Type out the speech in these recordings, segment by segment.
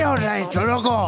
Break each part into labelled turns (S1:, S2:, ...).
S1: ¿Qué onda esto, loco?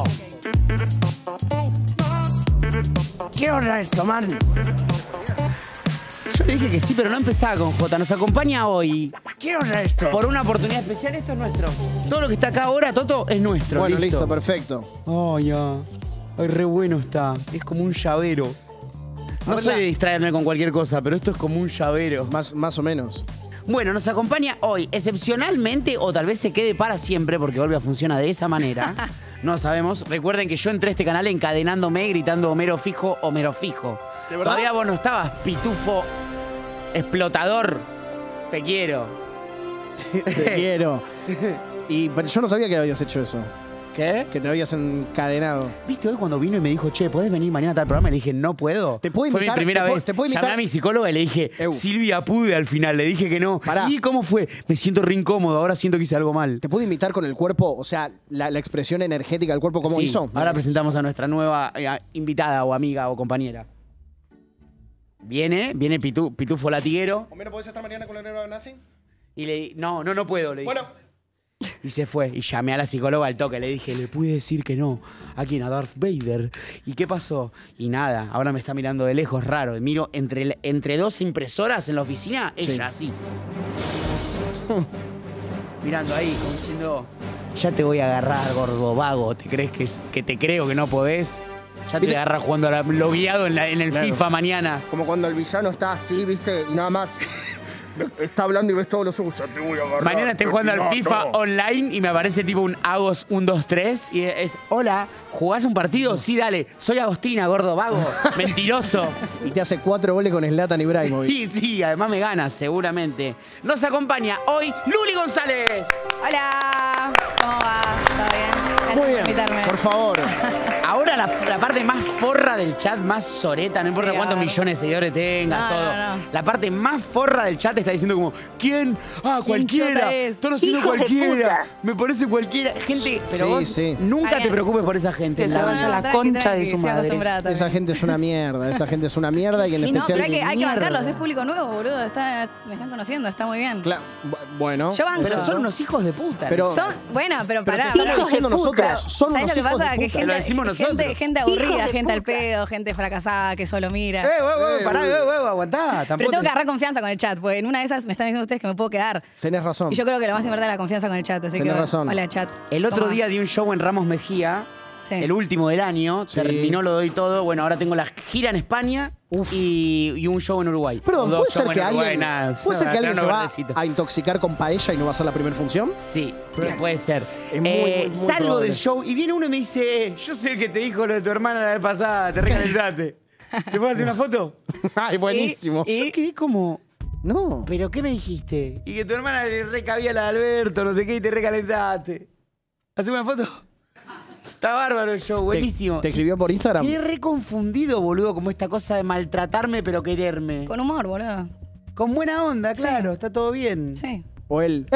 S1: ¿Qué onda esto, man?
S2: Yo le dije que sí, pero no empezaba con J. Nos acompaña hoy
S1: ¿Qué onda esto?
S2: por una oportunidad especial. Esto es nuestro. Todo lo que está acá ahora, Toto, es nuestro.
S3: Bueno, listo, perfecto.
S2: Oh, ya. Ay, re bueno está. Es como un llavero. No soy de distraerme con cualquier cosa, pero esto es como un llavero.
S3: Más o menos.
S2: Bueno, nos acompaña hoy, excepcionalmente, o tal vez se quede para siempre, porque Olvia funciona de esa manera. No sabemos. Recuerden que yo entré a este canal encadenándome, gritando Homero fijo, Homero fijo.
S3: ¿De verdad?
S2: Todavía vos no estabas, pitufo explotador. Te quiero.
S3: Te quiero. Pero yo no sabía que habías hecho eso.
S2: ¿Qué?
S3: Que te habías encadenado.
S2: ¿Viste hoy cuando vino y me dijo, che, ¿podés venir mañana a tal programa? Y le dije, no puedo.
S3: ¿Te puedo
S2: Fue
S3: imitar?
S2: mi primera
S3: ¿Te puedo-
S2: vez.
S3: te puedo imitar?
S2: Llamé a mi psicóloga y le dije, Silvia pude al final. Le dije que no.
S3: Pará.
S2: ¿Y cómo fue? Me siento re incómodo. Ahora siento que hice algo mal.
S3: ¿Te puedo imitar con el cuerpo? O sea, la expresión energética del cuerpo, ¿cómo
S2: Sí,
S3: hizo?
S2: ahora presentamos a nuestra nueva invitada o amiga o compañera. Viene Pitufo Latiguero.
S3: ¿No podés estar mañana con la negra nazi?
S2: Y le di, no puedo, le dije.
S3: Bueno.
S2: Y se fue. Y llamé a la psicóloga al toque. Le dije, le pude decir que no. ¿A quién? A Darth Vader. ¿Y qué pasó? Y nada, ahora me está mirando de lejos raro. Y miro entre dos impresoras en la oficina, ella así. Mirando ahí, como diciendo, ya te voy a agarrar, gordo vago. ¿Te crees que te creo que no podés? Ya te voy a agarrar jugando a lo guiado en el
S3: Claro.
S2: FIFA mañana.
S3: Como cuando el villano está así, ¿viste? Y nada más está hablando y ves todos los ojos. Ya te voy a agarrar.
S2: Mañana estoy jugando al FIFA online y me aparece tipo un Agos 1, 2, 3 y es, hola, ¿jugás un partido? Sí, dale, soy Agostina, gordo vago, mentiroso.
S3: Y te hace 4 goles con Zlatan Ibrahimovic.
S2: Y sí, además me gana, seguramente. Nos acompaña hoy Luli González.
S4: Hola, ¿cómo va? ¿Todo bien? Gracias
S3: Muy
S4: por
S3: bien,
S4: invitarme.
S3: por favor.
S2: Ahora la parte más forra del chat, más soreta, no importa
S4: Sí,
S2: cuántos
S4: a ver.
S2: millones de seguidores tengas,
S4: No,
S2: todo.
S4: no.
S2: La parte más forra del chat está diciendo como, ¿quién? Ah,
S4: ¿Quién
S2: cualquiera.
S4: chota es?
S2: Están haciendo
S5: ¡Hijo de
S2: cualquiera.
S5: puta!
S2: Me parece cualquiera. Gente, pero
S3: Sí,
S2: vos
S3: sí.
S2: nunca
S4: Está
S2: te
S4: bien.
S2: preocupes por esa gente.
S5: Que se
S2: la
S5: vaya
S2: verdad.
S5: la
S4: tranqui,
S5: concha de
S4: tranqui,
S5: su
S4: estoy
S5: madre.
S4: acostumbrada también.
S3: Esa gente es una mierda. Esa gente es una mierda y en
S4: No,
S3: especial.
S4: pero hay que
S2: mierda.
S4: bancarlos, es público nuevo, boludo. Me están conociendo, está muy bien.
S3: Bueno.
S4: Yo banco.
S2: Pero son unos hijos de puta.
S3: Pero-
S4: Bueno, pero
S3: Pero
S4: pará.
S3: te estamos
S4: pará.
S3: diciendo
S5: Hijos de puta.
S3: nosotros. Son
S4: ¿Sabés
S3: unos
S4: lo que
S3: hijos
S4: pasa?
S3: de
S4: Que
S3: puta.
S4: gente,
S2: Lo decimos nosotros.
S4: gente aburrida,
S5: Hijos de
S4: gente al
S5: puta.
S4: pedo, gente fracasada que solo mira.
S2: Pará, aguantá.
S4: Pero
S2: Tampoco
S4: tengo que agarrar confianza con el chat, porque en una de esas me están diciendo ustedes que me puedo quedar.
S3: Tenés razón.
S4: Y yo creo que lo más importante es la confianza con el chat. Así
S3: Tenés
S4: que,
S3: razón.
S4: hola, chat.
S2: El otro
S4: ¿Cómo va?
S2: día di un show en Ramos Mejía,
S4: Sí.
S2: el último del año,
S3: Sí.
S2: terminó, lo doy todo. Bueno, ahora tengo la gira en España y un show en Uruguay.
S3: Perdón,
S2: Dos
S3: ¿puede ser
S2: shows
S3: que
S2: en Uruguay,
S3: alguien,
S2: nada,
S3: ¿puede ser que alguien
S2: unos
S3: se va
S2: verdecitos.
S3: a intoxicar con paella y no va a ser la primera función?
S2: Sí, puede ser.
S3: Es muy
S2: salgo
S3: probable.
S2: del show y viene uno y me dice, yo sé el que te dijo lo de tu hermana la vez pasada, te recalentaste. ¿Te puedo hacer una foto?
S3: Ay, buenísimo.
S2: Yo quedé como,
S3: No.
S2: ¿pero qué me dijiste? Y que tu hermana le recabía la de Alberto, no sé qué, y te recalentaste. ¿Hacemos una foto? Está bárbaro el show, buenísimo.
S3: ¿Te escribió por Instagram?
S2: Quedé reconfundido, boludo, como esta cosa de maltratarme pero quererme.
S4: Con humor, boludo.
S2: Con buena onda, claro, está todo bien.
S4: Sí.
S3: O él.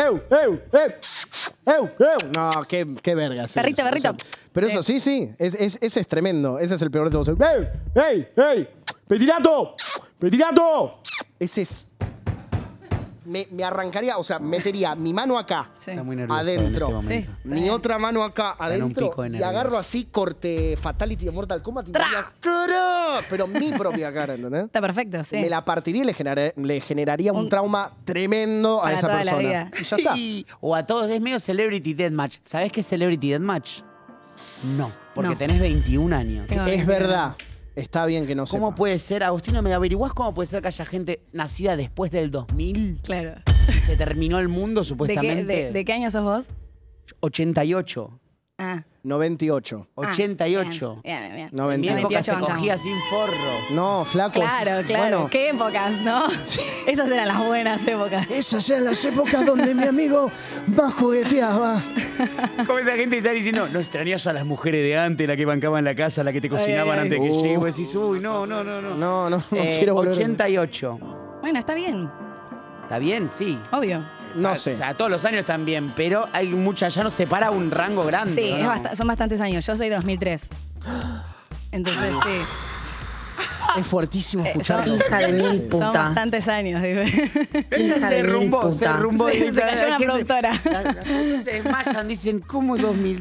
S3: No, qué verga. sí,
S4: Perrito,
S3: eso,
S4: perrito.
S3: eso. Pero
S4: Sí.
S3: eso sí. Ese es tremendo. Ese es el peor de todos. ¡Ey! ¡Petirato! Ese es. Me arrancaría, o sea, metería mi mano acá,
S4: Sí.
S2: Está muy nervioso
S3: adentro.
S2: en este momento.
S4: Sí.
S3: mi otra mano acá
S2: un
S3: adentro
S2: pico de
S3: y
S2: nervios.
S3: agarro así, corte Fatality de Mortal Kombat y diría, ¡cara! Pero mi propia cara, ¿entendés?
S4: Está perfecto, sí.
S3: Me la partiría y le generaría un trauma tremendo a
S4: Para
S3: esa
S4: toda la
S3: persona.
S4: vida.
S3: Y ya está.
S2: O a todos, es medio Celebrity Deathmatch. ¿Sabés qué es Celebrity Deathmatch? No, porque
S4: No.
S2: tenés 21 años.
S4: Tengo
S3: Es
S4: 21.
S3: verdad. Está bien que no sepa.
S2: ¿Cómo puede ser, Agustino, me averiguás cómo puede ser que haya gente nacida después del 2000?
S4: Claro.
S2: Si se terminó el mundo,
S4: ¿De
S2: supuestamente.
S4: qué año sos vos?
S2: 88.
S4: Ah.
S3: 98.
S2: 88.
S4: Bien.
S2: En mi
S3: 98.
S2: época se
S4: 28
S2: cogía sin forro.
S3: No, flaco.
S4: Claro.
S3: Bueno,
S4: ¿Qué épocas, no? Esas eran las buenas épocas.
S3: esas eran las épocas donde mi amigo más jugueteaba.
S2: Como esa gente está diciendo, no extrañas a las mujeres de antes, la que bancaban en la casa, la que te cocinaban
S4: ay.
S2: antes que llegue. Y vos decís, uy, no.
S3: No quiero volver a eso.
S2: 88.
S4: Bueno, está bien.
S2: ¿Está bien? Sí.
S4: Obvio.
S3: No sé.
S2: O sea, todos los años están bien, pero hay mucha, ya nos separa un rango grande.
S4: Sí,
S2: ¿o no?
S4: son bastantes años. Yo soy 2003. Entonces, sí.
S3: Es fuertísimo escuchar.
S4: son-
S5: Hija de mil
S4: Son
S5: puta.
S4: bastantes años, digo.
S5: Hija
S2: Se
S5: de mil
S2: derrumbó,
S5: puta.
S2: se derrumbó.
S4: Se cayó una productora.
S2: Se desmayan, dicen, ¿cómo es 2000?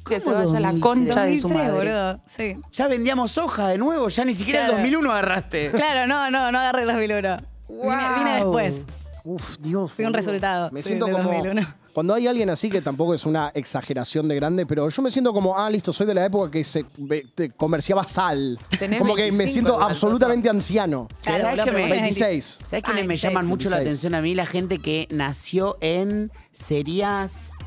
S5: Que se vaya a la concha de su
S4: 2003,
S5: madre.
S4: boludo. Sí.
S2: Ya vendíamos soja de nuevo, ya ni siquiera
S4: Claro.
S2: el 2001 agarraste.
S4: Claro, no agarré 2001. Vine después.
S3: Uf, Dios.
S4: Fui un
S3: boludo.
S4: resultado
S3: Me siento
S4: de
S3: como.
S4: 2001.
S3: Cuando hay alguien así, que tampoco es una exageración de grande, pero yo me siento como, listo, soy de la época que se comerciaba sal.
S5: Tenés
S3: Como que me
S5: 25
S3: siento
S5: igual,
S3: absolutamente anciano.
S4: Claro,
S2: ¿Sabés
S4: boludo,
S2: que
S4: pero
S2: me-
S4: vos tenés
S3: 26.
S2: ¿Sabes quiénes me
S4: 26.
S2: llaman mucho la
S3: 26.
S2: atención a mí? La gente que nació en. Sería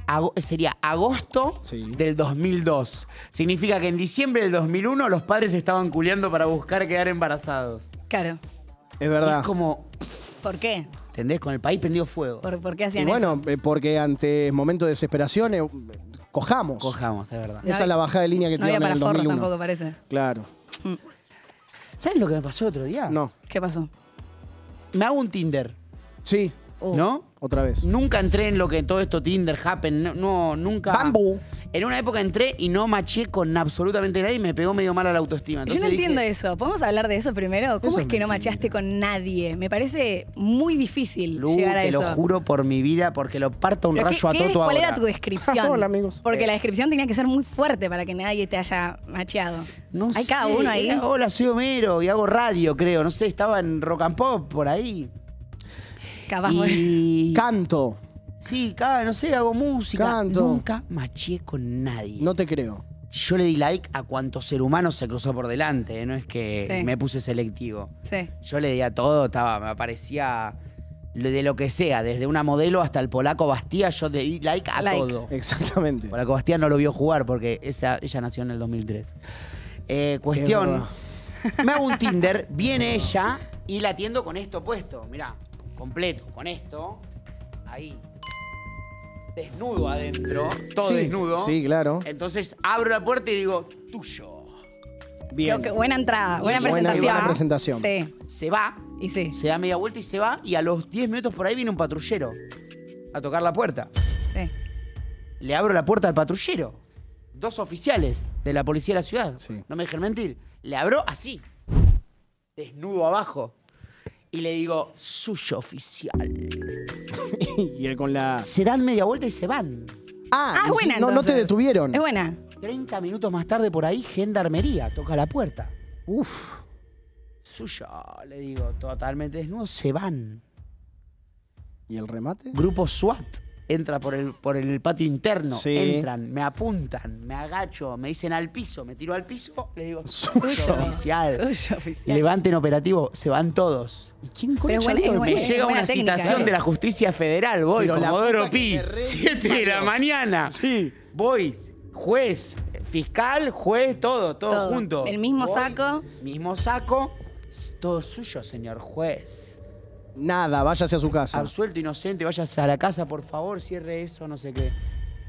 S2: agosto
S3: Sí.
S2: del 2002. Significa que en diciembre del 2001 los padres estaban culeando para buscar quedar embarazados.
S4: Claro.
S3: Es verdad.
S2: Es como.
S4: ¿Por qué?
S2: ¿Entendés? Con el país prendido fuego.
S4: ¿Por qué
S3: Y
S4: hacían eso?
S3: bueno, porque ante momentos de desesperación, cojamos.
S2: Cojamos, es verdad.
S3: Esa es la bajada de línea que
S4: No había
S3: tiraron en
S4: para
S3: el
S4: forros
S3: 2001.
S4: tampoco, parece.
S3: Claro.
S2: ¿Sabes lo que me pasó el otro día?
S3: No.
S4: ¿Qué pasó?
S2: Me hago un Tinder,
S3: Sí,
S2: ¿no?
S3: otra vez.
S2: Nunca entré en lo que todo esto Tinder, Happen, no, nunca.
S3: Bamboo.
S2: En una época entré y no maché con absolutamente nadie y me pegó medio mal a la autoestima.
S4: Yo
S2: Entonces
S4: no entiendo
S2: dije,
S4: eso. ¿Podemos hablar de eso primero? ¿Cómo
S3: Eso
S4: es
S3: es
S4: que no
S3: mentira.
S4: machaste con nadie? Me parece muy difícil
S2: Lu,
S4: llegar a
S2: te
S4: eso.
S2: lo juro por mi vida, porque lo parto un
S4: Pero
S2: rayo a Toto
S4: ¿Cuál
S2: ahora.
S4: era tu descripción?
S3: Hola, amigos.
S4: Porque la descripción tenía que ser muy fuerte para que nadie te haya macheado.
S2: No
S4: Hay cada
S2: sé,
S4: uno ahí.
S2: era, hola, soy Homero y hago radio, creo. No sé, estaba en Rock and Pop por ahí.
S4: Capaz.
S2: Y...
S3: Canto.
S2: Sí, no sé, hago música.
S3: Canto.
S2: Nunca maché con nadie.
S3: No te creo.
S2: Yo le di like a cuanto ser humano se cruzó por delante, no es que
S4: Sí.
S2: me puse selectivo.
S4: Sí.
S2: Yo le di a todo, me aparecía de lo que sea, desde una modelo hasta el polaco Bastía, yo le di like a
S4: Like.
S2: todo.
S3: Exactamente.
S2: Polaco Bastía no lo vio jugar porque ella nació en el 2003. Cuestión, me hago un Tinder, viene ella y la atiendo con esto puesto, mirá, completo, con esto, ahí. Desnudo adentro, todo
S3: Sí,
S2: desnudo.
S3: Sí, claro.
S2: Entonces abro la puerta y digo, tuyo.
S3: Bien.
S4: Creo que buena entrada, buena
S3: Buena-
S4: presentación.
S3: buena presentación.
S4: Sí,
S2: Se va,
S4: y sí.
S2: se da media vuelta y se va, y a los 10 minutos por ahí viene un patrullero a tocar la puerta.
S4: Sí.
S2: Le abro la puerta al patrullero. 2 oficiales de la policía de la ciudad.
S3: Sí.
S2: No me dejen mentir. Le abro así, desnudo abajo. Y le digo, suyo oficial.
S3: Y él con la.
S2: Se dan media vuelta y se van.
S4: Ah, es buena
S3: no te
S4: entonces.
S3: detuvieron.
S4: Es buena.
S2: 30 minutos más tarde por ahí, gendarmería, toca la puerta.
S3: Uf.
S2: Suyo, le digo, totalmente desnudo, se van.
S3: ¿Y el remate?
S2: Grupo SWAT entra por el patio interno.
S3: Sí.
S2: Entran, me apuntan, me agacho, me dicen al piso, me tiro al piso, le digo,
S3: Suyo.
S2: suyo oficial.
S4: Suyo oficial.
S2: Levanten operativo, se van todos.
S3: ¿Y quién
S4: Pero
S3: concha
S4: es buena-
S3: lo
S4: es
S3: de-
S4: buena-
S2: Me llega
S4: buena
S2: una
S4: técnica,
S2: citación de la justicia federal, voy,
S3: Pero la
S2: Comodoro
S3: puta que
S2: Pi,
S3: me re
S2: 7 de la
S3: parió.
S2: mañana.
S3: Sí.
S2: Voy, juez, fiscal, juez, todo
S4: Todo.
S2: junto.
S4: El mismo
S2: Voy,
S4: saco.
S2: Mismo saco, todo suyo, señor juez.
S3: Nada, váyase a su casa.
S2: Absuelto, inocente, váyase a la casa, por favor, cierre eso, no sé qué.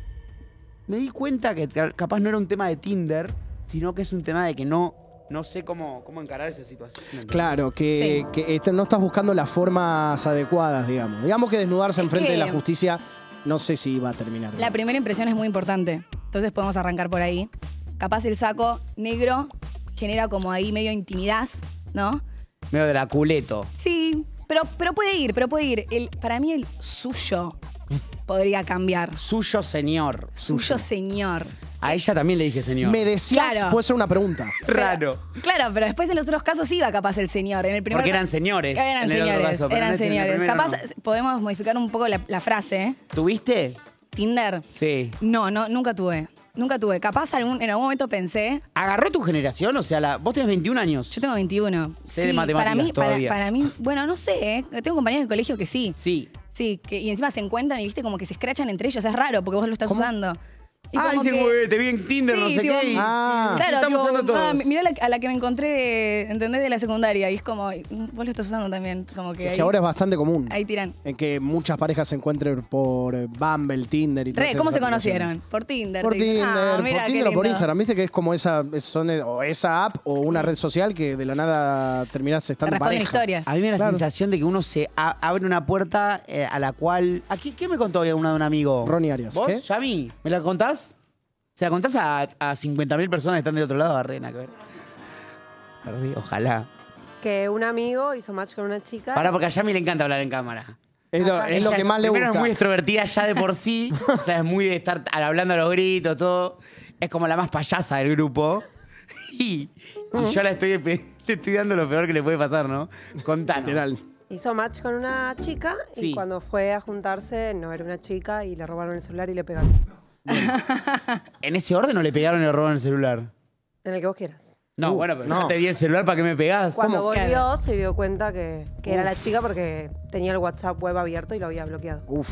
S2: Me di cuenta que capaz no era un tema de Tinder, sino que es un tema de que no sé cómo encarar esa situación. ¿entendés?
S3: Claro, que no estás buscando las formas adecuadas, digamos. Digamos que desnudarse
S4: Es
S3: enfrente
S4: que-
S3: de la justicia, no sé si va a terminar.
S4: La primera impresión es muy importante. Entonces podemos arrancar por ahí. Capaz el saco negro genera como ahí medio intimidad, ¿no?
S2: Medio Draculeto.
S4: Sí, pero puede ir. Para mí el suyo podría cambiar.
S2: Suyo, señor.
S4: Suyo, señor.
S2: A ella también le dije señor.
S3: Me decías,
S4: Claro.
S3: puede ser una pregunta.
S2: Raro.
S4: Claro, pero después en los otros casos iba capaz el señor. En el primer
S2: Porque eran señores.
S4: Eran
S2: en el otro
S4: señores,
S2: caso, pero en
S4: eran
S2: este, en el
S4: señores.
S2: primero
S4: Capaz
S2: no.
S4: podemos modificar un poco la frase, ¿eh?
S2: ¿Tuviste?
S4: Tinder.
S2: Sí.
S4: No, nunca tuve. Nunca tuve. Capaz en algún momento pensé.
S2: ¿Agarró tu generación? O sea, vos tenés 21 años.
S4: Yo tengo 21.
S2: Sé de matemáticas todavía.
S4: Para mí, bueno, no sé, ¿eh? Tengo compañeros de colegio que sí.
S2: Sí.
S4: Sí, y encima se encuentran y viste como que se escrachan entre ellos. Es raro porque vos lo estás usando. Y
S2: Ah,
S4: como
S2: dicen,
S4: que-
S2: güey, te vi en Tinder,
S4: Sí,
S2: no sé
S4: tipo,
S2: qué. y-
S3: Ah.
S2: sí,
S4: Claro,
S2: estamos
S4: tipo,
S2: usando todos.
S4: mirá a la que me encontré, ¿entendés? De la secundaria. Y es como, vos lo estás usando también. Como que
S3: Es
S4: ahí,
S3: que ahora es bastante común.
S4: ahí tiran.
S3: En que muchas parejas se encuentren por Bumble, Tinder y todo
S4: ¿Cómo se conocieron? Por Tinder.
S3: Por
S4: te dicen.
S3: Tinder,
S4: Ah,
S3: por
S4: mira, qué
S3: Tinder o por
S4: lindo.
S3: Instagram. Viste que es como esa app o una red social que de la nada terminás
S4: Se
S3: estando en
S4: responden
S3: pareja.
S4: historias.
S2: A mí me da la
S3: Claro.
S2: sensación de que uno se abre una puerta a la cual... ¿Qué me contó una de un amigo?
S3: Ronnie Arias.
S2: ¿Vos,
S3: ¿Qué?
S2: Yami? ¿Me la contás? ¿Se la contás a 50.000 personas que están del otro lado? Arrena, que ver. Perdí, ojalá.
S6: Que un amigo hizo match con una chica.
S2: Pará, porque a Yami le encanta hablar en cámara.
S3: Es lo
S2: Ella
S3: que más le
S2: primero
S3: gusta.
S2: es muy extrovertida ya de por sí. O sea, es muy de estar hablando a los gritos, todo. es como la más payasa del grupo. Y yo le estoy dando lo peor que le puede pasar, ¿no? Contanos.
S3: Literal.
S6: Hizo match con una chica
S2: Sí.
S6: y cuando fue a juntarse no era una chica y le robaron el celular y le pegaron.
S2: ¿En ese orden no le pegaron y le robaron el celular?
S6: En el que vos quieras.
S2: No, bueno, pero
S3: no.
S2: yo te di el celular para que me pegás.
S6: Cuando volvió
S4: Claro.
S6: se dio cuenta que era la chica porque tenía el WhatsApp web abierto y lo había bloqueado.
S3: Uf.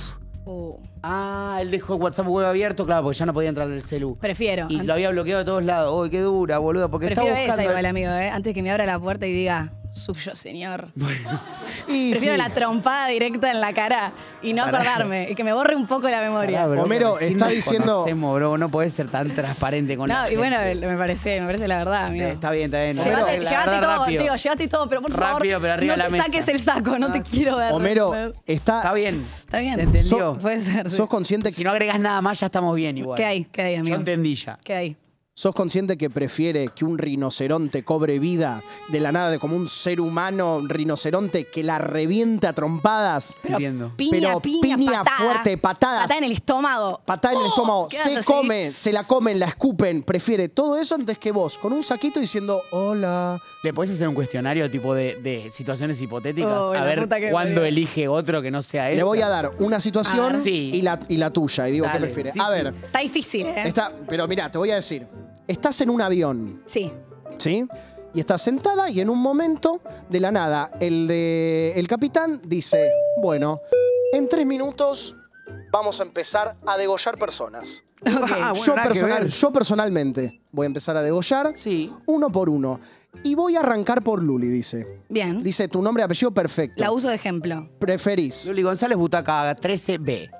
S2: Ah, él dejó el WhatsApp web abierto, claro, porque ya no podía entrar en el celu.
S4: Prefiero.
S2: Y lo había bloqueado de todos lados. Uy, qué dura, boludo, porque
S4: Prefiero
S2: estaba buscando...
S4: esa igual, amigo, Antes que me abra la puerta y diga, suyo, señor.
S3: Y
S4: Prefiero
S3: sí.
S4: la trompada directa en la cara y no
S2: Pará.
S4: acordarme. Y que me borre un poco la memoria.
S2: Pará, bro,
S3: Homero,
S2: recién
S3: está
S2: nos
S3: diciendo-
S2: conocemos, bro, no podés ser tan transparente con la
S4: No, y
S2: gente.
S4: bueno, me parece la verdad, amigo.
S2: Está bien, está bien.
S3: Homero,
S2: La
S4: Llévate
S2: verdad,
S4: todo,
S2: rápido.
S4: tío, llévate todo, pero por favor,
S2: Rápido, pero arriba
S4: no
S2: de la
S4: te
S2: mesa.
S4: saques el saco, no te quiero ver.
S3: Homero,
S2: Está bien.
S4: Está bien.
S2: ¿Se entendió?
S4: Puede ser. sí.
S3: ¿Sos consciente,
S2: Si no agregas nada más, ya estamos bien igual.
S4: ¿Qué hay, amigo?
S2: Yo entendí ya.
S4: ¿Qué hay?
S3: ¿Sos consciente que prefiere que un rinoceronte cobre vida de la nada, de como un ser humano, un rinoceronte, que la reviente a trompadas?
S2: Entiendo.
S4: Piña,
S3: piña
S4: patada.
S3: fuerte, patadas.
S4: Patada en el estómago.
S3: Patada en el estómago,
S4: ¿qué haces
S3: se
S4: así?
S3: come, se la comen, la escupen. Prefiere todo eso antes que vos, con un saquito diciendo hola.
S2: ¿Le podés hacer un cuestionario tipo de situaciones hipotéticas?
S4: Oh,
S2: a
S4: la
S2: ver
S4: puta que
S2: cuándo
S4: parió.
S2: elige otro que no sea ese.
S3: Le voy a dar una situación
S4: A ver.
S2: Sí.
S3: y la tuya. Y digo,
S2: Dale,
S3: ¿qué prefiere?
S2: sí,
S3: a
S2: sí.
S3: ver,
S4: Está difícil,
S3: pero mira, te voy a decir. Estás en un avión,
S4: Sí.
S3: ¿sí? Y estás sentada y en un momento, de la nada, el capitán dice, bueno, en 3 minutos vamos a empezar a degollar personas.
S4: Ok.
S2: Ah, bueno, nada que ver.
S3: Yo personalmente voy a empezar a degollar
S2: Sí.
S3: uno por uno. Y voy a arrancar por Luli, dice.
S4: Bien.
S3: Dice tu nombre y apellido perfecto.
S4: La uso de ejemplo.
S3: ¿Preferís
S2: Luli González, Butaca 13B.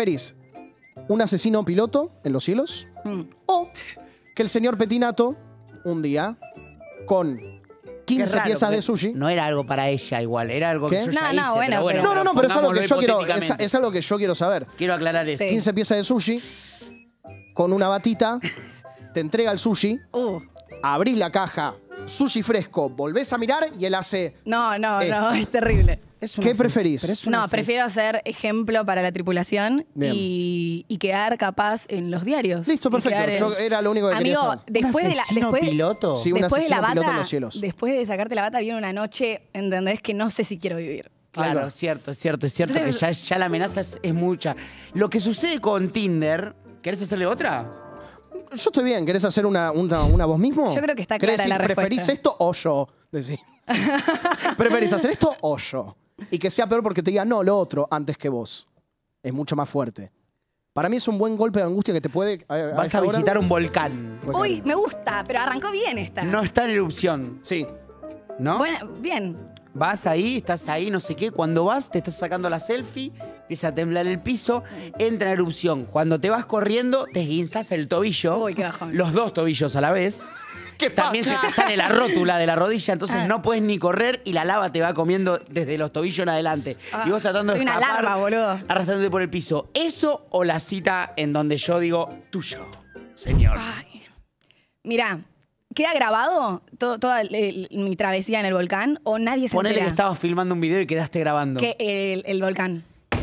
S3: un asesino piloto en los cielos?
S4: Mm.
S3: ¿O que el señor Petinato, un día, con
S2: Qué
S3: 15
S2: raro,
S3: piezas de
S2: porque
S3: sushi...
S2: No era algo para ella igual, era algo
S3: ¿Qué?
S2: que yo ya
S4: No,
S2: hice.
S4: no, bueno,
S2: pero
S4: pero-
S3: No, pero es algo que
S2: pongámoslo
S3: yo quiero,
S2: hipotéticamente.
S3: es algo que yo quiero saber.
S2: Quiero aclarar eso.
S4: Sí.
S3: 15 piezas de sushi, con una batita, te entrega el sushi, abrís la caja, sushi fresco, volvés a mirar y él hace...
S4: No,
S3: Esto.
S4: es terrible.
S2: Es una
S3: ¿Qué preferís?
S2: pero es una
S4: No, prefiero ser ejemplo para la tripulación
S3: Bien.
S4: y quedar capaz en los diarios.
S3: Listo,
S4: Y
S3: perfecto.
S4: quedar en-
S3: Yo era lo único que quería
S4: Amigo,
S3: saber.
S4: después
S2: ¿Un
S4: de la,
S2: asesino
S4: después,
S2: piloto?
S3: Sí, un
S4: después de la
S3: asesino piloto
S4: bata,
S3: en los cielos.
S4: después de sacarte la bata viene una noche, ¿entendés? Que no sé si quiero vivir.
S2: Claro,
S3: Algo.
S2: es cierto que
S4: Entonces-
S2: ya la amenaza es mucha. Lo que sucede con Tinder, ¿querés hacerle otra?
S3: Yo estoy bien. ¿Querés hacer una vos mismo?
S4: Yo creo que está
S3: ¿Querés
S4: clara la
S3: decir, ¿preferís
S4: respuesta.
S3: esto o yo? Decí. ¿Preferís hacer esto o yo? Y que sea peor porque te diga, no, lo otro, antes que vos. Es mucho más fuerte. Para mí es un buen golpe de angustia que te puede...
S2: Vas a visitar un volcán.
S4: Uy, me gusta, pero arrancó bien esta.
S2: No está en erupción,
S3: Sí.
S2: ¿no?
S4: Bueno, bien.
S2: Vas ahí, estás ahí, no sé qué. Cuando vas, te estás sacando la selfie, empieza a temblar el piso, entra en erupción. Cuando te vas corriendo, te esguinzás el tobillo.
S4: Uy, qué bajón.
S2: Los 2 tobillos a la vez.
S3: ¿Qué
S2: También se
S3: pasa?
S2: te sale la rótula de la rodilla, entonces
S4: Ah.
S2: no puedes ni correr y la lava te va comiendo desde los tobillos en adelante.
S4: Ah,
S2: y vos tratando de
S4: soy una
S2: escapar,
S4: larva, boludo.
S2: arrastrándote por el piso. ¿Eso o la cita en donde yo digo, tuyo, señor?
S4: Ay. Mirá, ¿queda grabado toda mi travesía en el volcán o nadie se
S2: Ponele que
S4: entera?
S2: estabas filmando un video y quedaste grabando.
S4: Que el volcán.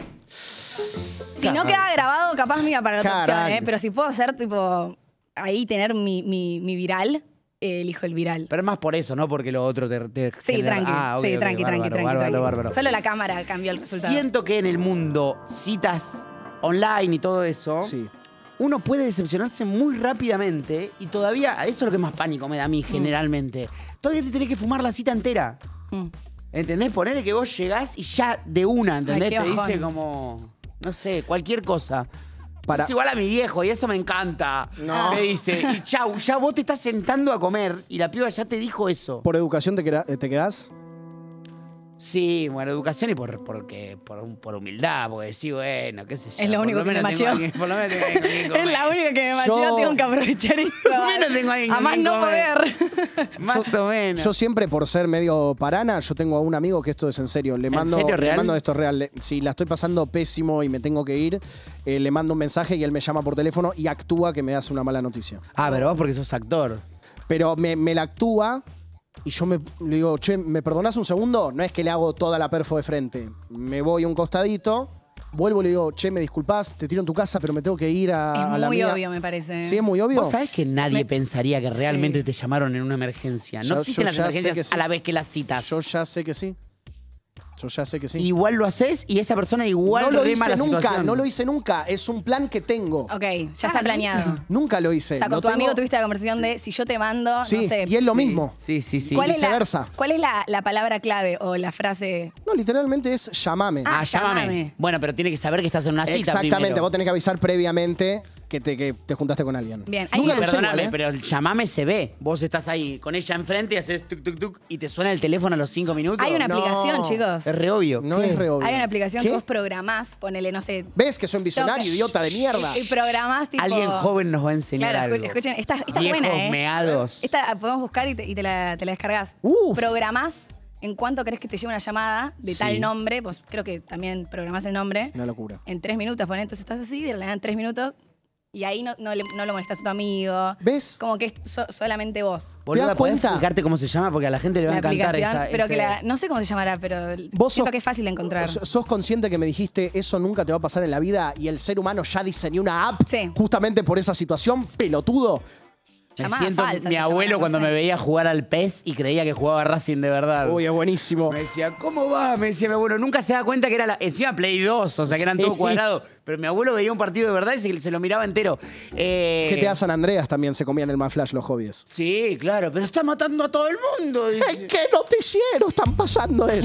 S4: Si no
S2: Claro.
S4: queda grabado, capaz me iba para la otra opción,
S3: Carajo.
S4: Pero si puedo hacer, tipo, ahí tener mi viral, elijo el viral.
S2: Pero es más por eso, no porque lo otro te
S4: Sí,
S2: genera-
S4: tranqui,
S2: Ah, ok,
S4: sí,
S2: ok,
S4: tranqui,
S2: bárbaro,
S4: tranqui,
S2: bárbaro,
S4: tranqui.
S2: bárbaro.
S4: Solo la cámara cambió el resultado.
S2: Siento que en el mundo, citas online y todo eso,
S3: Sí.
S2: uno puede decepcionarse muy rápidamente y todavía, eso es lo que más pánico me da a mí generalmente, todavía te tenés que fumar la cita entera.
S4: Mm.
S2: ¿Entendés? Ponele que vos llegás y ya de una, ¿entendés?
S4: Ay, qué
S2: te dice
S4: bajón.
S2: como, no sé, cualquier cosa.
S3: Para-
S2: Es igual a mi viejo y eso me encanta.
S3: No.
S2: Me dice, y chau, ya vos te estás sentando a comer y la piba ya te dijo eso.
S3: ¿Por educación te quedás?
S2: Sí, bueno, educación y por humildad, porque decís, bueno, qué sé yo.
S4: Es lo
S2: por
S4: único que me
S2: menos tengo
S4: macheó.
S2: alguien- Por lo menos tengo alguien con quien
S4: Es
S2: comer.
S4: la única que me macheó,
S3: Yo-
S4: tengo que aprovechar esto.
S2: Por lo menos tengo alguien
S4: A
S2: con
S4: más
S2: quien
S4: no
S2: comer.
S4: poder.
S2: Más o menos.
S3: Yo siempre, por ser medio parana, yo tengo a un amigo que esto es en serio. Le mando,
S2: serio, real?
S3: Le mando esto real. Si la estoy pasando pésimo y me tengo que ir, le mando un mensaje y él me llama por teléfono y actúa que me hace una mala noticia.
S2: Ah, pero vos porque sos actor.
S3: Pero me la actúa y yo le digo, che, ¿me perdonás un segundo? No es que le hago toda la perfo de frente. Me voy un costadito vuelvo y le digo, che, me disculpás, te tiro en tu casa, pero me tengo que ir a
S4: Es
S3: la
S4: muy
S3: mía.
S4: obvio, me parece.
S3: ¿Sí, es muy obvio?
S2: Vos sabés que nadie pensaría que realmente
S4: Sí.
S2: te llamaron en una emergencia. No
S3: Yo
S2: existen las
S3: ya sé
S2: emergencias
S3: que sí.
S2: a la vez que las citas.
S3: Yo ya sé que sí. Yo ya sé que sí.
S2: Igual lo haces y esa persona igual
S3: no lo
S2: rema
S3: hice
S2: la
S3: nunca,
S2: situación.
S3: no lo hice nunca. Es un plan que tengo.
S4: Ok, ya está planeado.
S3: Nunca lo hice.
S4: O sea, con
S3: Lo
S4: tu
S3: tengo-
S4: amigo tuviste la conversación de si yo te mando,
S3: Sí,
S4: no sé.
S3: y es lo mismo.
S2: Sí, sí, sí.
S4: ¿Cuál es,
S3: viceversa.
S4: ¿Cuál es la palabra clave o la frase?
S3: No, literalmente es llamame.
S2: Ah, llámame.
S4: llámame.
S2: Bueno, pero tiene que saber que estás en una cita
S3: Exactamente,
S2: primero.
S3: vos tenés que avisar previamente que te juntaste con alguien.
S4: Bien, hay
S3: Nunca
S4: una-
S3: lo usé
S2: Perdóname,
S3: igual, ¿eh?
S2: pero el llamame se ve. Vos estás ahí con ella enfrente y haces tuk, tuk, tuk y te suena el teléfono a los 5 minutos.
S4: Hay una
S3: No.
S4: aplicación, chicos.
S2: Es re obvio.
S3: No
S2: ¿Qué?
S3: es re obvio.
S4: Hay una aplicación
S3: ¿Qué?
S4: que vos programás, ponele, no sé.
S3: ¿Ves que soy un visionario, idiota de mierda?
S4: Y programás tipo.
S2: Alguien joven nos va a enseñar
S4: Claro,
S2: algo.
S4: escuchen, esta es
S2: Viejos
S4: buena, ¿eh?
S2: meados.
S4: Esta podemos buscar y te la descargas.
S3: Uf.
S4: Programás en cuánto querés que te lleve una llamada de tal
S2: Sí.
S4: nombre, pues creo que también programás el nombre.
S3: Una locura.
S4: En 3 minutos, ponés, entonces estás así, le dan 3 minutos y ahí no lo molestas a tu amigo.
S3: ¿Ves?
S4: Como que es solamente vos.
S2: Boluda,
S3: das
S2: ¿podés
S3: cuenta?
S2: explicarte cómo se llama? Porque a la gente le va
S4: La
S2: a encantar
S4: aplicación,
S2: esta,
S4: pero que
S2: este-
S4: no sé cómo se llamará, pero
S3: Vos
S4: siento
S3: sos-
S4: que es fácil de encontrar.
S3: ¿Sos consciente que me dijiste eso nunca te va a pasar en la vida y el ser humano ya diseñó una app
S4: Sí.
S3: justamente por esa situación? Pelotudo.
S2: Me
S4: Llamada
S2: siento
S4: falsa
S2: mi
S4: se
S2: abuelo
S4: llama, no
S2: cuando
S4: sé.
S2: me veía jugar al PES y creía que jugaba a Racing de verdad.
S3: Uy, es buenísimo.
S2: Me decía, ¿cómo va? Me decía mi abuelo. Nunca se da cuenta que era encima Play 2, o sea, que eran
S3: Sí.
S2: todos cuadrados. Pero mi abuelo veía un partido de verdad y se lo miraba entero.
S3: GTA San Andreas también se comían el más flash los hobbies.
S2: Sí, claro, pero está matando a todo el mundo. dice.
S3: ¿En qué noticiero están pasando eso?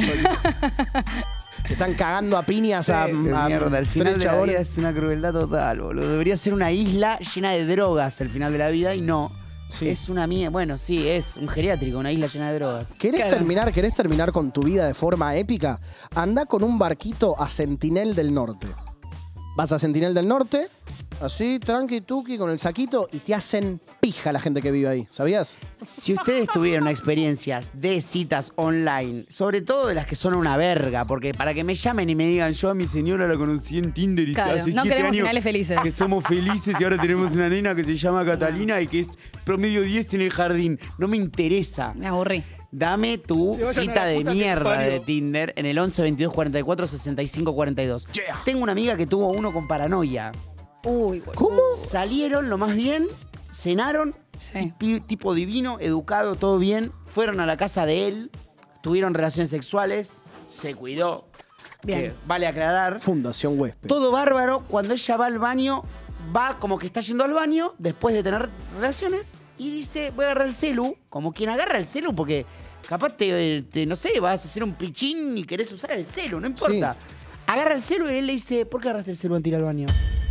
S3: Están cagando a piñas a
S2: Qué mierda, el final
S3: tres
S2: de la
S3: chabones.
S2: vida es una crueldad total, boludo. Debería ser una isla llena de drogas el final de la vida y no.
S3: Sí.
S2: Es una mía, bueno, sí, es un geriátrico, una isla llena de drogas.
S3: ¿Querés
S4: Claro.
S3: terminar con tu vida de forma épica? Anda con un barquito a Sentinel del Norte. Vas a Sentinel del Norte, así, tranqui, tuqui, con el saquito, y te hacen pija la gente que vive ahí. ¿Sabías?
S2: Si ustedes tuvieron experiencias de citas online, sobre todo de las que son una verga, porque para que me llamen y me digan, yo a mi señora la conocí en Tinder y
S4: Claro,
S2: hace
S4: no
S2: 7
S4: queremos
S2: años
S4: finales felices.
S2: que somos felices y ahora tenemos una nena que se llama Catalina y que es promedio 10 en el jardín. No me interesa.
S4: Me aburrí.
S2: Dame tu
S5: Se vayan a
S2: cita
S5: la
S2: de
S5: puta que
S2: mierda
S5: parió.
S2: de Tinder en el 11 22 44 65 42. Tengo una amiga que tuvo uno con paranoia.
S4: Uy, boludo.
S3: ¿Cómo?
S2: Salieron lo más bien, cenaron,
S4: Sí.
S2: tipo divino, educado, todo bien. Fueron a la casa de él, tuvieron relaciones sexuales, se cuidó.
S4: Bien.
S2: Que vale aclarar.
S3: Fundación Huésped.
S2: Todo bárbaro. Cuando ella va al baño, va como que está yendo al baño después de tener relaciones y dice, voy a agarrar el celu, como quien agarra el celu, porque capaz no sé, vas a hacer un pichín y querés usar el celu, no importa. Agarra el celu y él le dice, ¿por qué agarraste el celu antes de ir al baño?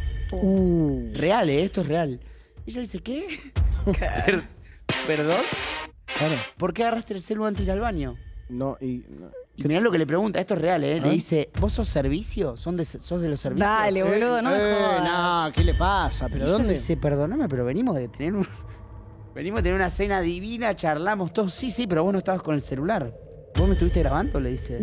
S2: Real, esto es real. Y ella le dice, ¿qué? ¿Perdón?
S3: Claro.
S2: ¿Por qué agarraste el celu antes de ir al baño?
S3: No, y.
S2: Y mirá lo que le pregunta, esto es real, ¿eh? Le
S3: ver.
S2: dice, ¿vos sos servicio? ¿Sos de los servicios?
S4: Dale, boludo, no me jodas.
S3: No, ¿qué le pasa? ¿Pero
S2: Y ella le
S3: dónde?
S2: dice, perdóname, pero venimos de tener venimos de tener una cena divina, charlamos todos. Sí, pero vos no estabas con el celular. ¿Vos me estuviste grabando? Le dice.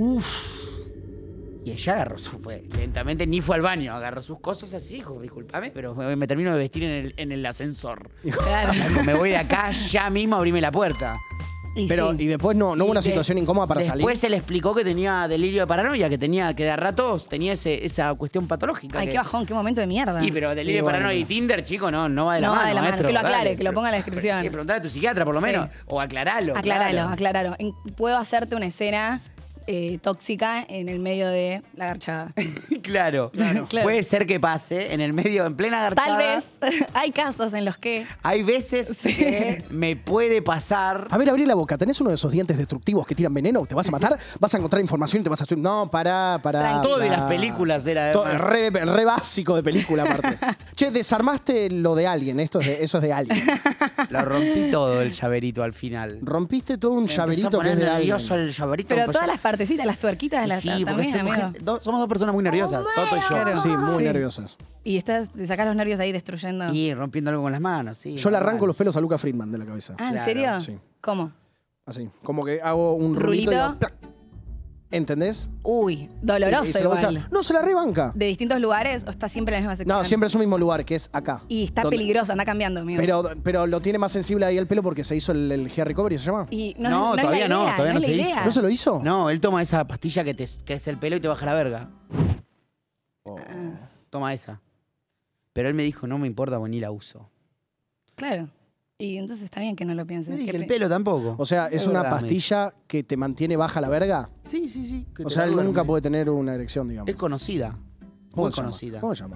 S2: Y ella agarró lentamente ni fue al baño, agarró sus cosas así, dijo, discúlpame, pero me termino de vestir en el ascensor.
S4: Claro.
S2: Me voy de acá ya mismo, abrime la puerta.
S4: Y
S3: Pero,
S4: sí.
S3: y después no hubo una
S2: Y
S3: situación incómoda para salir.
S2: Después se le explicó que tenía delirio de paranoia, que de a ratos tenía esa cuestión patológica.
S4: Ay,
S2: que-
S4: qué bajón, qué momento de mierda.
S2: Y pero delirio
S3: Y
S2: de
S3: bueno.
S2: paranoia y Tinder, chico, no va de la
S4: No va
S2: mano.
S4: de la mano,
S2: maestro,
S4: que lo aclare,
S2: dale.
S4: que lo ponga en la descripción.
S2: Hay que preguntarle a tu psiquiatra, por lo
S4: Sí.
S2: menos. O aclaralo.
S4: Aclaralo,
S2: claro.
S4: aclaralo. Puedo hacerte una escena tóxica en el medio de la garchada.
S2: Claro.
S4: Claro.
S2: Puede ser que pase en el medio, en plena garchada.
S4: Tal vez hay casos en los que
S2: Hay veces que me puede pasar.
S3: A ver, abrí la boca. ¿Tenés uno de esos dientes destructivos que tiran veneno? ¿Te vas a matar? ¿Vas a encontrar información y te vas a... No, pará.
S2: Todo de las películas era.
S3: Todo,
S2: además.
S3: re básico de película, aparte. Che, desarmaste lo de alguien. Eso es de alguien.
S2: Lo rompí todo el llaverito al final.
S3: Rompiste todo un
S2: Me empezó a
S3: llaverito que
S2: poner
S3: es de alguien.
S2: nervioso el llaverito.
S4: Pero
S2: empezó-
S4: todas las partecitas, las tuerquitas de
S2: Y
S4: las
S2: sí, porque
S4: también,
S2: somos,
S4: amigo.
S2: somos dos personas muy nerviosas, Toto y yo.
S4: Claro.
S3: Sí, muy
S4: Sí.
S3: nerviosas.
S4: Y te sacás los nervios ahí destruyendo.
S2: Y rompiendo algo con las manos, sí.
S3: Yo le arranco
S2: normal.
S3: los pelos a Luca Friedman de la cabeza.
S4: Ah, ¿en
S2: Claro,
S4: serio?
S3: sí.
S4: ¿Cómo?
S3: Así. Como que hago un rulito. y
S4: ¿Rulito?
S3: hago ¡plac! ¿Entendés?
S4: Uy,
S3: Y
S4: doloroso
S3: se lo usa-
S4: igual.
S3: No, se la rebanca.
S4: ¿De distintos lugares o está siempre en la misma sección?
S3: No, siempre es un mismo lugar, que es acá.
S4: Y está
S3: Donde-
S4: peligroso, anda cambiando, amigo.
S3: Pero lo tiene más sensible ahí el pelo porque se hizo el hair recovery, ¿se llama?
S4: Y
S2: No,
S4: es
S2: todavía
S4: la
S2: no,
S4: idea,
S2: todavía no
S4: es
S2: se
S4: la
S2: hizo.
S4: idea.
S3: ¿No se lo hizo?
S2: No, él toma esa pastilla que es el pelo y te baja la verga. Toma esa. Pero él me dijo, no me importa, pues ni la uso.
S4: Claro. Y entonces está bien que no lo pienses.
S2: Sí, el pelo tampoco.
S3: O sea, ¿es una
S2: verdad,
S3: pastilla que te mantiene baja la verga?
S2: Sí, sí, sí.
S3: O sea, él nunca puede tener una erección, digamos.
S2: Es conocida.
S3: ¿Cómo
S2: Muy
S3: se llama?
S2: conocida.
S3: ¿Cómo se llama?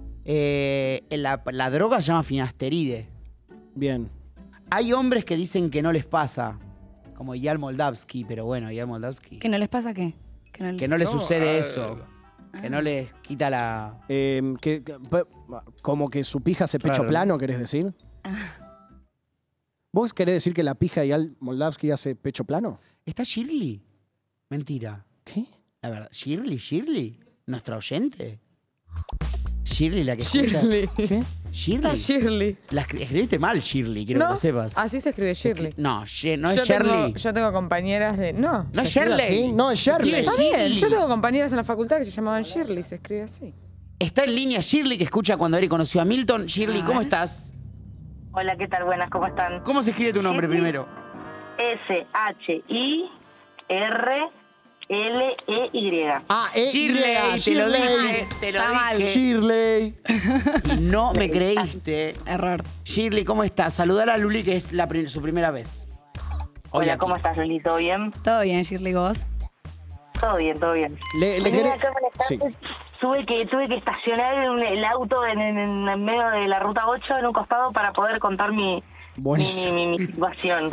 S2: La droga se llama finasteride.
S3: Bien.
S2: Hay hombres que dicen que no les pasa, como Eyal Moldavsky, pero bueno, Eyal Moldavsky.
S4: ¿Que no les pasa qué?
S2: Que no les sucede eso. Que no les quita la...
S3: Como que su pija hace pecho
S2: Claro.
S3: plano, ¿querés decir? ¿Vos querés decir que la pija de Al Moldavsky hace pecho plano?
S2: ¿Está Shirley? Mentira.
S3: ¿Qué?
S2: La verdad. ¿Shirley? ¿Nuestra oyente? Shirley, la que escucha.
S5: Shirley.
S3: ¿Qué?
S2: ¿Shirley?
S5: Shirley.
S2: Escribiste mal, Shirley, quiero que
S5: No,
S2: lo sepas.
S5: así se escribe Shirley.
S2: No, no es Shirley.
S5: Yo tengo compañeras de... No.
S2: No es
S3: ¿Se escribe
S2: Shirley.
S3: así? No, es
S2: Se escribe
S3: Shirley.
S5: Está bien,
S2: Shirley.
S5: yo tengo compañeras en la facultad que se llamaban Shirley, se escribe así.
S2: Está en línea Shirley, que escucha cuando Eri conoció a Milton. Shirley, ¿cómo estás?
S7: Hola, ¿qué tal? Buenas, ¿cómo están?
S2: ¿Cómo se escribe tu nombre primero?
S7: S-H-I-R-L-E-Y.
S2: Shirley, te lo dije, te lo
S4: Está mal.
S2: dije.
S3: Shirley.
S2: Y no me creíste.
S4: Error.
S2: Shirley, ¿cómo estás? Saludar a Luli, que es su primera vez. Hoy
S7: Hola,
S2: aquí.
S7: ¿cómo estás, Luli? ¿Todo bien?
S4: Todo bien, Shirley, vos.
S7: Todo bien, todo bien.
S3: Le
S7: Mira,
S3: querés...
S7: yo molestarte,
S3: Sí.
S7: tuve que estacionar el auto en medio de la ruta 8 en un costado para poder contar mi situación.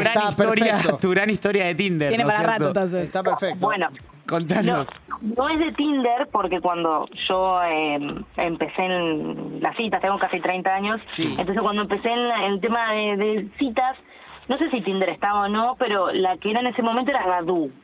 S2: Tu gran historia de Tinder.
S4: Tiene
S2: ¿no es
S4: para rato,
S2: cierto?
S4: entonces.
S3: Está perfecto.
S7: Bueno,
S2: Contanos.
S7: no es de Tinder porque cuando yo empecé en las citas, tengo casi 30 años,
S2: Sí.
S7: entonces cuando empecé en el tema de citas, no sé si Tinder estaba o no, pero la que era en ese momento era Badoo.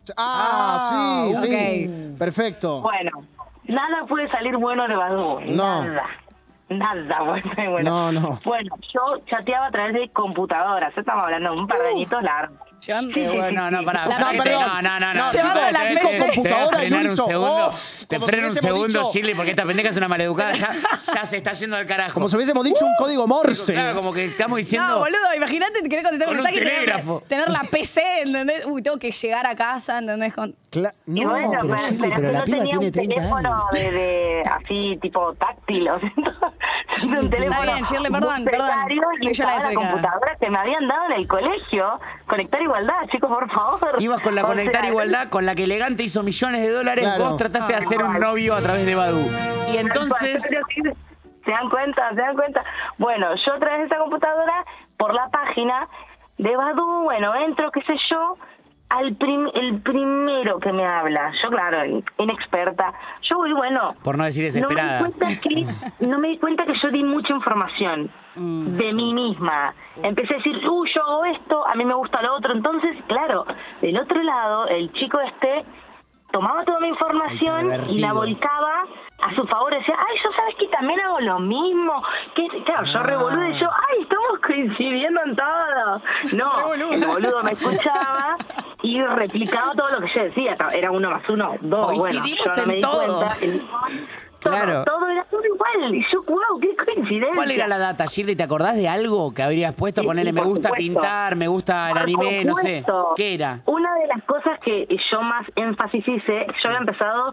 S3: Ah, sí,
S4: ok.
S3: sí. Perfecto.
S7: Bueno, nada puede salir bueno de Badoo.
S3: No.
S7: Nada bueno.
S3: No.
S7: Bueno, yo chateaba a través de computadoras. Estamos hablando de un par de añitos largos.
S2: Qué bueno, no, pará.
S4: La
S3: No,
S4: PC.
S3: perdón.
S2: No,
S4: Llevando
S3: chicos,
S4: la
S3: dijo
S4: PC.
S3: computadora y no
S2: un
S3: hizo...
S2: segundo.
S3: oh,
S2: Te
S3: como si
S2: freno un
S3: hubiésemos
S2: segundo,
S3: dicho-
S2: Shirley, porque esta pendeja es una maleducada. Ya se está yendo al carajo.
S3: Como si hubiésemos dicho un código Morse.
S2: Claro, como que estamos diciendo...
S4: No, boludo, imagínate querer contestar un
S2: Con un
S4: mensaje y
S2: telégrafo.
S4: tener la PC, ¿entendés? Uy, tengo que llegar a casa, ¿entendés?
S7: Y
S3: No,
S7: bueno,
S3: pero
S2: Shirley,
S7: pero
S2: pero la
S7: no
S2: piba
S7: tenía
S2: tiene
S7: un
S2: 30
S7: teléfono de así tipo táctil, o sea, un teléfono
S4: bien, Shirley, perdón,
S7: muy
S4: perdón.
S7: precario, y
S4: Soy yo la
S7: estaba la
S4: desubicada.
S7: computadora que me habían dado en el colegio. Conectar Igualdad, chicos, por favor.
S2: Ibas con la
S7: O
S2: Conectar
S7: sea,
S2: Igualdad, con la que Elegante hizo millones de dólares.
S3: Claro.
S2: Vos trataste de hacer un novio a través de Badoo. Y entonces...
S7: ¿Se dan cuenta? Bueno, yo a través de esa computadora, por la página de Badoo, bueno, entro, qué sé yo, el primero que me habla. Yo, claro, inexperta. Yo voy, bueno...
S2: Por no decir desesperada.
S7: No me di cuenta que yo di mucha información de mí misma. Empecé a decir, yo hago esto, a mí me gusta lo otro. Entonces, claro, del otro lado, el chico tomaba toda mi información y
S2: pervertido.
S7: la volcaba a su favor. Decía, ay, yo sabes que también hago lo mismo. Claro, yo revoludo y yo, ay, estamos coincidiendo en todo. No, el boludo me escuchaba y replicaba todo lo que yo decía. Era 1 más 1, 2. Bueno,
S2: Coincidimos
S7: yo no
S2: en
S7: me di
S2: todo.
S7: cuenta.
S2: Claro.
S7: Todo era todo igual. Y yo, wow, qué coincidencia.
S2: ¿Cuál era la data, Shirley? ¿Te acordás de algo que habrías puesto?
S7: Sí,
S2: Ponerle
S7: sí,
S2: me
S7: por
S2: gusta
S7: supuesto.
S2: pintar, me gusta el
S7: Por
S2: anime, no sé.
S7: supuesto.
S2: ¿Qué era?
S7: Una de las cosas que yo más énfasis hice, yo había empezado,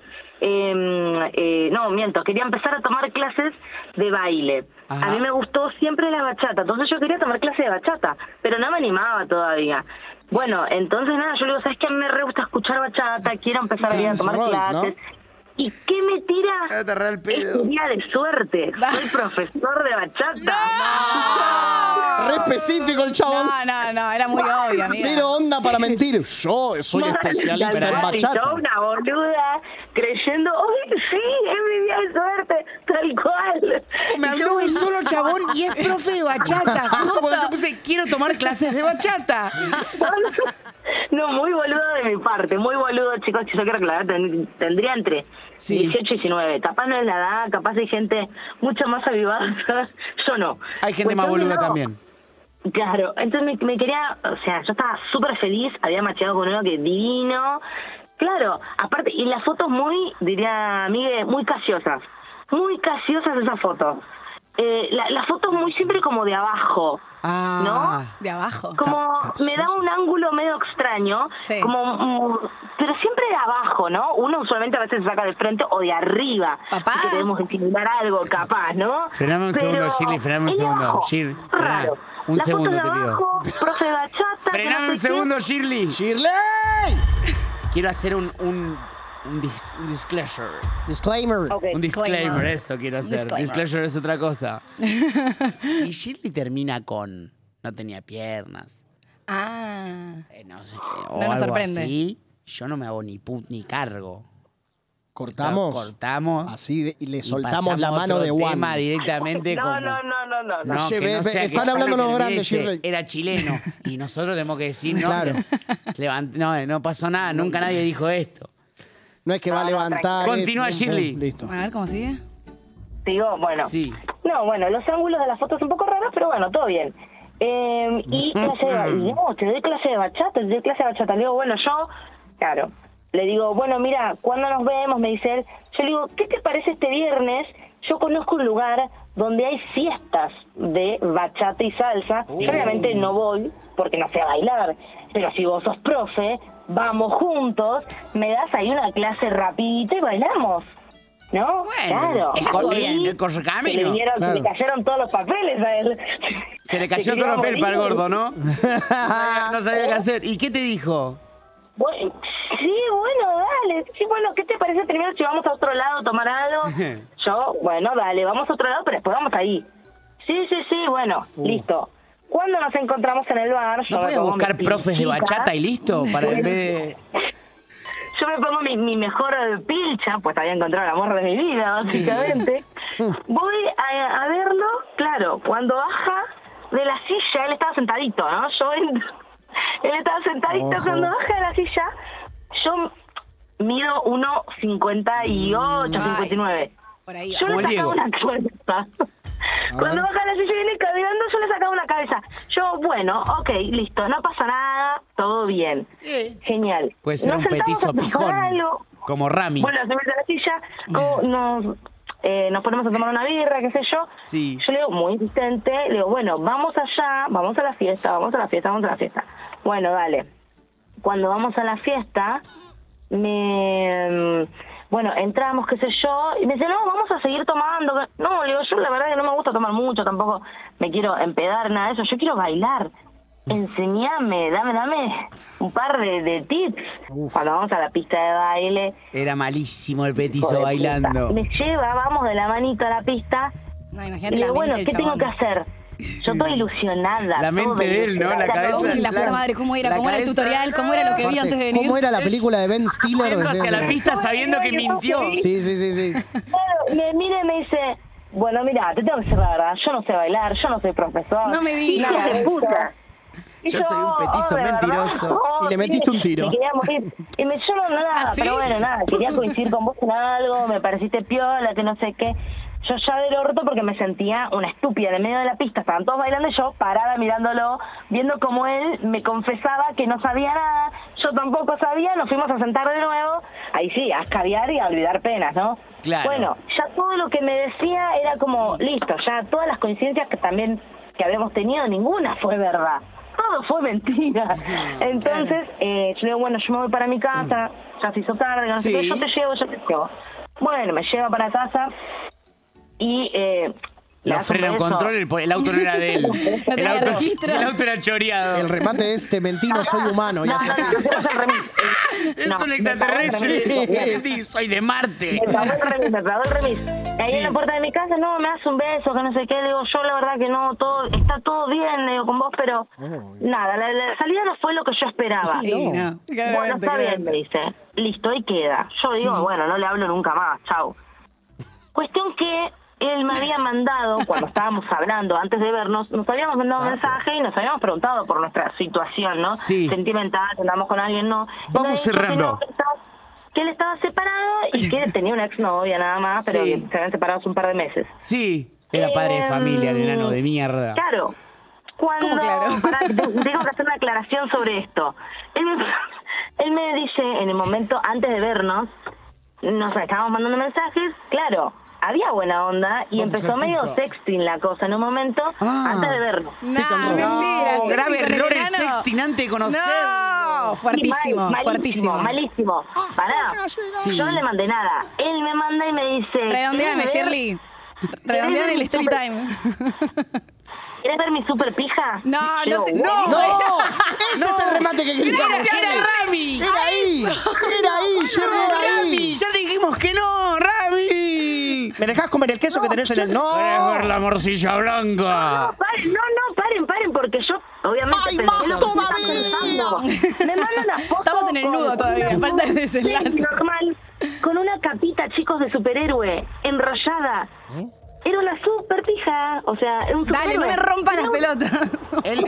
S7: quería empezar a tomar clases de baile.
S2: Ajá.
S7: A mí me gustó siempre la bachata, entonces yo quería tomar clases de bachata, pero no me animaba todavía. Bueno, entonces nada, yo le digo, ¿sabes qué? A mí me re gusta escuchar bachata, quiero empezar a ir a
S3: Prince
S7: tomar
S3: Royce,
S7: clases. ¿Y qué me tira?
S2: Te agarré el pedo.
S7: Es un día de suerte. Soy profesor de bachata.
S3: Re específico el chabón.
S4: No, era muy obvio, amiga.
S3: Cero onda para mentir. Yo soy especialista
S7: Tal
S3: en
S7: cual, y yo
S3: bachata.
S7: una boluda creyendo, ¡ay, sí! Es mi día de suerte, tal cual.
S2: Me habló un solo chabón y es profe de bachata. Justo cuando yo puse, quiero tomar clases de bachata.
S7: No, muy boludo de mi parte, muy boludo, chicos. Yo quiero aclarar, tendría entre
S2: Sí.
S7: 18 y 19. Capaz no es la edad, capaz hay gente mucho más avivada. Yo no.
S2: Hay gente más
S7: Cuestión de
S2: boluda
S7: no.
S2: también.
S7: Claro, entonces me quería, o sea, yo estaba súper feliz, había macheado con uno que divino. Claro, aparte, y las fotos muy, diría Miguel, muy casiosas esas fotos. la foto es muy siempre como de abajo.
S4: De abajo.
S7: Como me da un ángulo medio extraño,
S4: Sí.
S7: como pero siempre de abajo, ¿no? Uno usualmente a veces se saca de frente o de arriba.
S4: Papá.
S7: Así que debemos disimular algo, capaz, ¿no?
S2: Frename un segundo, Shirley, frename un
S7: es de
S2: segundo.
S7: abajo.
S2: Shir, frená.
S7: Raro.
S2: Un
S7: La
S2: segundo
S7: foto de
S2: te pido.
S7: abajo, profe de bachata. que
S2: Frename
S7: no
S2: un
S7: sé qué.
S2: segundo, Shirley.
S3: ¡Shirley!
S2: Quiero hacer un disclosure.
S3: Disclaimer.
S7: Ok.
S2: Un disclaimer,
S4: Disclaimer.
S2: eso quiero hacer.
S4: Disclaimer.
S2: Disclosure es otra cosa. Si Shirley termina con no tenía piernas, no sé, o
S4: No nos
S2: algo
S4: sorprende.
S2: así, yo no me hago ni put ni cargo.
S3: Cortamos.
S2: Cortamos.
S3: Así y le
S2: y
S3: soltamos la
S2: pasamos
S3: mano
S2: otro
S3: de Juan.
S2: tema directamente
S7: No,
S2: como...
S7: no.
S2: No,
S3: Che,
S2: que
S3: ve,
S2: no
S3: ve,
S2: sea que
S3: están
S2: yo
S3: hablando
S2: lo
S3: los
S2: que
S3: grandes,
S2: dice
S3: Shirley.
S2: era chileno. Y nosotros tenemos que decir, no,
S3: Claro.
S2: no pasó nada, nunca nadie dijo esto.
S3: No es que va a levantar.
S2: Continúa, Shirley.
S3: Listo.
S4: A ver, ¿cómo sigue?
S7: Digo, bueno.
S2: Sí.
S7: No, bueno, los ángulos de la foto son un poco raros, pero bueno, todo bien. Y clase no, te doy clase de bachata, te doy clase de bachata. Le digo, bueno, yo, claro, le digo, bueno, mira, ¿cuándo nos vemos? Me dice él. Yo le digo, ¿qué te parece este viernes? Yo conozco un lugar donde hay fiestas de bachata y salsa. Yo obviamente no voy porque no sé bailar, pero si vos sos profe, vamos juntos, me das ahí una clase rapidita y bailamos. ¿No?
S2: Bueno,
S7: claro.
S4: ella estuvo
S7: Ahí
S4: bien.
S2: El correcamino.
S7: se le dieron,
S3: Claro.
S7: se le cayeron todos los papeles a él.
S2: Se le cayó todo el papel para el gordo, ¿no? No sabía qué hacer. ¿Y qué te dijo?
S7: Bueno, sí, bueno, dale. Sí, bueno, ¿qué te parece primero si vamos a otro lado a tomar algo? Yo, bueno, dale, vamos a otro lado, pero después vamos ahí. Sí, bueno, listo. ¿Cuándo nos encontramos en el bar? Yo
S2: ¿No
S7: me
S2: puedes
S7: pongo
S2: buscar
S7: mi
S2: profes de
S7: pilcha.
S2: bachata y listo? Para en vez de...
S7: Yo me pongo mi mejor pilcha, pues había encontrado el amor de mi vida, básicamente. Voy a verlo, claro, cuando baja de la silla, él estaba sentadito, ¿no? Él estaba sentadito,
S3: Ojo.
S7: cuando baja de la silla, yo mido 1,58, 59.
S4: Por ahí.
S7: Yo
S2: Como
S7: le
S2: el
S7: sacaba
S2: Diego.
S7: una cabeza. Cuando baja de la silla y viene caminando, yo le sacaba una cabeza. Yo, bueno, ok, listo, no pasa nada, todo bien. Genial.
S2: Puede ser
S7: Nos
S2: un
S7: sentamos
S2: petizo
S7: a tomar
S2: pijón.
S7: algo.
S2: Como Rami.
S7: Bueno, se mete a la silla, nos ponemos a tomar una birra, qué sé yo.
S2: Sí.
S7: Yo le digo, muy insistente, le digo, bueno, vamos allá, vamos a la fiesta. Bueno, dale. Cuando vamos a la fiesta, bueno, entramos, qué sé yo, y me dice, no, vamos a seguir tomando. No, le digo, yo la verdad que no me gusta tomar mucho, tampoco me quiero empedar, nada de eso, yo quiero bailar. Enseñame, dame un par de tips. Cuando vamos a la pista de baile.
S2: Era malísimo el
S7: hijo de
S2: petizo
S7: puta,
S2: bailando.
S7: me lleva, vamos de la manito a la pista.
S4: No,
S7: Y
S4: imagínate
S7: le
S4: la
S7: digo, bueno,
S4: mente
S7: ¿qué
S4: del
S7: tengo
S4: chabón.
S7: que hacer? Yo estoy ilusionada.
S2: La mente de él, ¿no? La cabeza.
S4: Uy, la puta madre, ¿cómo era?
S2: La
S4: ¿Cómo era el
S2: cabeza-
S4: tutorial? ¿Cómo era lo que vi antes de venir?
S3: ¿Cómo era la película de Ben Stiller?
S2: Yendo hacia la pista sabiendo que mintió.
S3: Sí.
S7: Claro, me mira y me dice, bueno, mira, te tengo que decir la verdad, yo no sé bailar, yo no soy profesor.
S4: No me digas.
S7: Nada de puta. Y
S2: Yo soy un petizo
S7: de verdad,
S2: mentiroso.
S3: Y le metiste un tiro.
S7: Me quería morir. Y me yo no nada,
S4: ¿Ah, sí?
S7: pero bueno, nada, quería coincidir con vos en algo, me pareciste piola, que no sé qué. Yo ya del orto porque me sentía una estúpida en el medio de la pista, estaban todos bailando y yo parada mirándolo, viendo cómo él me confesaba que no sabía nada, yo tampoco sabía, nos fuimos a sentar de nuevo, ahí sí, a escabiar y a olvidar penas, ¿no?
S2: Claro.
S7: Bueno, ya todo lo que me decía era como, listo, ya todas las coincidencias que habíamos tenido, ninguna fue verdad. Todo fue mentira. Entonces, yo le digo, bueno, yo me voy para mi casa, ya se hizo tarde, no sé
S2: Sí.
S7: qué, yo te llevo. Bueno, me lleva para casa y le
S2: Lo
S7: hace un
S2: frena un
S7: beso.
S2: control, el auto no era de él.
S4: tenía registro.
S2: El auto era choreado.
S3: El remate es te mentí, no soy humano. Y
S7: No,
S3: hace
S7: no,
S3: así.
S7: no, hacemos el remis.
S2: Es
S7: No,
S2: un
S7: me
S2: extraterrestre.
S7: pagó
S2: Soy de Marte.
S7: me pagó el remis. Y ahí
S2: Sí.
S7: en la puerta de mi casa, no, me hace un beso, que no sé qué. Le digo, yo la verdad que no, está todo bien, le digo, con vos, pero nada, la salida no fue lo que yo esperaba.
S4: Sí, no.
S7: Bueno, está bien, me dice. Listo, ahí queda. Yo digo, bueno, no le hablo nunca más, chau. Cuestión que él me había mandado, cuando estábamos hablando, antes de vernos, nos habíamos mandado un mensaje y nos habíamos preguntado por nuestra situación, ¿no?
S2: Sí.
S7: Sentimental, si andamos con alguien, no.
S2: Vamos
S7: Y me dijo
S2: cerrando.
S7: que él estaba separado y que tenía una exnovia nada más, pero
S2: Sí.
S7: que se habían separado hace un par de meses.
S2: Sí, era padre de familia, el enano de mierda.
S7: Claro. Cuando,
S4: ¿Cómo claro?
S7: tengo que hacer una aclaración sobre esto. Él me dice, en el momento antes de vernos, nos estábamos mandando mensajes, claro, había buena onda y
S2: Vamos
S7: empezó
S2: al
S7: medio
S2: punto.
S7: sexting la cosa en un momento antes de verlo.
S4: No, mentira.
S2: No, grave
S4: ¿Sexting con
S2: error el
S4: enano?
S2: sexting antes de conocerlo.
S4: No, fuertísimo,
S7: Malísimo,
S4: fuertísimo.
S7: malísimo. Pará,
S2: Sí.
S7: yo no le mandé nada. Él me manda y me dice...
S4: Redondeame,
S7: ¿querés ver-
S4: Shirley. Redondeame el story time.
S7: ¿Querés ver mi super pija?
S4: No,
S7: Sí,
S4: no
S7: yo,
S4: te-
S7: bueno.
S3: ¡No! ¡Ese es el remate que queríamos!
S2: ¡Era Rami!
S3: ¡Era ahí! ¡Era ahí, Shirley, era
S2: ¡Rami!
S3: ahí!
S2: ¡Ya te dijimos que no, Rami!
S3: ¿Me dejás comer el queso que tenés en el...? ¡No!
S2: ¿Querés ver la morcilla blanca?
S7: Paren, porque yo obviamente
S3: ¡Ay,
S7: pensé
S3: más
S7: lo que
S3: todavía!
S7: estaba pensando. Me mandan una foto.
S4: Estamos en el nudo
S7: con
S4: todavía,
S7: una
S4: falta el
S7: super
S4: desenlace.
S7: serie normal, con una capita, chicos, de superhéroe, enrollada. Era una super pija, o sea, era un
S4: Dale, no me rompas las pelotas.
S2: Él...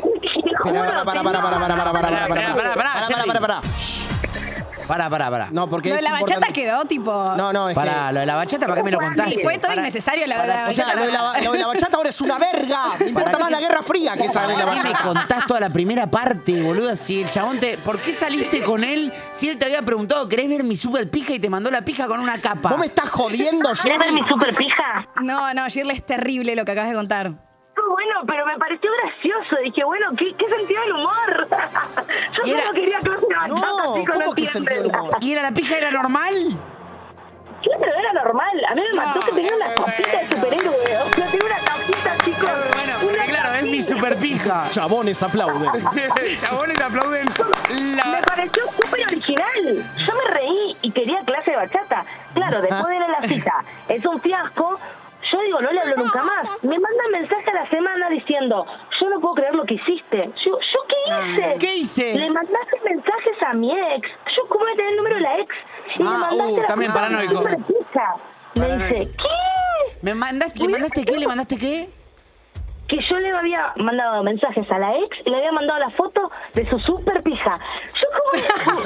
S2: Para.
S3: No, porque
S4: Lo de
S3: es
S4: la bachata
S3: importante.
S4: quedó tipo.
S3: No, es
S2: Para,
S3: que...
S2: lo de la bachata, ¿para qué me lo contaste?
S4: Sí, fue todo
S2: Para-
S4: innecesario la
S3: O sea,
S4: bachata.
S3: lo de la bachata ahora es una verga. Me importa más la Guerra Fría que esa de la
S2: ¿Para qué me
S3: bachata.
S2: contás toda la primera parte, boluda? Si el chabón te... ¿Por qué saliste con él si él te había preguntado, ¿querés ver mi super pija? Y te mandó la pija con una capa.
S3: ¿Vos me estás jodiendo,
S7: ¿Querés ver
S3: Shirley?
S7: mi super pija?
S4: No, Shirley, es terrible lo que acabas de contar.
S7: Bueno, pero me pareció gracioso. Dije, bueno, ¿qué sentido del humor? Yo
S2: Y era-
S7: solo quería clase de bachata,
S3: No,
S7: chicos,
S3: ¿cómo que
S7: entienden.
S3: sentido del humor?
S2: ¿Y era la pija era normal?
S7: Claro, era normal. A mí me mató que tenía una capita de superhéroe. O sea, tenía una capita, chicos.
S2: Bueno,
S7: Una
S2: porque claro, es mi
S7: capita.
S2: super pija.
S3: Chabones aplauden.
S2: Chabones aplauden
S7: Me
S2: la...
S7: pareció súper original. Yo me reí y quería clase de bachata. Claro, después de ir a la cita, es un fiasco. Yo digo, no le hablo nunca más. Me mandan mensaje a la semana diciendo, yo no puedo creer lo que hiciste. ¿Yo qué hice?
S2: ¿Qué hice?
S7: Le mandaste mensajes a mi ex. Yo, ¿cómo voy a tener el número de la ex? Y le mandaste la
S2: también
S7: foto
S2: paranoico.
S7: de su hija. Me dice, ¿qué?
S2: ¿Le mandaste qué? ¿Le mandaste qué?
S7: Que yo le había mandado mensajes a la ex y le había mandado la foto de su super pija. Yo como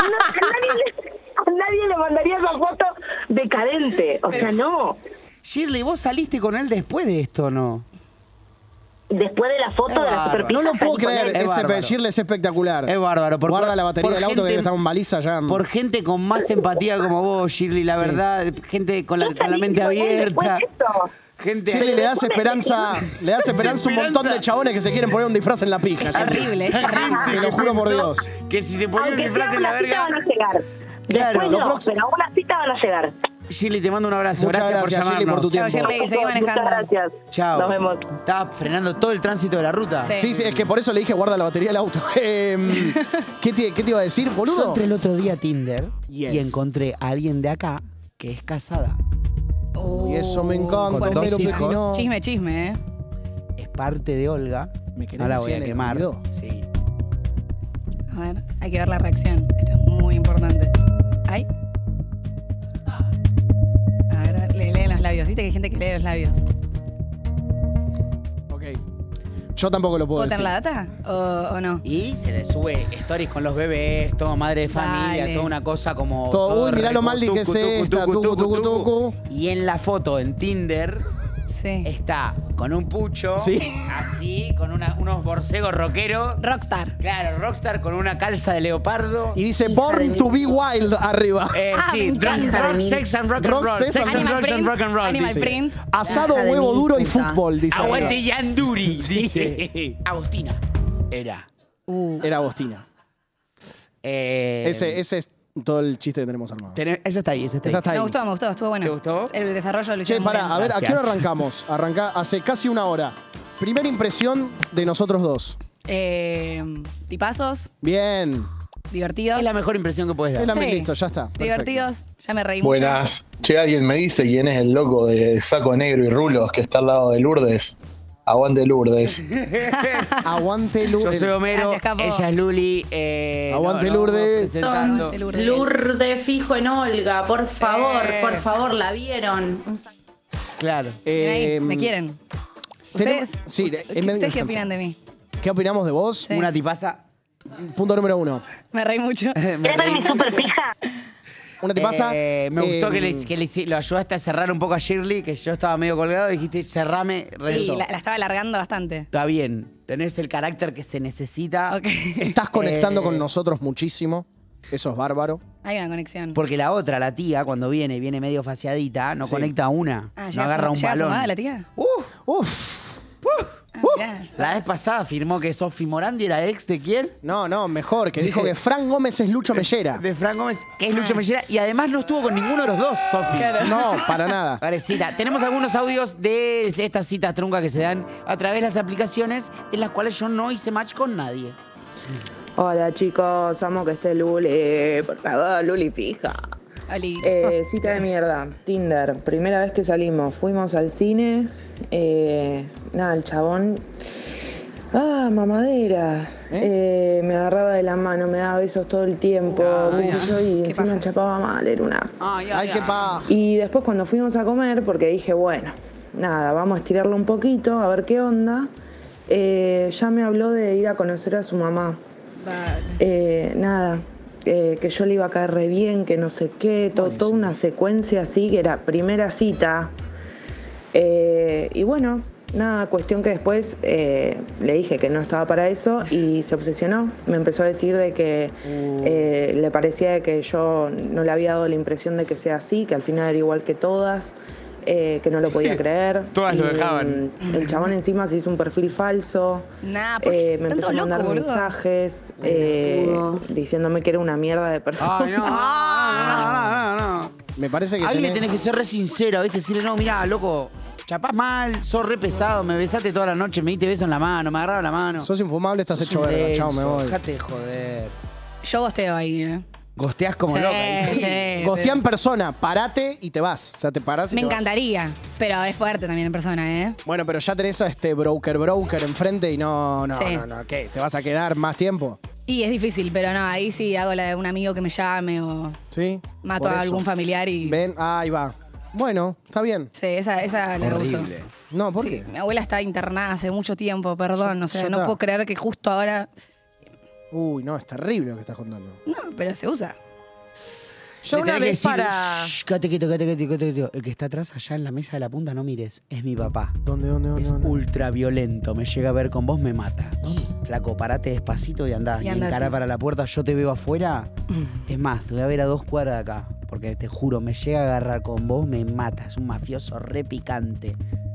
S7: a nadie le mandaría esa foto decadente. O sea, no.
S2: Shirley, ¿vos saliste con él después de esto o no?
S7: Después de la foto
S2: Es
S7: de la
S2: bárbaro.
S7: super pija.
S3: No lo puedo
S7: salí con
S3: creer.
S7: él.
S2: Es
S3: Ese
S2: bárbaro.
S3: Shirley es espectacular.
S2: Es bárbaro.
S3: Guarda la batería del auto que está en baliza ya.
S2: Por gente con más empatía como vos, Shirley, la
S3: Sí.
S2: verdad. Gente con
S7: Yo
S2: la
S7: salí
S2: mente
S7: con él después
S2: abierta.
S7: de esto.
S2: Gente...
S3: Shirley le das esperanza a un montón de
S2: Esperanza.
S3: chabones que se quieren poner un disfraz en la pija. Shirley.
S4: Terrible, es terrible.
S3: Te lo juro por Dios.
S2: Que si se ponía un
S7: Aunque
S2: disfraz
S7: sea
S2: en la
S7: una cita
S2: verga...
S7: van a llegar.
S2: Claro,
S7: Después
S3: lo
S7: no,
S3: próximo-
S7: pero a una cita van a llegar.
S2: Shirley, te mando un abrazo.
S3: Muchas
S2: gracias
S3: gracias,
S2: por
S3: Shirley, por tu
S2: llamarnos.
S3: tiempo.
S4: Chao, Shirley, seguí manejando.
S7: Muchas gracias.
S2: Chao.
S7: Nos vemos.
S2: Estaba frenando todo el tránsito de la ruta.
S4: Sí.
S3: Sí, es que por eso le dije guarda la batería del auto. ¿Qué te iba a decir,
S2: Yo
S3: boludo?
S2: entré el otro día a Tinder
S3: Yes.
S2: y encontré a alguien de acá que es casada.
S3: Y eso me encanta,
S2: Con dos
S3: Homero
S2: hijos.
S3: Pettinó.
S4: Chisme, ¿eh?
S2: Es parte de Olga.
S3: ¿Me querés
S2: No la
S3: decir
S2: voy a
S3: en el
S2: quemar.
S3: oído?
S2: Sí.
S4: A ver, hay que ver la reacción. Esto es muy importante. ¿Ay? A ver, le leen los labios. ¿Viste que hay gente que lee los labios?
S3: Ok. Yo tampoco lo puedo
S4: ¿Puedo
S3: decir.
S4: tener la data o no?
S2: Y se le sube stories con los bebés, todo madre de familia,
S4: Dale.
S2: toda una cosa como...
S3: Todo, uy, mirá lo Maldi que es esta, tucu, tucu, tucu.
S2: Y en la foto en Tinder
S4: Sí.
S2: está con un pucho,
S3: Sí.
S2: así, con unos borcegos rockeros.
S4: Rockstar.
S2: Claro, rockstar con una calza de leopardo.
S3: Y dice Born to be Wild arriba.
S2: Sí,
S4: me encanta.
S2: rock, sex and rock and
S3: Rock,
S2: roll.
S3: sex
S2: Sex
S3: and
S2: and
S4: Animal
S2: rock and
S4: print.
S2: rock and roll.
S4: Animal
S2: dice.
S4: print.
S3: Asado,
S7: Hija de
S3: huevo
S7: mil
S3: duro y
S7: puta.
S3: fútbol, dice.
S2: Aguante Yanduri, dice. Agustina. Era.
S3: Era Agostina. Ese es todo el chiste que tenemos armado.
S2: Esa está ahí, esa está ahí.
S3: Esa está ahí.
S4: Me gustó, estuvo bueno.
S2: ¿Te gustó?
S4: El desarrollo lo
S3: Che,
S4: hicieron muy
S3: pará,
S4: bien.
S3: a ver, ¿a qué hora
S2: Gracias.
S3: arrancamos? Arranca hace casi una hora. Primera impresión de nosotros dos.
S4: Tipazos,
S3: Bien.
S4: divertidos.
S2: Es la mejor impresión que puedes dar.
S3: Es la
S4: Sí.
S3: listo, ya está. Perfecto.
S4: Divertidos, ya me reí mucho.
S8: Buenas. Che, ¿alguien me dice quién es el loco de saco negro y rulos que está al lado de Lourdes? Aguante Lourdes.
S3: Aguante
S2: Yo
S3: Lourdes.
S2: soy Homero,
S4: Gracias, capo.
S2: ella es Luli.
S3: Aguante, Lourdes.
S2: Presentando.
S4: Aguante, Lourdes.
S9: Lourdes fijo en Olga, por favor, ¿la vieron?
S2: Claro.
S4: Bien ahí, me quieren.
S3: tenemos-
S4: ¿Ustedes?
S3: sí, es medio
S4: ¿Ustedes qué
S3: infancia.
S4: opinan de mí?
S3: ¿Qué opinamos de vos?
S4: Sí.
S2: Una tipaza.
S3: Punto número 1.
S4: Me reí mucho.
S2: Me
S7: ¿Querés ver
S2: reí.
S7: mi super pija?
S3: Una tipaza.
S2: Me gustó que lo ayudaste a cerrar un poco a Shirley, que yo estaba medio colgado. Dijiste, cerrame.
S4: Y la estaba alargando bastante.
S2: Está bien. Tenés el carácter que se necesita.
S4: Ok.
S3: Estás conectando con nosotros muchísimo. Eso es bárbaro.
S4: Hay una conexión.
S2: Porque la otra, la tía, cuando viene medio faciadita, no conecta a una. No agarra un
S4: ¿llega
S2: balón.
S4: fumada la tía? Mirá,
S2: La vez pasada afirmó que Sofi Morandi era ex de quién?
S3: No, mejor, que dijo que Fran Gómez es Lucho Mellera.
S2: De Fran Gómez, que es Lucho Mellera. Y además no estuvo con ninguno de los dos, Sofi.
S3: No, para nada.
S2: Parecida. Tenemos algunos audios de estas citas truncas que se dan a través de las aplicaciones en las cuales yo no hice match con nadie.
S10: Hola chicos, amo que esté Luli. Por favor, Luli fija.
S4: Ali.
S10: Cita de mierda, Tinder. Primera vez que salimos, fuimos al cine. Nada, el chabón. Mamadera. Me agarraba de la mano, me daba besos todo el tiempo. Y encima chapaba mal, era una.
S3: Ay, qué paja.
S10: Y después cuando fuimos a comer, porque dije, bueno, nada, vamos a estirarlo un poquito, a ver qué onda. Ya me habló de ir a conocer a su mamá. Nada, que yo le iba a caer re bien, que no sé qué, toda una secuencia así, que era primera cita. Y bueno, nada, cuestión que después le dije que no estaba para eso y se obsesionó. Me empezó a decir de que le parecía de que yo no le había dado la impresión de que sea así, que al final era igual que todas. Que no lo podía creer.
S2: Todas lo dejaban.
S10: El chabón encima se hizo un perfil falso.
S4: Nah, porque
S10: me empezó a mandar mensajes diciéndome que era una mierda de persona.
S2: Ay, no.
S3: Me parece que
S2: ahí le tenés que ser re sincero, ¿viste? Decirle, no, mirá, loco, chapás mal, sos re pesado, me besaste toda la noche, me diste beso en la mano, me agarraba la mano.
S3: Sos infumable, estás hecho verga. Chao, me voy.
S2: Dejate de joder.
S4: Yo gosteo ahí,
S2: Gosteás como loca.
S4: Sí.
S3: Gostea en persona, parate y te vas. O sea, te parás y
S4: Me
S3: te vas.
S4: encantaría, pero es fuerte también en persona,
S3: Bueno, pero ya tenés a este broker enfrente y no, ¿qué? ¿Te vas a quedar más tiempo?
S4: Y es difícil, pero no, ahí sí hago la de un amigo que me llame o
S3: Sí.
S4: mato
S3: por
S4: a
S3: eso.
S4: algún familiar y...
S3: Ven, ahí va. Bueno, está bien.
S4: Sí, esa la uso.
S2: Horrible.
S3: No, ¿por
S4: Sí,
S3: qué?
S4: mi abuela está internada hace mucho tiempo, perdón, o sea,
S3: Ya
S4: no
S3: está.
S4: puedo creer que justo ahora...
S3: Uy, no, es terrible lo que estás contando.
S4: No, pero se usa.
S5: Yo
S2: Le
S5: una
S2: tenés que
S5: vez
S2: decir,
S5: para...
S2: "Shh, quédate quieto. El que está atrás, allá en la mesa de la punta, no mires. Es mi papá.
S3: ¿Dónde?
S2: Es ultra violento. Me llega a ver con vos, me mata. Flaco, parate despacito y andá. Y
S4: andate.
S2: encará para la puerta, yo te veo afuera. Es más, te voy a ver a 2 cuadras de acá. Porque te juro, me llega a agarrar con vos, me mata. Es un mafioso re picante.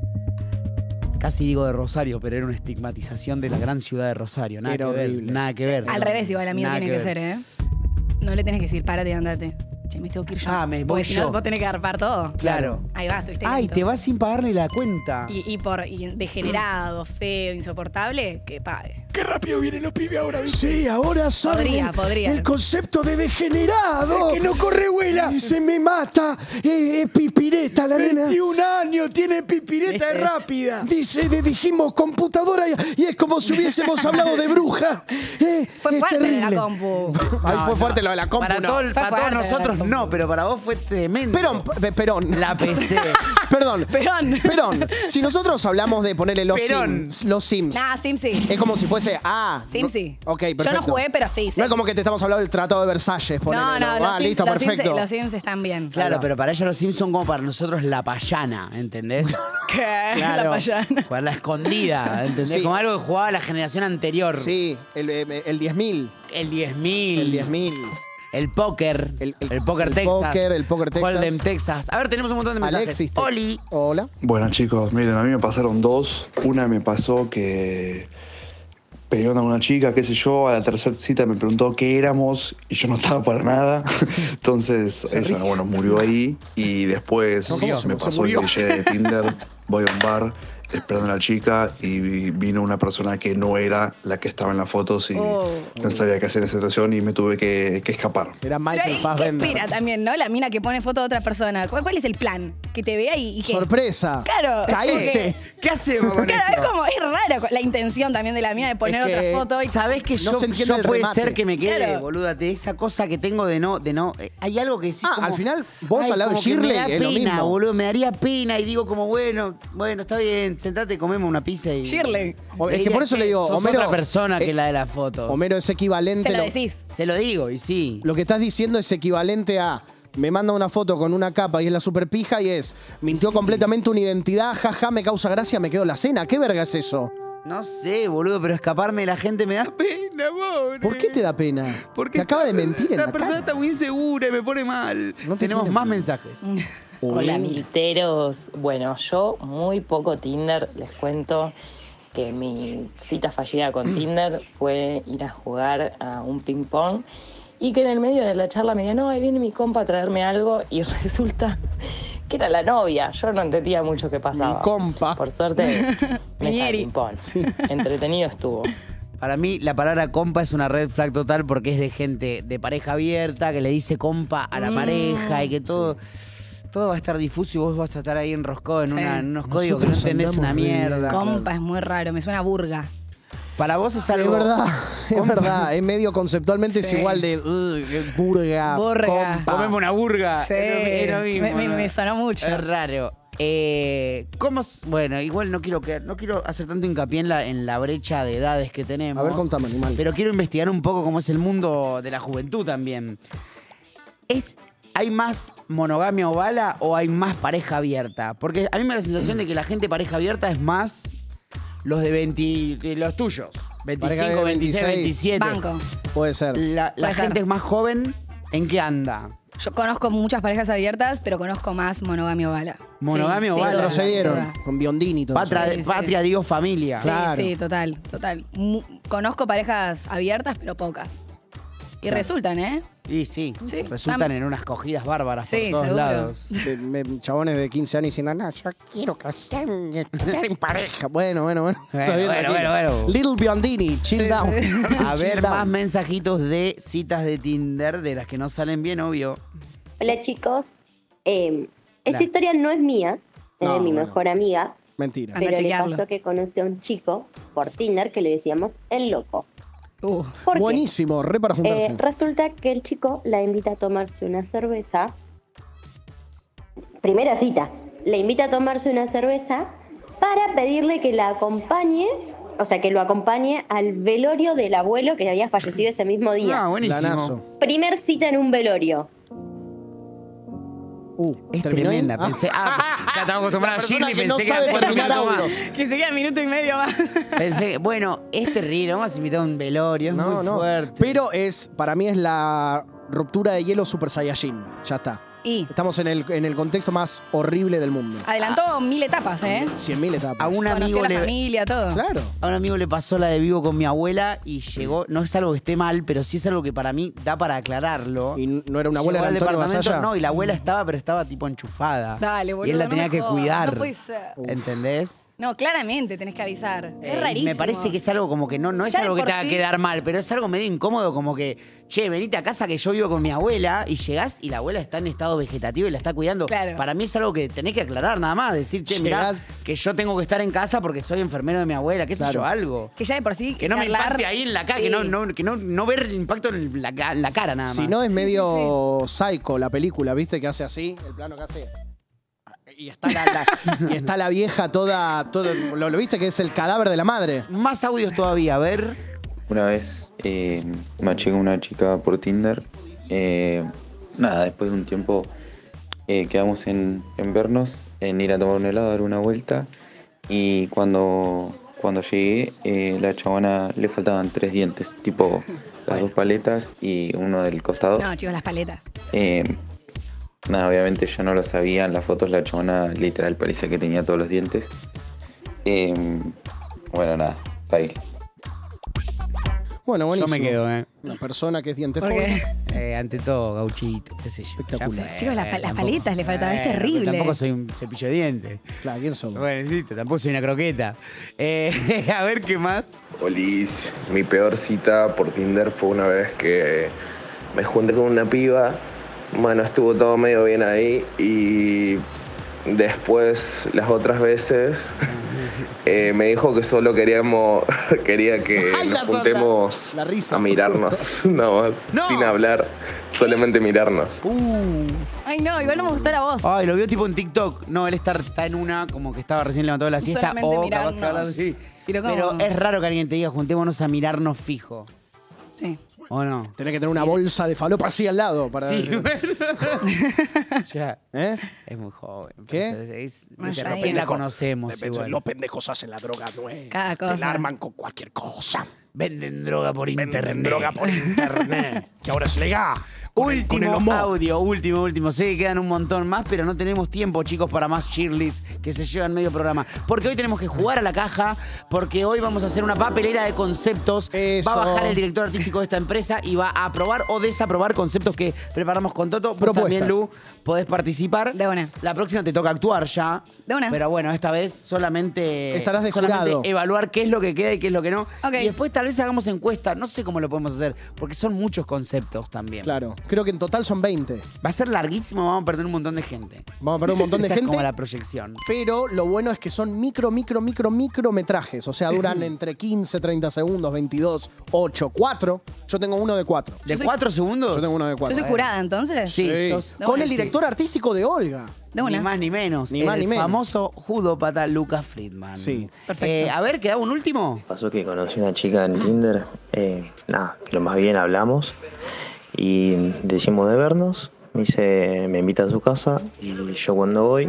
S2: Casi digo de Rosario, pero era una estigmatización de la gran ciudad de Rosario. Nada
S3: Era
S2: que ver.
S3: horrible.
S2: Nada que ver.
S4: Al revés, igual, amigo,
S2: Nada
S4: tiene que
S2: ver.
S4: ser, No le tenés que decir, párate y andate. Che, me tengo que ir yo.
S2: Ah, me voy
S4: Porque si
S2: yo.
S4: no, vos tenés que agarpar todo.
S2: Claro.
S4: Ahí vas, tuviste
S2: Ay,
S4: lento.
S2: te vas sin pagarle la cuenta.
S4: Y degenerado, feo, insoportable, que pague.
S2: Qué rápido vienen los pibes ahora, ¿viste?
S3: Sí, ahora saben
S4: Podría.
S3: el concepto de degenerado.
S2: Que no corre, vuela.
S3: Y se me mata. Es pipireta la nena.
S2: 21 años, tiene pipireta
S4: Este,
S2: rápida.
S3: Dice, dijimos computadora y es como si hubiésemos hablado de bruja.
S4: Fue
S3: es
S4: fuerte
S3: terrible.
S4: la compu.
S3: Ay, fue fuerte lo de la compu.
S2: Para,
S3: no.
S2: para todos
S4: fuerte
S2: nosotros
S4: la
S2: no, pero para vos fue tremendo.
S3: Perón.
S2: La PC.
S3: Perdón.
S4: Perón.
S3: Si nosotros hablamos de ponerle
S2: Perón.
S3: los Sims,
S4: Nah, Sim sí.
S3: es como si fuese,
S4: Sim sí.
S3: Ok, perfecto.
S4: Yo no jugué, pero sí.
S3: No es como que te estamos hablando del Tratado de Versalles.
S4: No,
S3: ponele,
S4: no, los Sims,
S3: listo,
S4: los Sims-
S3: perfecto.
S4: los Sims están bien.
S2: Claro, pero para ellos los Sims son como para nosotros la payana, ¿entendés?
S4: ¿Qué?
S3: Claro.
S4: La payana.
S2: Jugar la escondida, ¿entendés?
S3: Sí.
S2: Como algo que jugaba la generación anterior.
S3: Sí, el 10.000.
S2: El 10.000.
S3: El 10.000.
S2: El póker. El póker
S3: el
S2: Texas.
S3: póker, el póker Texas.
S2: Hold'em Texas. A ver, tenemos un montón de mensajes.
S3: Alexis Texas.
S2: Oli.
S3: Hola.
S11: Bueno chicos, miren, a mí me pasaron 2. Una me pasó que peleando a una chica, qué sé yo, a la tercera cita me preguntó qué éramos y yo no estaba para nada. Entonces, ella, bueno, murió ahí y después
S3: No, ¿cómo
S11: me
S3: se
S11: pasó
S3: murió?
S11: el cliché de Tinder, voy a un bar esperando a la chica y vino una persona que no era la que estaba en las fotos y no sabía qué hacer en esa situación y me tuve que escapar.
S3: Era
S4: Pero
S3: Michael
S4: ahí, ¿qué
S3: Fassbender.
S4: espera también, no? La mina que pone foto de otra persona. ¿Cuál es el plan? Que te vea y que...
S3: Sorpresa.
S4: Claro.
S3: Caíste.
S2: ¿Qué hacemos con
S4: Claro,
S2: esto?
S4: es como, es rara la intención también de la mina de poner
S3: Es que
S4: otra foto. Y...
S2: ¿Sabés que
S3: No
S2: yo,
S3: se entiende
S2: yo
S3: el
S2: puede
S3: remate.
S2: ser que me quede,
S4: Claro.
S2: boluda? Esa cosa que tengo de no. Hay algo que sí.
S3: Al final, vos al lado de
S2: como que
S3: Shirley
S2: me da
S3: es lo
S2: pena,
S3: mismo.
S2: boludo. Me daría pena y digo como, bueno, está bien, sentate, comemos una pizza y...
S4: Shirley.
S3: Es que por eso le digo,
S2: sos
S3: Homero,
S2: otra persona que la de las fotos.
S3: Homero es equivalente.
S4: Se lo decís.
S2: Se lo digo y sí.
S3: Lo que estás diciendo es equivalente a me manda una foto con una capa y es la super pija y es mintió completamente una identidad, jaja, me causa gracia, me quedo en la cena. ¿Qué verga es eso?
S2: No sé, boludo, pero escaparme de la gente me da pena, pobre.
S3: ¿Por qué te da pena?
S2: Porque
S3: te acaba de mentir en la
S2: persona
S3: cara.
S2: está muy insegura y me pone mal.
S3: No te
S2: Tenemos
S3: quiere
S2: más
S3: mal.
S2: mensajes.
S12: Hola, militeros. Bueno, yo muy poco Tinder, les cuento que mi cita fallida con Tinder fue ir a jugar a un ping pong y que en el medio de la charla me digan, no, ahí viene mi compa a traerme algo y resulta que era la novia. Yo no entendía mucho qué pasaba.
S3: Mi compa.
S12: Por suerte, mesa de ping pong. Entretenido estuvo.
S2: Para mí, la palabra compa es una red flag total porque es de gente de pareja abierta que le dice compa a la pareja y que todo... Todo va a estar difuso y vos vas a estar ahí enroscado en, en unos códigos que no entendés una mierda.
S4: Compa es muy raro, me suena burga.
S2: Para vos es algo...
S3: Es verdad. Es medio conceptualmente es igual de burga, compa.
S2: Comemos una burga.
S4: Sí.
S2: Es lo mismo, ¿no?
S4: Me sonó mucho.
S2: Es raro. Bueno, igual no quiero hacer tanto hincapié en la brecha de edades que tenemos.
S3: A ver, contame, animal.
S2: Pero quiero investigar un poco cómo es el mundo de la juventud también. ¿Hay más monogamia o bala o hay más pareja abierta? Porque a mí me da la sensación de que la gente pareja abierta es más los de 20, los tuyos. 25, 26, 27.
S4: Banco.
S3: Puede ser.
S2: La
S4: Puede
S2: gente
S4: ser.
S2: es más joven, ¿en qué anda?
S4: Yo conozco muchas parejas abiertas, pero conozco más monogamia o bala.
S2: Monogamia o bala.
S4: total,
S3: Procedieron
S4: total.
S3: con Biondini y todo
S2: Patria,
S3: eso.
S2: patria digo, familia.
S4: Sí,
S3: Claro.
S4: sí, total. Conozco parejas abiertas, pero pocas. Y resultan, ¿eh?
S2: Y sí,
S4: Sí.
S2: resultan en unas cogidas bárbaras
S4: Sí,
S2: por todos
S4: seguro.
S2: lados.
S3: Chabones de 15 años diciendo, no, yo quiero casarme y estar en pareja. Bueno. Está bien,
S2: Bueno.
S3: tranquilo. Little Biondini, chill down.
S2: A ver,
S3: Chill down.
S2: más mensajitos de citas de Tinder, de las que no salen bien, obvio.
S13: Hola chicos, esta
S2: Hola.
S13: historia no es mía, es de mi mejor amiga,
S3: Mentira.
S4: Anda a
S13: pero le
S4: chequearlo.
S13: pasó que conoció a un chico por Tinder que le decíamos el loco. ¿Por qué?
S3: Buenísimo, re para juntarse.
S13: Resulta que el chico la invita a tomarse una cerveza. Primera cita, le invita a tomarse una cerveza para pedirle que la acompañe, o sea, que lo acompañe al velorio del abuelo que había fallecido ese mismo día.
S2: Ah, buenísimo.
S3: Planazo.
S13: Primer cita en un velorio.
S2: Es
S3: ¿terminó ahí?
S2: tremenda, pensé. Ya estaba acostumbrado a
S3: La persona
S2: Shirley,
S3: que no
S2: pensé que
S3: sabe
S2: era cuatro
S3: terminar
S2: minutos más.
S3: audios.
S4: Que se queda minuto y medio más.
S2: Pensé, bueno, es terrible, vamos a invitar a un velorio, es muy fuerte.
S3: Pero para mí es la ruptura de hielo Super Saiyajin. Ya está.
S4: Y
S3: Estamos en el contexto más horrible del mundo.
S4: adelantó 1000 etapas, ¿eh?
S3: 100.000 etapas.
S2: A un
S4: Conoció
S2: amigo
S4: a la familia, todo.
S3: Claro.
S2: A un amigo le pasó la de vivo con mi abuela y llegó, no es algo que esté mal, pero sí es algo que para mí da para aclararlo.
S3: Y no era una abuela,
S2: Llegó
S3: era
S2: al
S3: Antonio
S2: departamento,
S3: Vasalla.
S2: no, y la abuela pero estaba tipo enchufada.
S4: Dale, boludo.
S2: Y él la
S4: no
S2: tenía
S4: me
S2: que
S4: jodas,
S2: cuidar.
S4: No puede ser.
S2: ¿Entendés?
S4: No, claramente tenés que avisar. Es rarísimo.
S2: Me parece que es algo como que no es
S4: Ya de
S2: algo que
S4: por
S2: te haga
S4: sí-
S2: quedar mal, pero es algo medio incómodo, como que, che, venite a casa que yo vivo con mi abuela y llegás y la abuela está en estado vegetativo y la está cuidando.
S4: Claro.
S2: Para mí es algo que tenés que aclarar nada más, decir, che, mirá,
S3: Llegás-
S2: que yo tengo que estar en casa porque soy enfermero de mi abuela, qué sé
S3: Claro.
S2: yo, algo.
S4: Que ya de por sí.
S2: Que no me
S4: charlar-
S2: impacte ahí en la cara,
S4: Sí.
S2: que no ver el impacto en la cara nada más.
S3: Si no, es medio Psycho la película, ¿viste? Que hace así, el plano que hace. Y está y está la vieja toda ¿lo viste? Que es el cadáver de la madre.
S2: Más audios todavía, a ver.
S14: Una vez maché con una chica por Tinder. Nada, después de un tiempo quedamos en vernos, en ir a tomar un helado, dar una vuelta. Y cuando llegué, la chabona le faltaban 3 dientes, tipo las 2 paletas y uno del costado.
S4: No, chicos, las paletas.
S14: Nada, obviamente yo no lo sabía, en las fotos la chabona literal parecía que tenía todos los dientes. Bueno, nada, está ahí.
S3: Bueno, buenísimo.
S2: Yo me quedo,
S3: La persona que es diente
S4: ¿Por qué?
S2: Ante todo, gauchito, qué sé yo.
S3: Espectacular.
S2: Ya fue,
S4: Chicos, las
S2: tampoco-
S4: paletas le faltaban. Es
S2: pero
S4: terrible.
S2: Tampoco soy un cepillo de dientes.
S3: Claro, ¿quién somos?
S2: Bueno, sí, tampoco soy una croqueta. A ver qué más.
S15: Olis, mi peor cita por Tinder fue una vez que me junté con una piba. Bueno, estuvo todo medio bien ahí y después las otras veces me dijo que solo quería que
S3: Ay,
S15: nos
S3: la
S15: juntemos
S3: la risa.
S15: a mirarnos, nada más,
S2: No.
S15: sin hablar, solamente mirarnos.
S4: Ay, no, igual no me gustó la voz.
S2: Ay, lo vio tipo en TikTok. No, él está en una, como que estaba recién levantado de la siesta.
S4: Solamente
S2: O capaz que
S4: mirarnos.
S2: hablando así.
S4: Pero
S2: Pero
S4: ¿cómo?
S2: es raro que alguien te diga, juntémonos a mirarnos fijo.
S4: Sí.
S2: ¿O no?
S3: Tenés que tener una bolsa de falopa así al lado para.
S2: Sí, bueno. Ya. Es muy joven.
S3: ¿Qué?
S2: Recién la conocemos. Igual.
S3: Los pendejos hacen la droga nueva.
S4: Cada cosa.
S3: Te la arman con cualquier cosa.
S2: Venden droga por internet.
S3: Venden droga por internet. Que ahora es legal.
S2: Último audio, último. Sé que quedan un montón más, pero no tenemos tiempo, chicos, para más Shirleys que se llevan medio programa. Porque hoy tenemos que jugar a la caja, porque hoy vamos a hacer una papelera de conceptos.
S3: Eso.
S2: Va a bajar el director artístico de esta empresa y va a aprobar o desaprobar conceptos que preparamos con Toto. Vos también, Lu, podés participar.
S4: De una.
S2: La próxima te toca actuar ya.
S4: De una.
S2: Pero bueno, esta vez solamente...
S3: Estarás de
S2: solamente
S3: jurado.
S2: evaluar qué es lo que queda y qué es lo que no.
S4: Ok.
S2: Y después tal vez hagamos encuesta. No sé cómo lo podemos hacer, porque son muchos conceptos también.
S3: Claro. Creo que en total son 20.
S2: Va a ser larguísimo, vamos a perder un montón de gente.
S3: Vamos a perder un montón de
S2: Esa
S3: gente.
S2: Es como la proyección.
S3: Pero lo bueno es que son micrometrajes. O sea, duran entre 15, 30 segundos, 22, 8, 4. Yo tengo uno de 4.
S2: ¿De 4 segundos?
S3: Yo tengo uno de 4.
S4: ¿Yo soy jurada entonces?
S2: Sí.
S3: Con el director artístico de Olga.
S4: De una.
S2: Ni más ni menos.
S3: Ni más
S2: el
S3: ni menos.
S2: famoso judópata Lucas Friedman.
S3: Sí.
S4: Perfecto.
S2: A ver, ¿quedaba un último?
S16: Pasó que conocí a una chica en Tinder, nada, lo más bien hablamos y decimos de vernos, me invita a su casa y yo cuando voy,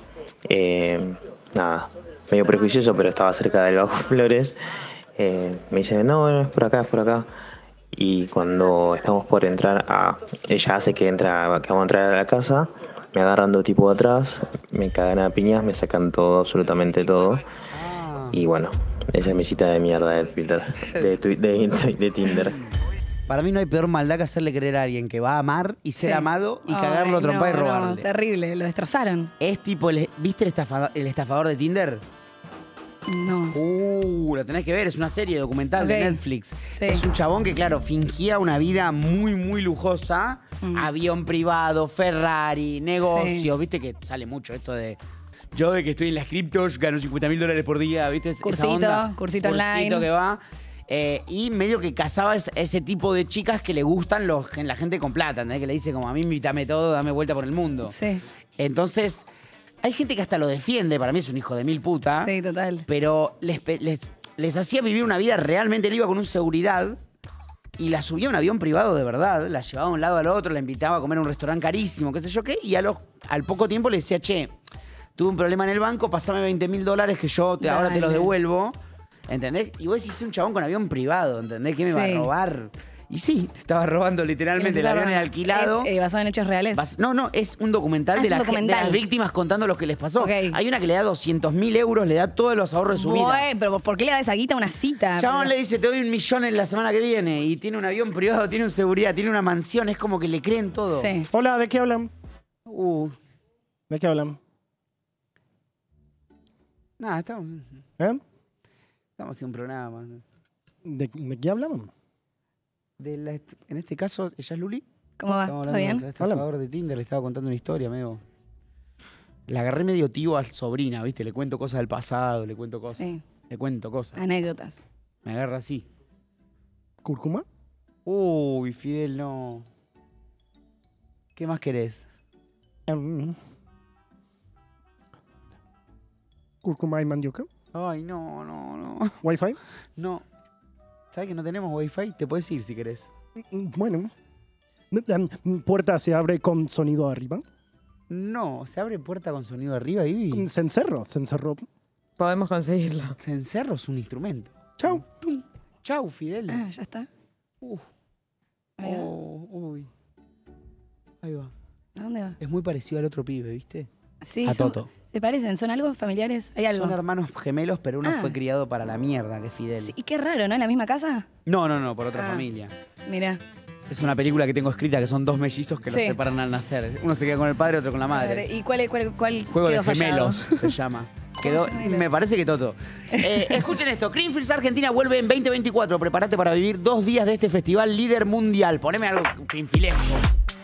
S16: nada, medio prejuicioso, pero estaba cerca del Bajo Flores, me dice, no, es por acá. Y cuando estamos por entrar ella hace que vamos a entrar a la casa, me agarran dos tipos de atrás, me cagan a piñas, me sacan todo, absolutamente todo. Y bueno, esa es mi cita de mierda de Twitter, de Tinder.
S2: Para mí no hay peor maldad que hacerle creer a alguien que va a amar y ser amado y cagarlo, trompar y robarle.
S4: No, terrible, lo destrozaron.
S2: Es tipo, ¿viste el estafador de Tinder?
S4: No.
S2: La tenés que ver, es una serie documental de Netflix.
S4: Sí.
S2: Es un chabón que, claro, fingía una vida muy, muy lujosa. Avión privado, Ferrari, negocios. Viste que sale mucho esto de... Yo de que estoy en las criptos gano $50.000 por día, ¿viste?
S4: Cursito online.
S2: Que va. Y medio que cazaba ese tipo de chicas que le gustan la gente con plata, ¿entendés? Que le dice como, a mí invítame todo, dame vuelta por el mundo.
S4: Sí.
S2: Entonces... Hay gente que hasta lo defiende, para mí es un hijo de mil puta.
S4: Sí, total.
S2: Pero les hacía vivir una vida realmente, él iba con un seguridad y la subía a un avión privado de verdad, la llevaba de un lado al otro, la invitaba a comer a un restaurante carísimo, qué sé yo qué, y al poco tiempo le decía, che, tuve un problema en el banco, pasame $20.000 que yo ahora te los devuelvo, ¿entendés? Y vos decís, un chabón con avión privado, ¿entendés? ¿Qué me va a robar? Y sí, estaba robando literalmente el avión alquilado.
S4: ¿Es basado en hechos reales?
S2: No, es un documental, de las víctimas contando lo que les pasó.
S4: Okay.
S2: Hay una que le da 200.000 euros, le da todos los ahorros de su vida.
S4: Pero ¿por qué le da esa guita a una cita?
S2: Chabón le dice, te doy $1 millón en la semana que viene. Y tiene un avión privado, tiene un seguridad, tiene una mansión. Es como que le creen todo.
S4: Sí.
S17: Hola, ¿de qué hablan? ¿De qué hablan?
S2: Nada, estamos haciendo un programa.
S17: ¿De qué hablan?
S2: En este caso, ¿ella es Luli?
S4: ¿Cómo va? ¿Todo bien?
S2: El estafador de Tinder le estaba contando una historia, medio. Le agarré medio tío a sobrina, ¿viste? Le cuento cosas del pasado, le cuento cosas.
S4: Sí.
S2: Le cuento cosas.
S4: Anécdotas.
S2: Me agarra así.
S17: ¿Cúrcuma?
S2: Uy, Fidel, no. ¿Qué más querés?
S17: ¿Cúrcuma y mandioca?
S2: Ay, no.
S17: ¿Wi-Fi?
S2: No. ¿Sabes que no tenemos Wi-Fi? Te puedes ir si querés.
S17: Bueno. ¿Puerta se abre con sonido arriba?
S2: No, ¿se abre puerta con sonido arriba, Ivy?
S17: Cencerro.
S5: Podemos conseguirlo.
S2: Cencerro es un instrumento.
S17: Chau.
S2: Chau, Fidel.
S4: Ah, ya está.
S2: Uy. Ahí va.
S4: ¿A dónde va?
S2: Es muy parecido al otro pibe, ¿viste?
S4: Sí,
S2: a Toto.
S4: ¿Se parecen? ¿Son algo familiares? ¿Hay algo?
S2: Son hermanos gemelos, pero uno fue criado para la mierda, que es Fidel.
S4: Sí, y qué raro, ¿no? ¿En la misma casa?
S2: No, por otra familia.
S4: Mira.
S2: Es una película que tengo escrita que son dos mellizos que los separan al nacer. Uno se queda con el padre, otro con la madre.
S4: ¿Y cuál
S2: Juego de gemelos se llama. Me parece que Toto. Escuchen esto. Creamfields Argentina vuelve en 2024. Prepárate para vivir 2 días de este festival líder mundial. Poneme algo creamfilesco.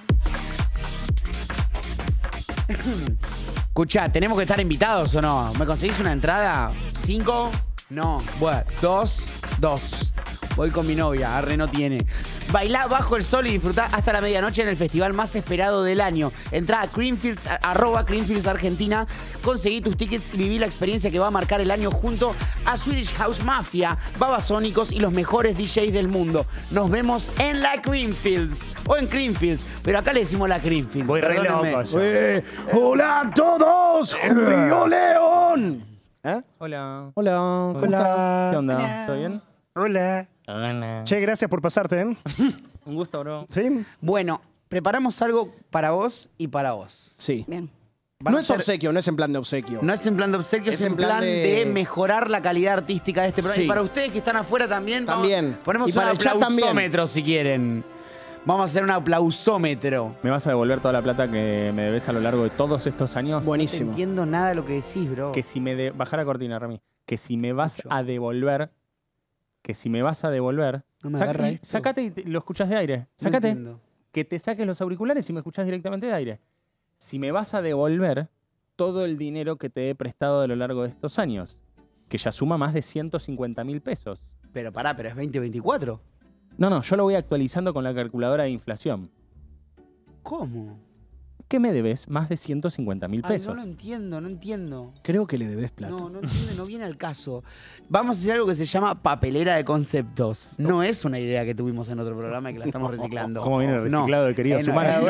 S2: Escuchá, ¿tenemos que estar invitados o no? ¿Me conseguís una entrada? ¿5? No. Bueno, 2. Voy con mi novia, arre no tiene. Bailá bajo el sol y disfrutá hasta la medianoche en el festival más esperado del año. Entrá a Creamfields, @Creamfields Argentina, conseguí tus tickets y viví la experiencia que va a marcar el año junto a Swedish House Mafia, Babasónicos y los mejores DJs del mundo. Nos vemos en la Creamfields o en Creamfields, pero acá le decimos la Creamfields.
S18: Voy re
S2: perdónenme.
S18: loco yo.
S3: ¡Hola a todos! ¡Río León!
S18: Hola.
S3: Hola, ¿cómo estás?
S18: ¿Qué onda? ¿Todo bien?
S17: Hola.
S18: Hola.
S17: Che, gracias por pasarte, ¿eh?
S18: Un gusto, bro.
S17: ¿Sí?
S2: Bueno, preparamos algo para vos y para vos.
S3: Sí.
S4: Bien.
S3: No es obsequio, no es en plan de obsequio.
S2: No es en plan de obsequio, es en plan de mejorar la calidad artística de este programa.
S3: Sí.
S2: Y para ustedes que están afuera también,
S3: También.
S2: ponemos
S3: Y para
S2: un
S3: el chat también.
S2: aplausómetro si quieren. Vamos a hacer un aplausómetro.
S18: ¿Me vas a devolver toda la plata que me debes a lo largo de todos estos años?
S2: No entiendo nada de lo que decís, bro.
S18: Que si me bajar la cortina, Rami. Que si me vas a devolver. Que si me vas a devolver.
S2: No me agarra esto.
S18: Sácate y lo escuchás de aire.
S2: No
S18: Sácate.
S2: entiendo.
S18: Que te saques los auriculares y me escuchás directamente de aire. Si me vas a devolver todo el dinero que te he prestado a lo largo de estos años, que ya suma más de 150.000 pesos.
S2: Pero pará, pero es 2024.
S18: No, yo lo voy actualizando con la calculadora de inflación.
S2: ¿Cómo?
S18: ¿Qué me debes? Más de 150.000
S2: Ay,
S18: pesos.
S2: no lo entiendo, no entiendo.
S3: Creo que le debes plata.
S2: No entiendo, no viene al caso. Vamos a hacer algo que se llama papelera de conceptos. No es una idea que tuvimos en otro programa y que la estamos reciclando.
S18: ¿Cómo viene el reciclado de querido
S2: no,
S18: humano?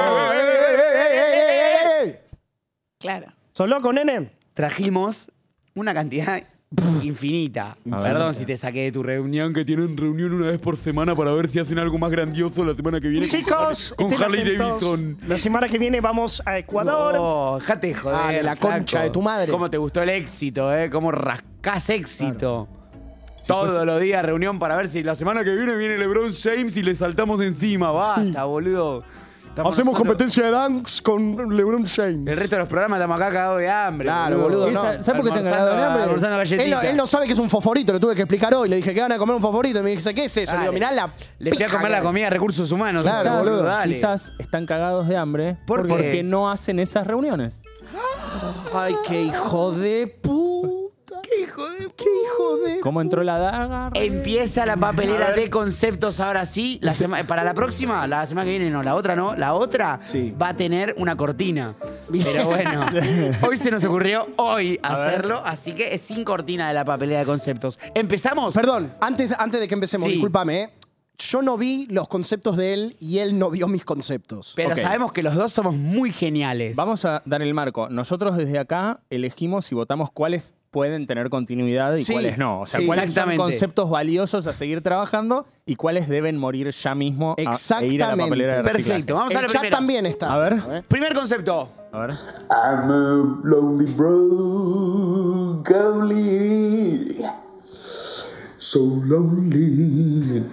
S4: Claro.
S17: ¿Sos loco, nene?
S2: Trajimos una cantidad infinita. Perdón si te saqué de tu reunión, que tienen reunión una vez por semana para ver si hacen algo más grandioso la semana que viene.
S17: Chicos,
S2: con
S17: estén
S2: Harley
S17: atentos.
S2: Davidson.
S17: La semana que viene vamos a Ecuador.
S2: No, dejate de joder.
S3: Dale, la
S2: flaco.
S3: concha de tu madre.
S2: ¿Cómo te gustó el éxito, Cómo rascás éxito.
S18: Si
S2: Todos
S18: fuese-
S2: los días reunión para ver si la semana que viene LeBron James y le saltamos encima. Basta, boludo. Estamos
S3: Hacemos
S2: nosotros-
S3: competencia de dunks con LeBron James.
S2: El resto de los programas estamos acá cagados de hambre.
S3: Claro, boludo, no.
S18: ¿Sabes por qué te han cagado de hambre?
S2: Almorzando galletitas.
S3: Él no sabe que es un fosforito, lo tuve que explicar hoy. Le dije que van a comer un fosforito y me dice, ¿qué es eso? Le digo, mirá la
S2: Le fui a
S3: pija
S2: comer la
S3: que-
S2: comida de recursos humanos.
S3: Claro,
S2: Quizás,
S3: boludo.
S2: dale.
S18: Quizás están cagados de hambre
S2: ¿Por qué?
S18: porque no hacen esas reuniones.
S3: Ay, qué hijo de puta.
S2: ¿Qué hijo de
S3: ¿Qué hijo de
S18: ¿Cómo entró la daga?
S2: Empieza la papelera de conceptos ahora sí. Para la próxima, la semana que viene no, la otra no. La otra va a tener una cortina. Pero bueno, hoy se nos ocurrió hacerlo, así que es sin cortina de la papelera de conceptos. ¿Empezamos?
S3: Perdón, antes de que empecemos,
S2: Sí.
S3: discúlpame, Yo no vi los conceptos de él y él no vio mis conceptos.
S2: Pero
S18: Ok.
S2: sabemos que los dos somos muy geniales.
S18: Vamos a dar el marco. Nosotros desde acá elegimos y votamos cuáles pueden tener continuidad y
S3: Sí,
S18: cuáles no. O sea,
S3: sí,
S18: cuáles son
S2: exactamente.
S18: conceptos valiosos a seguir trabajando y cuáles deben morir ya mismo e ir a la
S3: Exactamente.
S18: papelera de reciclaje.
S2: Perfecto, vamos a
S3: El
S2: la
S3: chat
S2: primera.
S3: también está.
S18: A ver.
S2: Primer concepto.
S18: A ver.
S19: I'm a lonely broccoli. So lonely.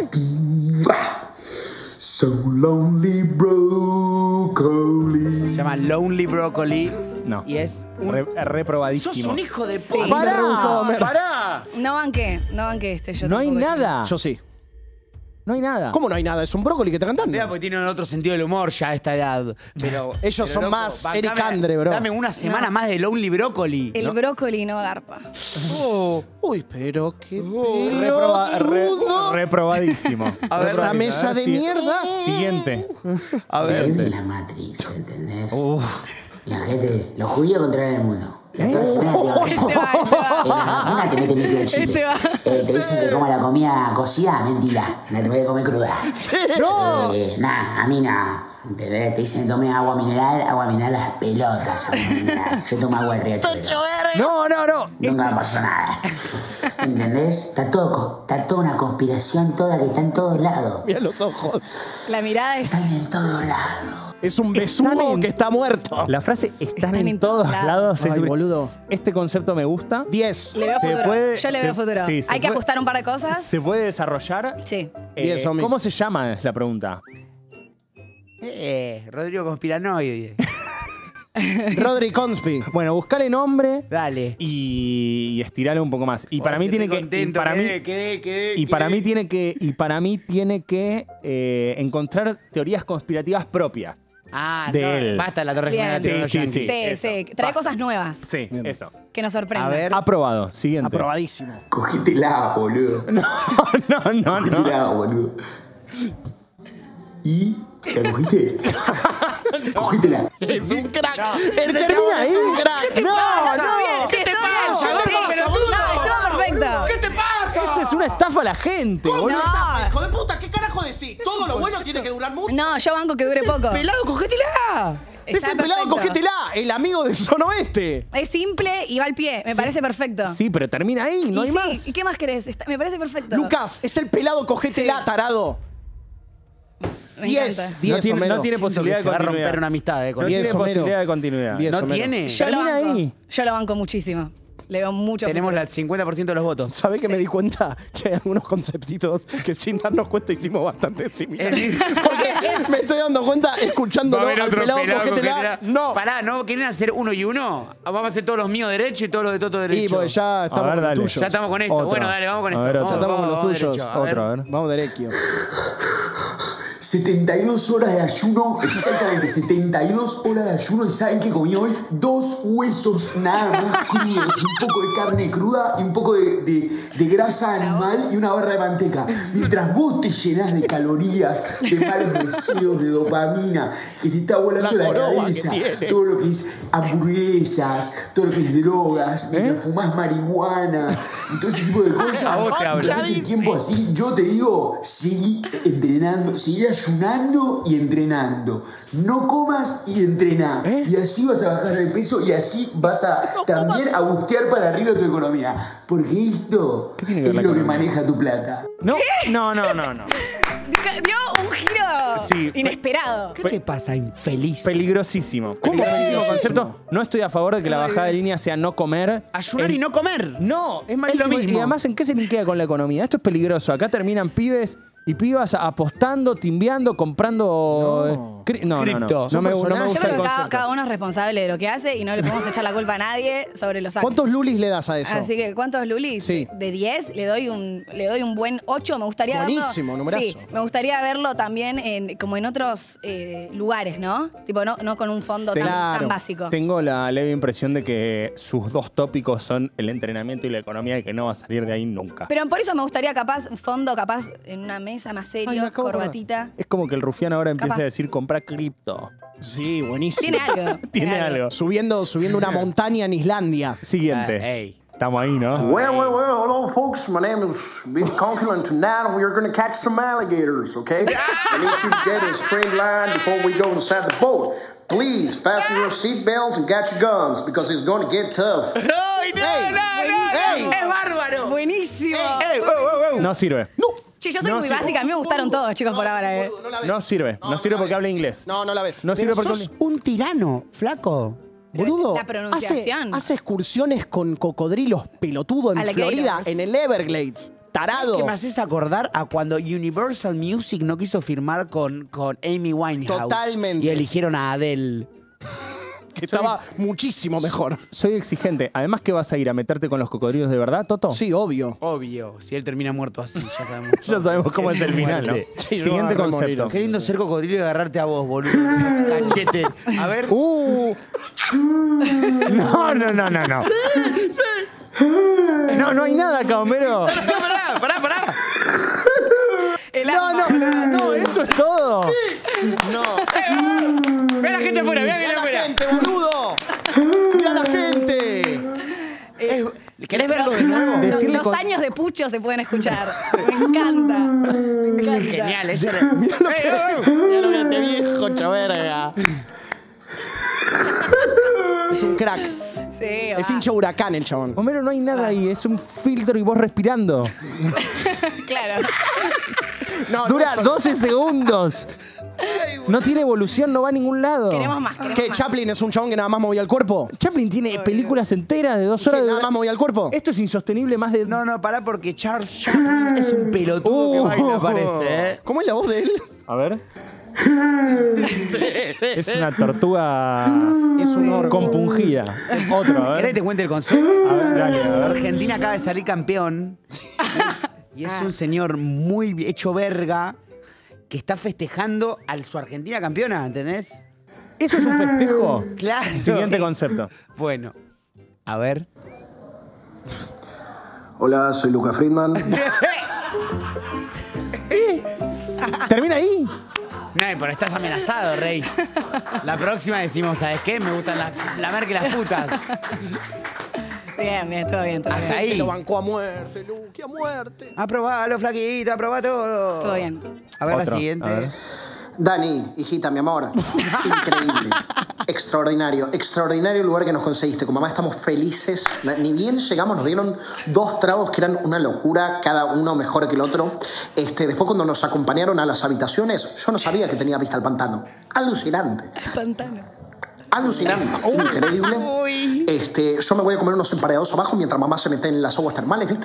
S19: So lonely broccoli.
S2: Se llama Lonely Broccoli.
S18: No.
S2: Y es
S18: Reprobadísimo.
S2: ¡Sos un hijo de
S4: Sí.
S2: puta!
S18: ¡Pará! ¡Pará!
S4: No banqué este. Yo
S18: No hay
S4: tampoco,
S18: nada.
S3: Yo sí.
S18: No hay nada.
S3: ¿Cómo no hay nada? Es un brócoli que está cantando.
S2: Mira, porque tienen otro sentido del humor ya a esta edad. Pero
S3: Ellos son
S2: loco,
S3: más
S2: bancame-
S3: Eric Andre, bro.
S2: Dame una semana más de Lonely Broccoli.
S4: El brócoli no garpa.
S3: Uy, pero qué
S18: Reprobadísimo.
S2: A ver,
S3: esta mesa de mierda.
S18: Siguiente.
S2: A ver.
S19: La matriz, ¿entendés? La gente, los judíos controlan el mundo. La vacuna te mete microchip. Te dicen que coma la comida cocida, mentira. La te voy a comer cruda.
S3: ¡No!
S19: Nah, a mí no. Te dicen que tome agua mineral las pelotas. Agua mineral. Yo tomo agua del riachuelo.
S18: No.
S19: Nunca me pasó nada. ¿Entendés? Está toda una conspiración toda que está en todos lados.
S3: Mira los ojos.
S4: La mirada es.
S19: Están en todos lados.
S3: Es un besugo que está muerto.
S18: La frase están en todos lados.
S3: Ay, boludo.
S18: Este concepto me gusta.
S3: 10.
S4: Le veo
S18: Se
S4: futuro.
S18: puede-
S4: Yo le
S18: se-
S4: veo futuro.
S18: sí, se
S4: Hay que
S18: puede-
S4: ajustar un par de cosas.
S18: ¿Se puede desarrollar?
S4: Sí.
S3: Bien, Somi.
S18: ¿Cómo se llama? Es la pregunta.
S2: Rodrigo Conspiranoide.
S3: Rodri Conspi.
S18: Bueno, buscale nombre
S2: Dale.
S18: y estirale un poco más. Y para mí tiene que.
S2: Contento,
S18: para mí, y para mí tiene que encontrar teorías conspirativas propias. de él.
S2: Basta la Torre
S4: Bien.
S2: Gemela.
S4: Sí. Trae cosas nuevas.
S18: Sí, eso.
S4: Que nos sorprendan.
S18: Aprobado. Siguiente.
S3: Aprobadísimo.
S14: Cogítela, boludo.
S18: No.
S14: Cogítela, boludo. ¿Y? ¿La cogiste? Cogítela.
S3: Es un crack.
S18: No.
S3: Ese
S18: Termina
S3: chabón
S18: ahí.
S3: es un crack.
S4: ¿Qué te pasa?
S2: ¿Qué te pasa?
S4: Estuvo perfecto.
S2: ¿Qué te pasa?
S18: Este es una estafa a la gente,
S3: ¿Cómo
S18: boludo.
S3: está, hijo de puta? ¿Qué carajo decís? Todo lo bueno tiene que durar mucho.
S4: No, yo banco que dure poco.
S2: Pelado, cogétela.
S3: Ese pelado, cogétela. El amigo del Son Oeste.
S4: Es simple y va al pie. Me parece perfecto.
S18: Sí, pero termina ahí, no
S4: Y
S18: hay
S4: sí,
S18: más.
S4: ¿y qué más querés? Me parece perfecto.
S3: Lucas, es el pelado, cogétela, tarado.
S4: Me
S3: 10.
S4: encanta.
S3: 10 Homero.
S18: No tiene posibilidad de
S2: Se va a
S18: continuidad.
S2: romper una amistad,
S18: No tiene
S3: Homero.
S18: posibilidad de continuidad.
S3: 10
S2: ¿No
S3: Homero.
S2: tiene?
S4: Yo lo
S18: Termina
S4: banco.
S18: ahí.
S4: Yo lo banco muchísimo. Le veo mucho
S2: Tenemos
S4: futuro.
S2: el 50% de los votos.
S3: ¿Sabés que me di cuenta que hay algunos conceptitos que sin darnos cuenta hicimos bastante similares? Porque me estoy dando cuenta escuchándolo al pelado, cogétela. No.
S2: Pará, ¿no quieren hacer uno y uno? Vamos a hacer todos los míos derecho y todos los de Toto derecho.
S3: Y pues ya estamos
S18: A ver,
S3: con los
S18: dale.
S3: tuyos.
S2: Ya estamos con esto.
S18: Otra.
S2: Bueno, dale, vamos con
S18: A
S2: esto.
S18: ver,
S2: Vamos,
S3: ya estamos con los
S2: vamos
S3: tuyos.
S2: derecho. A ver.
S18: Otro, a ver.
S3: Vamos derecho.
S14: 72 horas de ayuno, exactamente 72 horas de ayuno. ¿Y saben qué comí hoy? 2 huesos nada más crudos, un poco de carne cruda y un poco de grasa animal y una barra de manteca. Mientras vos te llenás de calorías, de malos deseos, de dopamina, que te está volando la cabeza, todo lo que es hamburguesas, todo lo que es drogas, mientras fumás marihuana y todo ese tipo de cosas.
S2: A vos te hablo.
S14: Tenés el tiempo así, yo te digo, seguí entrenando, seguí ayunando y entrenando. No comas y entrená. Y así vas a bajar de peso y así vas a también a bustear para arriba tu economía. Porque esto
S18: ¿Qué tiene que ver
S14: es
S18: la
S14: lo que
S18: economía?
S14: maneja tu plata.
S18: No.
S4: Dio un giro
S18: Sí.
S4: inesperado.
S2: ¿Qué te pasa, infeliz?
S18: Peligrosísimo.
S3: ¿Cómo
S18: Peligrosísimo
S3: peligrosísimo?
S18: concepto. No estoy a favor de que la bajada de línea sea no comer.
S2: Ayunar y no comer.
S18: No, es malísimo.
S2: lo mismo.
S18: Y además, ¿en qué se linkea con la economía? Esto es peligroso. Acá terminan pibes y pibas apostando, timbeando, comprando... No,
S2: Cripto.
S18: No me
S4: Yo
S18: gusta
S4: creo
S18: el
S4: que cada,
S18: concepto.
S4: cada uno es responsable de lo que hace y no le podemos echar la culpa a nadie sobre los actos.
S3: ¿Cuántos lulis le das a eso?
S4: Así que, ¿cuántos lulis?
S3: Sí.
S4: De 10 le doy un buen 8. Me gustaría
S3: Buenísimo,
S4: verlo.
S3: numerazo.
S4: Sí, me gustaría verlo también como en otros lugares, ¿no? Tipo, no con un fondo tan básico.
S18: Tengo la leve impresión de que sus dos tópicos son el entrenamiento y la economía y que no va a salir de ahí nunca.
S4: Pero por eso me gustaría un fondo capaz en una mesa más serio, corbatita.
S18: Es como que el rufián ahora empieza
S4: Capaz.
S18: a decir comprar cripto.
S3: Sí, buenísimo.
S4: Tiene algo.
S18: Tiene algo.
S3: Subiendo una montaña en Islandia.
S18: Siguiente. Estamos ahí, ¿no?
S20: Well, hello, folks. My name is Bill Conklin, and tonight we are going to catch some alligators, okay? I need you to get in a straight line before we go inside the boat. Please fasten your seatbelts and get your guns, because it's going to get tough.
S2: ¡Ay, no! ¡Es bárbaro!
S4: Buenísimo.
S18: No sirve.
S4: Che, yo soy
S18: No
S4: muy
S18: sirve.
S4: básica. A mí me gustaron todos, chicos, por ahora.
S18: No sirve. No sirve porque habla inglés.
S3: No la ves.
S18: No sirve porque
S2: sos un tirano, flaco.
S3: Boludo,
S4: La pronunciación.
S3: hace excursiones con cocodrilos pelotudo en
S4: Alligators.
S3: Florida, en el Everglades. Tarado.
S2: ¿Qué me haces acordar a cuando Universal Music no quiso firmar con Amy Winehouse?
S3: Totalmente.
S2: Y eligieron a Adele.
S3: Que estaba muchísimo mejor.
S18: Soy exigente. Además, ¿que vas a ir a meterte con los cocodrilos de verdad, Toto?
S3: Sí, obvio.
S2: Obvio. Si él termina muerto así, ya sabemos.
S18: Ya sabemos cómo es el final, ¿no?
S3: Sí,
S18: Siguiente
S3: no va a
S18: concepto.
S2: Qué lindo ser cocodrilo y agarrarte a vos, boludo. Cachete. A ver.
S18: No. No hay nada acá, Homero.
S2: Pará.
S18: No, esto es todo. No.
S2: Ve a la gente afuera, ve a la
S3: ¡Mira
S2: gente
S3: la gente, boludo! ¡Mira la gente!
S2: ¿Querés verlo de nuevo?
S18: Decirle
S4: Los
S18: con-
S4: años de pucho se pueden escuchar. Me encanta. Me
S2: Eso
S4: encanta.
S2: es genial.
S3: Mira lo que este viejo, chaverga. Es un crack.
S4: Sí,
S3: Es
S4: va.
S3: hincha huracán el chabón.
S18: Homero, no hay nada ahí. Es un filtro y vos respirando.
S4: Claro.
S3: No,
S18: Dura
S3: no,
S18: 12 segundos. No tiene evolución, no va a ningún lado.
S4: Queremos más. queremos
S3: ¿Qué?
S4: más.
S3: ¿Chaplin es un chabón que nada más movía el cuerpo?
S18: Chaplin tiene películas enteras de 2 horas
S3: ¿Que
S18: de
S3: nada más movía el cuerpo?
S18: Esto es insostenible más de...
S2: No, pará porque Charles Chaplin es un pelotudo que baila, parece, ¿eh?
S3: ¿Cómo es la voz de él?
S18: A ver. Es una tortuga
S3: Es un orco.
S18: compungida. Otro, a
S2: ¿Querés que
S18: ver.
S2: te cuente el concepto?
S18: A ver, dale, a ver.
S2: Argentina acaba de salir campeón. Y es un señor muy hecho verga que está festejando a su Argentina campeona, ¿entendés?
S18: ¿Eso es un festejo?
S2: Claro.
S18: Siguiente concepto.
S2: Bueno, a ver.
S20: Hola, soy Luca Friedman.
S18: ¿Termina ahí?
S2: No, pero estás amenazado, Rey. La próxima decimos, ¿sabes qué? Me gustan la Merkel y las putas.
S4: Bien, bien, todo bien, todo
S2: Hasta
S4: bien.
S2: ahí.
S3: Lo bancó a muerte, Luqui, a muerte.
S2: Aprobalo, flaquita, aprobá todo.
S4: Todo bien.
S2: A ver
S18: Otro,
S2: la siguiente.
S18: a ver.
S20: Dani, hijita, mi amor. Increíble. Extraordinario. Extraordinario lugar que nos conseguiste. Con mamá estamos felices. Ni bien llegamos, nos dieron 2 tragos que eran una locura, cada uno mejor que el otro. Después cuando nos acompañaron a las habitaciones, yo no sabía que tenía vista al pantano. Alucinante.
S4: Pantano.
S20: Alucinante, increíble. Yo me voy a comer unos emparedados abajo mientras mamá se mete en las aguas termales, ¿viste?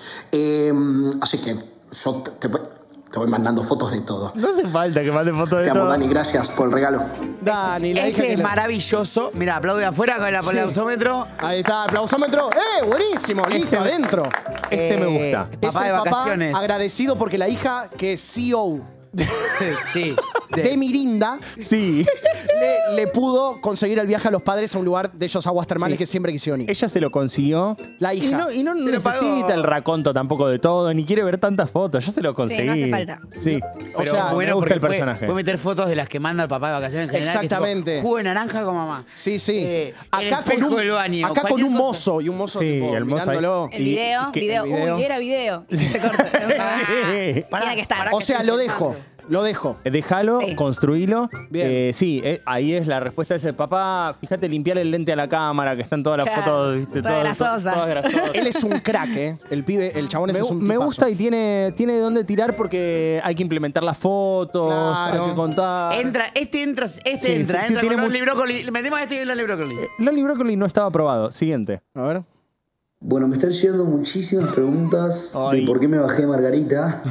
S20: Así que yo te voy mandando fotos de todo.
S18: No hace falta que mande fotos de
S20: Te
S18: todo.
S20: amo, Dani, gracias por el regalo.
S3: Dani, la hija
S2: Este
S3: que
S2: es
S3: la-
S2: maravilloso. Mira, aplaude afuera con el aplausómetro.
S3: Ahí está, aplausómetro. Buenísimo, listo, adentro.
S18: Este me gusta.
S3: Es
S2: Papá
S3: el
S2: de
S3: papá
S2: vacaciones.
S3: agradecido porque la hija, que es CEO
S2: Sí.
S3: de Mirinda,
S18: Sí.
S3: le pudo conseguir el viaje a los padres a un lugar de ellos aguas termales
S18: Sí.
S3: que siempre quisieron ir.
S18: Ella se lo consiguió.
S3: La hija.
S18: Y no
S2: Se lo pagó.
S18: necesita el raconto tampoco de todo, ni quiere ver tantas fotos. Ya se lo conseguí.
S4: no hace falta.
S18: Sí.
S3: O
S18: Pero
S3: sea,
S18: me
S2: Bueno,
S18: gusta
S2: porque
S18: el personaje.
S2: Puede meter fotos de las que manda el papá de vacaciones en general. que es tipo,
S3: Exactamente.
S2: jugo de naranja con mamá.
S3: Sí, sí.
S2: El
S3: Acá con
S2: espejo
S3: un,
S2: del baño,
S3: acá con
S2: cualquier
S3: un
S2: cosa.
S3: mozo y un mozo
S18: Sí,
S3: tipo,
S18: el mozo ahí.
S3: mirándolo.
S4: El video,
S18: que-
S4: video.
S3: el video.
S4: Uy, era video. Y se corta. Tiene que estar.
S3: O sea, lo dejo. Lo dejo.
S18: Déjalo,
S4: Sí.
S18: construílo.
S3: Bien.
S18: Sí, ahí es la respuesta de ese papá. Fíjate, limpiar el lente a la cámara, que están todas las
S4: Claro,
S18: fotos, ¿viste?
S4: toda grasosa.
S18: Todas grasosas.
S3: Él es un crack, ¿eh? El pibe, el chabón ese es un
S18: Me
S3: tipazo.
S18: gusta y tiene de dónde tirar porque hay que implementar las fotos,
S3: Claro.
S18: hay que contar.
S2: Este entra,
S18: Sí,
S2: entra
S18: sí,
S2: con
S18: tiene
S2: Lonely Brócoli. Le metemos a este y Lonely Brócoli.
S18: Lonely Broccoli no estaba aprobado. Siguiente.
S3: A ver.
S21: Bueno, me están llegando muchísimas preguntas
S18: Ay.
S21: de por qué me bajé de Margarita.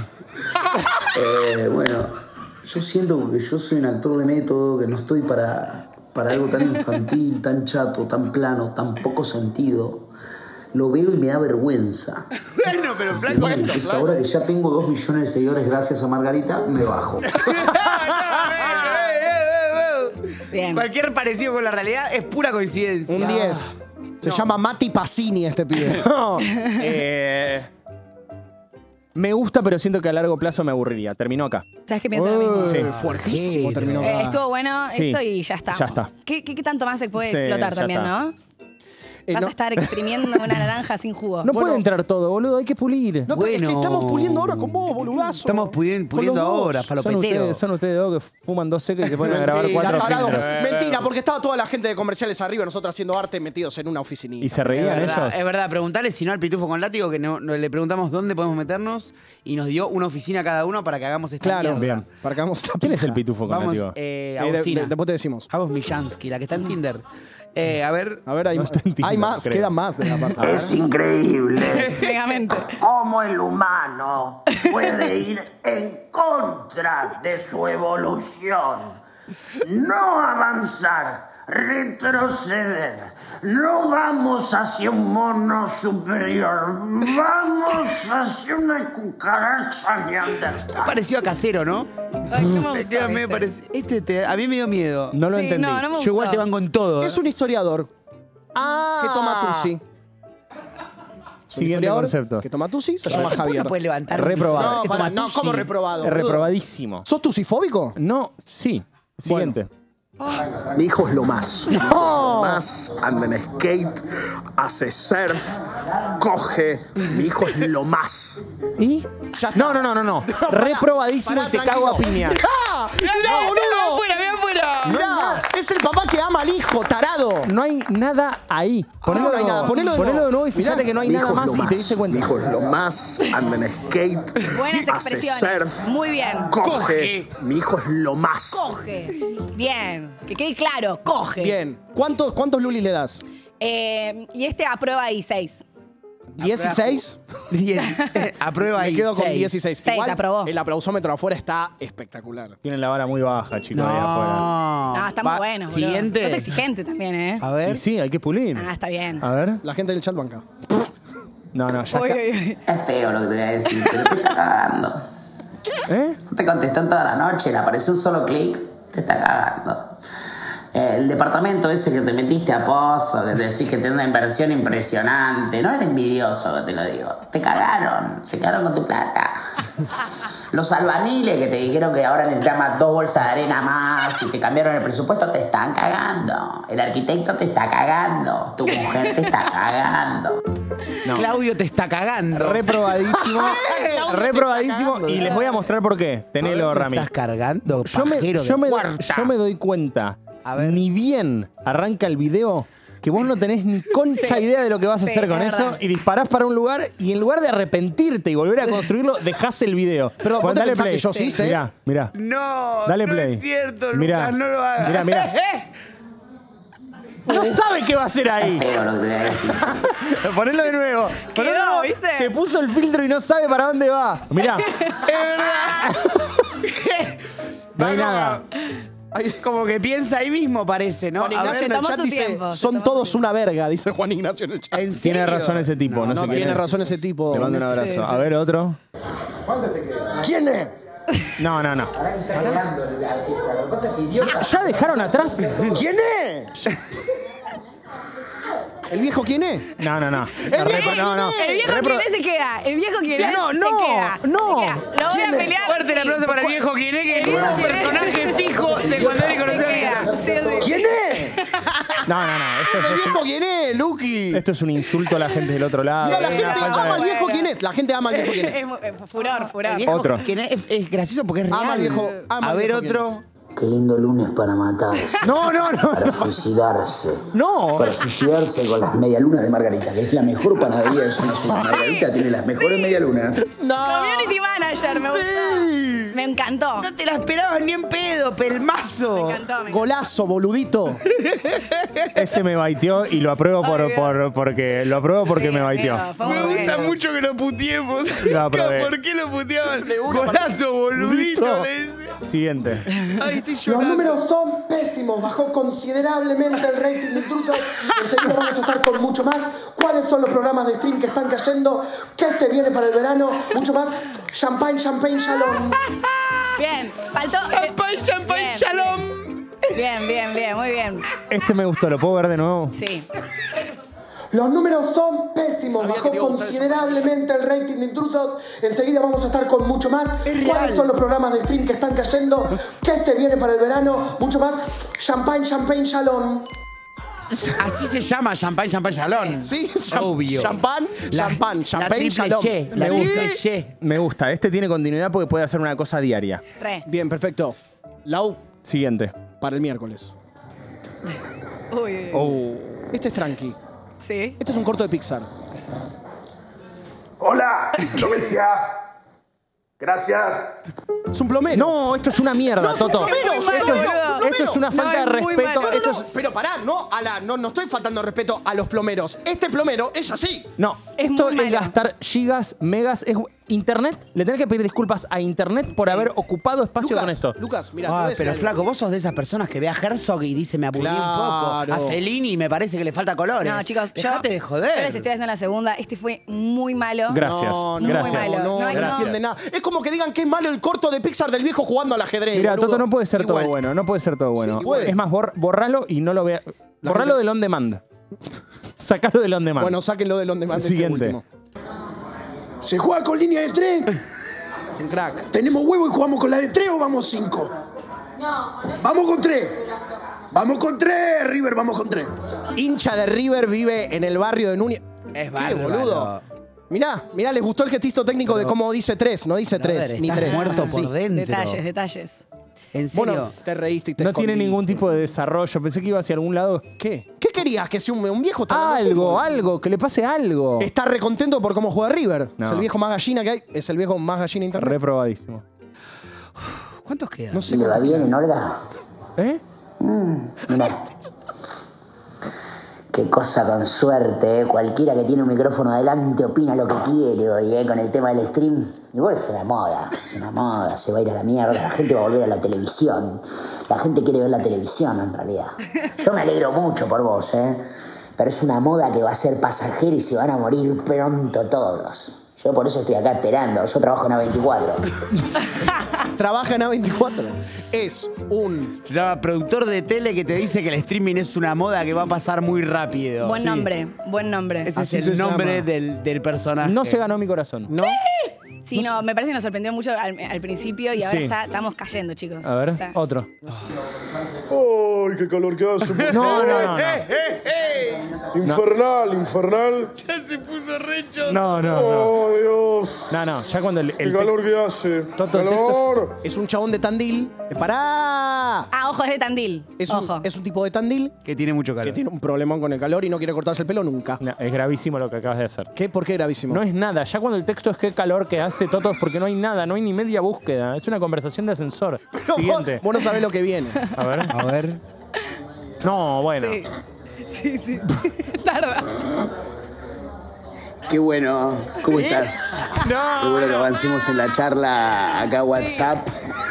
S21: Bueno, yo siento que yo soy un actor de método, que no estoy para algo tan infantil, tan chato, tan plano, tan poco sentido. Lo veo y me da vergüenza.
S2: Bueno, pero flaco.
S21: Entonces ahora que ya tengo 2 millones de seguidores gracias a Margarita, me bajo.
S4: Bien.
S2: Cualquier parecido con la realidad es pura coincidencia.
S3: Un 10. Se llama Mati Pacini este pibe.
S18: No. Me gusta, pero siento que a largo plazo me aburriría. Terminó acá.
S4: ¿Sabes qué pienso lo mismo?
S18: Sí.
S3: Fuertísimo terminó acá.
S4: Estuvo bueno
S18: Sí.
S4: esto y ya está.
S18: Ya está.
S4: ¿Qué tanto más se puede
S18: Sí,
S4: explotar
S18: ya
S4: también,
S18: está.
S4: no? Vas
S3: no.
S4: a estar exprimiendo una naranja sin jugo.
S18: No puede entrar todo, boludo. Hay que pulir.
S3: No, pero es que estamos puliendo ahora con vos, boludazo.
S2: Estamos puliendo
S3: Con los dos.
S2: ahora,
S18: Son
S2: falopetero.
S18: ustedes dos que fuman 2 secas y se ponen a grabar
S3: Mentira,
S18: 4
S3: tarado.
S18: filtros.
S3: Mentira, porque estaba toda la gente de comerciales arriba, nosotros haciendo arte metidos en una oficinita.
S18: ¿Y se
S2: Es
S18: reían
S2: verdad,
S18: ellos?
S2: es verdad, preguntarle si no al pitufo con látigo, que le preguntamos dónde podemos meternos y nos dio una oficina cada uno para que hagamos esta
S3: Claro,
S2: mierda.
S18: Bien.
S3: Para que hagamos esta
S18: ¿Quién es
S3: pija.
S18: el pitufo con
S2: Vamos,
S18: látigo?
S2: Agustina.
S3: Después te decimos.
S2: Agus Mijansky, la que está en Tinder. A ver.
S3: A ver, hay,
S18: No está en Tinder,
S3: hay más,
S18: creo.
S3: quedan más de la parte.
S21: Es increíble
S4: Megamente.
S21: cómo el humano puede ir en contra de su evolución. No avanzar, retroceder. No vamos hacia un mono superior. Vamos hacia una cucaracha neandertal.
S2: Pareció a Casero, ¿no?
S4: Ay, no me gustó,
S2: Me
S4: ¿viste?
S2: parece- a mí me dio miedo.
S18: No lo
S4: Sí,
S18: entendí.
S4: no me
S2: Yo igual
S4: gustó.
S2: te van con todo.
S3: Es un historiador
S18: Ah.
S3: que toma Tusi. Es un
S18: Siguiente
S3: historiador
S18: concepto.
S3: que toma Tusi, se llama
S2: ¿Por qué
S3: Javier.
S2: no puedes levantar?
S18: Reprobado.
S3: No,
S2: Que
S3: para,
S2: toma
S3: no,
S2: Tusi.
S3: ¿cómo reprobado?
S18: Es
S3: boludo?
S18: reprobadísimo.
S3: ¿Sos tusifóbico?
S18: No, sí. Siguiente.
S20: Mi hijo es lo más. Lo más, anda en skate, hace surf, coge. Mi hijo es lo más.
S18: ¿Y?
S3: Ya está.
S18: No. Reprobadísimo
S3: Pará,
S18: y te cago a
S3: tranquilo.
S18: piña.
S3: ¡Mirá, boludo!
S2: ¡Afuera, ve afuera!
S3: Mirá, es el papá que ama al hijo, tarado.
S18: No hay nada ahí. Ponelo
S3: no hay
S18: de nuevo.
S3: nada, ponelo de nuevo.
S18: y fíjate
S3: Mirá.
S18: que no hay
S20: Mi
S18: nada
S20: hijo es
S18: más
S20: lo
S18: y te
S20: más.
S18: diste
S20: Mi
S18: cuenta.
S20: hijo es lo más, anda en skate,
S4: Buenas
S20: hace
S4: expresiones.
S20: surf,
S4: Muy bien.
S20: coge. Mi hijo es lo más.
S4: Coge. Bien. Que quede claro, coge.
S3: Bien. ¿Cuántos lulis le das?
S4: Y este aprueba ahí 6.
S3: ¿10 y 6?
S2: 10. Aprueba
S3: Me
S2: ahí.
S3: quedo con
S2: 6.
S3: 10 y 6.
S4: 6, aprobó.
S3: El aplausómetro afuera está espectacular.
S18: Tienen la vara muy baja, chicos, ahí afuera.
S2: No.
S4: Ah, está muy bueno, boludo.
S2: Siguiente.
S4: Sos exigente también, ¿eh?
S2: A
S18: Y
S2: ver.
S18: sí, hay que pulir.
S4: Ah, está bien.
S18: A ver.
S3: La gente del chat banca.
S18: No, ya
S4: Uy,
S18: está.
S4: uy, uy.
S21: Es feo lo que te voy a decir, pero te está cagando.
S18: ¿Eh?
S21: No te contestan toda la noche, le aparece un solo clic, te está cagando.
S19: El departamento ese que te metiste a pozo, que te decís que tiene una inversión impresionante. No es envidioso que te lo digo. Te cagaron, se quedaron con tu plata. Los albaniles que te dijeron que ahora necesitan 2 bolsas de arena más y te cambiaron el presupuesto, te están cagando. El arquitecto te está cagando. Tu mujer te está cagando.
S18: No.
S2: Claudio te está cagando.
S18: Reprobadísimo. Reprobadísimo. Y les voy a mostrar por qué. Tenelo, Rami.
S2: ¿Estás cargando?
S18: Yo me doy cuenta. Ni bien arranca el video que vos no tenés ni concha idea de lo que vas a hacer con eso
S3: verdad.
S18: y disparás para un lugar y en lugar de arrepentirte y volver a construirlo, dejás el video.
S3: Pero vos te pensás que yo sí sé.
S18: Mirá.
S2: No,
S18: Dale
S2: no
S18: play.
S2: es cierto,
S18: Mirá.
S2: Lucas, no lo hagas.
S18: Mirá. No sabe qué va a hacer ahí.
S19: Feo lo que te voy a decir.
S18: Ponelo de nuevo.
S4: Quedó, ¿viste?
S18: Se puso el filtro y no sabe para dónde va. Mirá.
S2: Es verdad.
S18: No hay nada.
S2: Como que piensa ahí mismo, parece, ¿no?
S3: Juan Ignacio en el chat dice, son todos una verga, dice Juan Ignacio en el chat.
S18: Tiene razón ese tipo. No, sé quién
S3: tiene
S18: es.
S3: razón ese tipo.
S18: Le mando un abrazo. A ver, otro.
S3: ¿Quién es?
S18: No.
S21: Ahora que está cagando el artista, lo que pasa es que idiota.
S18: ¿Ya dejaron atrás?
S3: ¿Quién es? ¿El viejo quién es?
S18: No.
S4: El viejo quién es se queda. El viejo quién es se queda.
S18: No.
S4: Se queda. Lo voy a pelear.
S2: Fuerte el aplauso para el viejo quién es, que es un personaje fijo de cuando él conoció a mi
S3: ¿Quién es?
S18: No.
S3: ¿El viejo quién es, Luqui?
S18: Esto es un insulto a la gente del otro lado.
S3: Mira, la gente
S18: Falta
S3: ama
S18: de-
S3: al viejo quién es. La gente ama al viejo quién es.
S4: Furor.
S2: El viejo
S18: Otro.
S2: quién es gracioso porque es real.
S3: Ama al viejo.
S2: A ver, otro.
S21: Qué lindo lunes para matarse.
S18: No.
S21: Para suicidarse.
S18: No.
S21: Para suicidarse con las medialunas de Margarita, que es la mejor panadería de zona sur. Margarita tiene las mejores medialunas.
S3: No.
S4: Community manager, me gustó. Me encantó.
S2: No te la esperabas ni en pedo, pelmazo.
S4: Me encantó.
S3: Golazo, boludito.
S18: Ese me baiteó y lo apruebo porque me baiteó.
S2: Me gusta mucho que lo puteemos.
S18: Lo aprobé.
S2: ¿Por qué lo puteaban? Golazo, boludito. le dice.
S18: Siguiente.
S2: Ay, estoy
S20: Los
S2: llorando.
S20: números son pésimos, bajó considerablemente el rating de Intrusos. Enseguida vamos a estar con mucho más. ¿Cuáles son los programas de stream que están cayendo? ¿Qué se viene para el verano? Mucho más. Champagne, shalom.
S4: Bien. Faltó.
S2: Champagne, shalom.
S4: Bien. Muy bien.
S18: Este me gustó, ¿lo puedo ver de nuevo?
S4: Sí.
S20: Los números son pésimos, bajó considerablemente el rating de Intrusos. Enseguida vamos a estar con mucho más. ¿Cuáles son los programas de stream que están cayendo? ¿Qué se viene para el verano? Mucho más. Champagne, shalom.
S2: Así se llama Champagne, shalom.
S3: Sí,
S2: obvio.
S3: Champagne,
S2: La
S3: champagne,
S2: triple
S3: shalom.
S2: Y, la triple Y.
S18: Me gusta. Este tiene continuidad porque puede hacer una cosa diaria.
S3: Bien, perfecto. Lau,
S18: Siguiente.
S3: para el miércoles.
S4: Uy.
S18: Oh.
S3: Este es tranqui.
S4: Sí.
S3: Este es un corto de Pixar.
S20: Hola, no me diga. Gracias.
S3: Es un plomero.
S18: No, esto es una mierda,
S3: No, es un
S18: Toto.
S3: plomero, es un plomero.
S18: Esto es una falta de respeto.
S3: No,
S18: Esto
S3: no,
S18: es-
S3: pero pará, no estoy faltando respeto a los plomeros. Este plomero es así.
S18: No, esto es gastar gigas, megas. Es internet. Le tenés que pedir disculpas a internet por haber ocupado espacio con esto.
S3: Lucas, mira, te voy a decir
S2: pero
S3: algo.
S2: flaco, vos sos de esas personas que ve a Herzog y dice me aburrí un
S3: Claro.
S2: poco. A Fellini me parece que le falta colores.
S4: No, chicos,
S2: Dejate de
S4: yo
S2: joder.
S4: les estoy haciendo la segunda. Este fue muy malo.
S18: Gracias.
S3: No,
S18: gracias.
S4: Muy malo.
S3: No,
S4: No,
S3: entiende nada. Es como que digan que es malo el corto de Pixar del viejo jugando al ajedrez.
S18: Mira,
S3: boludo.
S18: Toto, no puede ser
S3: Igual.
S18: todo bueno. No puede ser todo bueno.
S3: puede.
S18: Es más, borralo y no lo vea. Borralo del on demand. Sacalo del on demand.
S3: Bueno, sáquenlo del on demand ese
S18: Siguiente.
S3: último.
S20: ¿Se juega con línea de 3?
S3: Es un crack.
S20: ¿Tenemos huevo y jugamos con la de 3 o vamos 5? Vamos con 3. Vamos con 3, River, vamos con 3.
S3: Hincha de River, vive en el barrio de Núñez.
S2: Es
S3: ¿Qué,
S2: bárbaro.
S3: boludo? Mirá, les gustó el gestisto técnico de cómo dice 3. No dice 3, ni 3.
S2: muerto por dentro.
S4: Detalles.
S2: En serio.
S3: Bueno, te reíste y te
S18: No tiene
S3: escondiste.
S18: ningún tipo de desarrollo. Pensé que iba hacia algún lado.
S3: ¿Qué? ¿Qué querías? ¿Que sea un viejo está
S18: Algo, que le pase algo.
S3: Está recontento por cómo juega River.
S18: No.
S3: Es el viejo más gallina que hay. Es el viejo más gallina internet.
S18: Reprobadísimo.
S2: ¿Cuántos quedan?
S3: No sé.
S21: ¿Le va bien, Olga?
S18: ¿Eh?
S21: Mirá. Qué cosa con suerte, ¿eh? Cualquiera que tiene un micrófono adelante opina lo que quiere hoy, ¿eh? Con el tema del stream. Igual es una moda, se va a ir a la mierda, la gente va a volver a la televisión. La gente quiere ver la televisión, en realidad. Yo me alegro mucho por vos, ¿eh? Pero es una moda que va a ser pasajera y se van a morir pronto todos. Yo por eso estoy acá esperando. Yo trabajo en A24.
S3: Trabaja en A24. Es un...
S2: Se llama productor de tele que te dice que el streaming es una moda que va a pasar muy rápido.
S4: Buen nombre, buen nombre.
S2: Ese es el nombre del personaje.
S18: No se ganó mi corazón.
S3: ¿No?
S4: Sí, no, me parece que nos sorprendió mucho al principio y ahora
S18: Sí.
S4: estamos cayendo, chicos.
S18: A ver,
S4: Está-
S18: otro.
S20: ¡Ay, qué calor que hace!
S18: No.
S20: Infernal.
S2: Ya se puso recho.
S18: No.
S20: ¡Oh, Dios!
S18: No, ya cuando el
S20: ¡Qué calor que hace! ¡Calor!
S3: Es un chabón de Tandil. ¡Pará!
S4: Ah, ojo, es de Tandil. Ojo.
S3: Es un tipo de Tandil
S2: que tiene mucho calor.
S3: que tiene un problemón con el calor y no quiere cortarse el pelo nunca.
S18: No, es gravísimo lo que acabas de hacer.
S3: ¿Qué? ¿Por qué gravísimo?
S18: No es nada. Ya cuando el texto es qué calor que hace, Totos, porque no hay nada, no hay ni media búsqueda. Es una conversación de ascensor.
S3: No,
S18: Siguiente.
S3: vos no sabés lo que viene.
S18: A ver.
S2: A ver.
S18: No, bueno.
S4: Sí. Tarda.
S2: Qué bueno. ¿Cómo estás?
S18: No.
S2: Qué bueno que avancemos en la charla acá WhatsApp.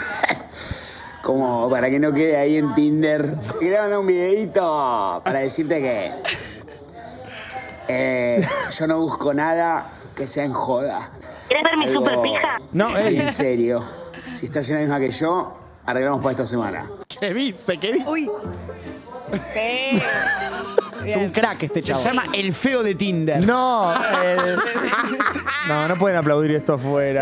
S2: Como para que no quede ahí en Tinder. Quería mandar un videito para decirte que yo no busco nada que sea en joda.
S7: ¿Quieres ver mi
S2: Algo
S7: super pija?
S18: No,
S2: en serio. Si estás en la misma que yo, arreglamos para esta semana.
S3: ¿Qué dice? ¿Qué dice?
S4: Uy. Sí.
S3: Es un crack este
S2: Se
S3: chabón.
S2: llama el feo de Tinder.
S18: No. No pueden aplaudir esto afuera.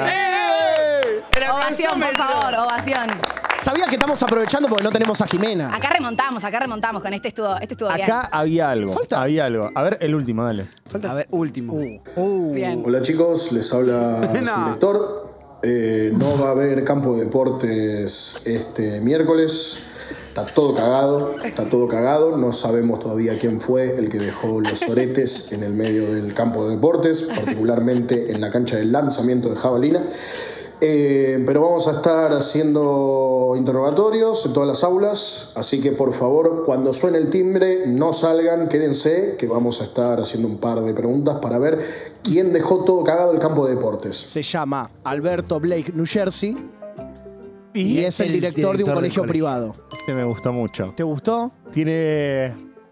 S4: Ovación, por favor, ovación.
S3: Sabía que estamos aprovechando porque no tenemos a Jimena.
S4: Acá remontamos con este estuvo bien.
S18: Acá había algo. Había algo. A ver, el último, dale.
S2: A ver, último.
S4: Bien.
S20: Hola chicos, les habla su director. No va a haber campo de deportes este miércoles. Está todo cagado. No sabemos todavía quién fue el que dejó los soretes en el medio del campo de deportes, particularmente en la cancha del lanzamiento de jabalina. Pero vamos a estar haciendo interrogatorios en todas las aulas, así que por favor, cuando suene el timbre, no salgan, quédense, que vamos a estar haciendo un par de preguntas para ver quién dejó todo cagado el campo de deportes.
S3: Se llama Alberto Blake, New Jersey, y es el
S2: el
S3: director de un
S2: director del
S3: colegio
S2: colegio.
S3: privado.
S18: Este me gustó mucho.
S3: ¿Te gustó?
S18: Tiene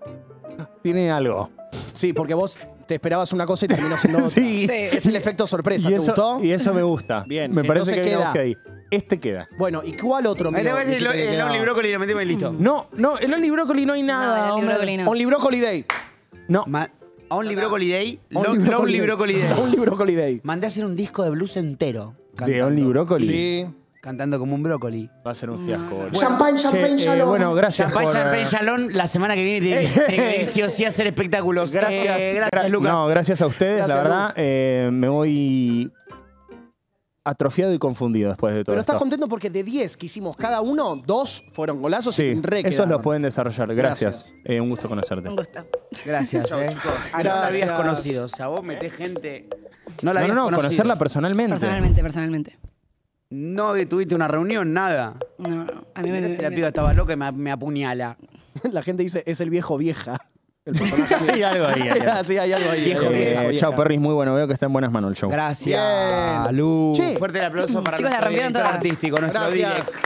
S18: algo.
S3: Sí, porque vos te esperabas una cosa y terminó siendo otra.
S18: Sí.
S3: Es el efecto sorpresa.
S18: Y
S3: ¿Te
S18: eso,
S3: gustó?
S18: y eso me gusta.
S3: Bien,
S18: Me parece
S3: entonces
S18: que
S3: queda.
S18: ahí. Este queda.
S3: Bueno, ¿y cuál otro?
S2: Ahí te voy a decir
S3: dijiste que
S2: el
S3: quedaba?
S2: Only Broccoli, lo metimos y listo.
S18: No, el Only Broccoli no hay nada.
S4: No, el
S18: hombre.
S4: Broccoli no.
S3: Only Broccoli Day.
S18: No.
S2: Only Broccoli Day.
S3: Only
S2: Lonely Broccoli Day.
S3: Only Broccoli Day.
S2: Mandé a hacer un disco de blues entero.
S18: ¿De
S2: cantando.
S18: Only Broccoli?
S3: Sí.
S2: Cantando como un brócoli.
S18: Va a ser un fiasco, boludo.
S20: Champagne, champagne,
S18: Che,
S20: shalom.
S18: bueno, gracias
S2: Champagne,
S18: por...
S2: Champagne, Shalom, la semana que viene tiene que venir sí o sí a hacer espectáculos. Gracias, Lucas.
S18: No, gracias a ustedes,
S3: Gracias,
S18: la verdad. Me voy atrofiado y confundido después de todo
S3: Pero
S18: esto.
S3: estás contento porque de 10 que hicimos cada uno, 2 fueron golazos
S18: Sí,
S3: y re
S18: esos
S3: quedaron.
S18: los pueden desarrollar. Gracias. Un gusto conocerte.
S4: Un gusto.
S2: Gracias,
S3: Chau, chicos.
S2: No
S3: Gracias.
S2: la habías conocido. O sea, vos metés gente. No la
S18: No,
S2: habías conocido.
S18: conocerla personalmente.
S4: Personalmente.
S2: No tuviste una reunión, nada.
S4: No, a mí
S2: Mirá si la piba estaba loca y me apuñala.
S3: La gente dice, es el viejo vieja. El personaje.
S18: Hay algo ahí.
S3: Sí, hay algo ahí.
S2: Viejo, vieja.
S18: Chao, Perris, muy bueno. Veo que está en buenas manos el show.
S2: Gracias,
S3: Bien.
S2: Lu.
S3: Che.
S2: Fuerte el aplauso para
S4: Chicos, la
S2: nuestro
S4: rompieron
S2: director
S4: toda.
S2: artístico, nuestro
S3: Gracias.
S2: Dilex.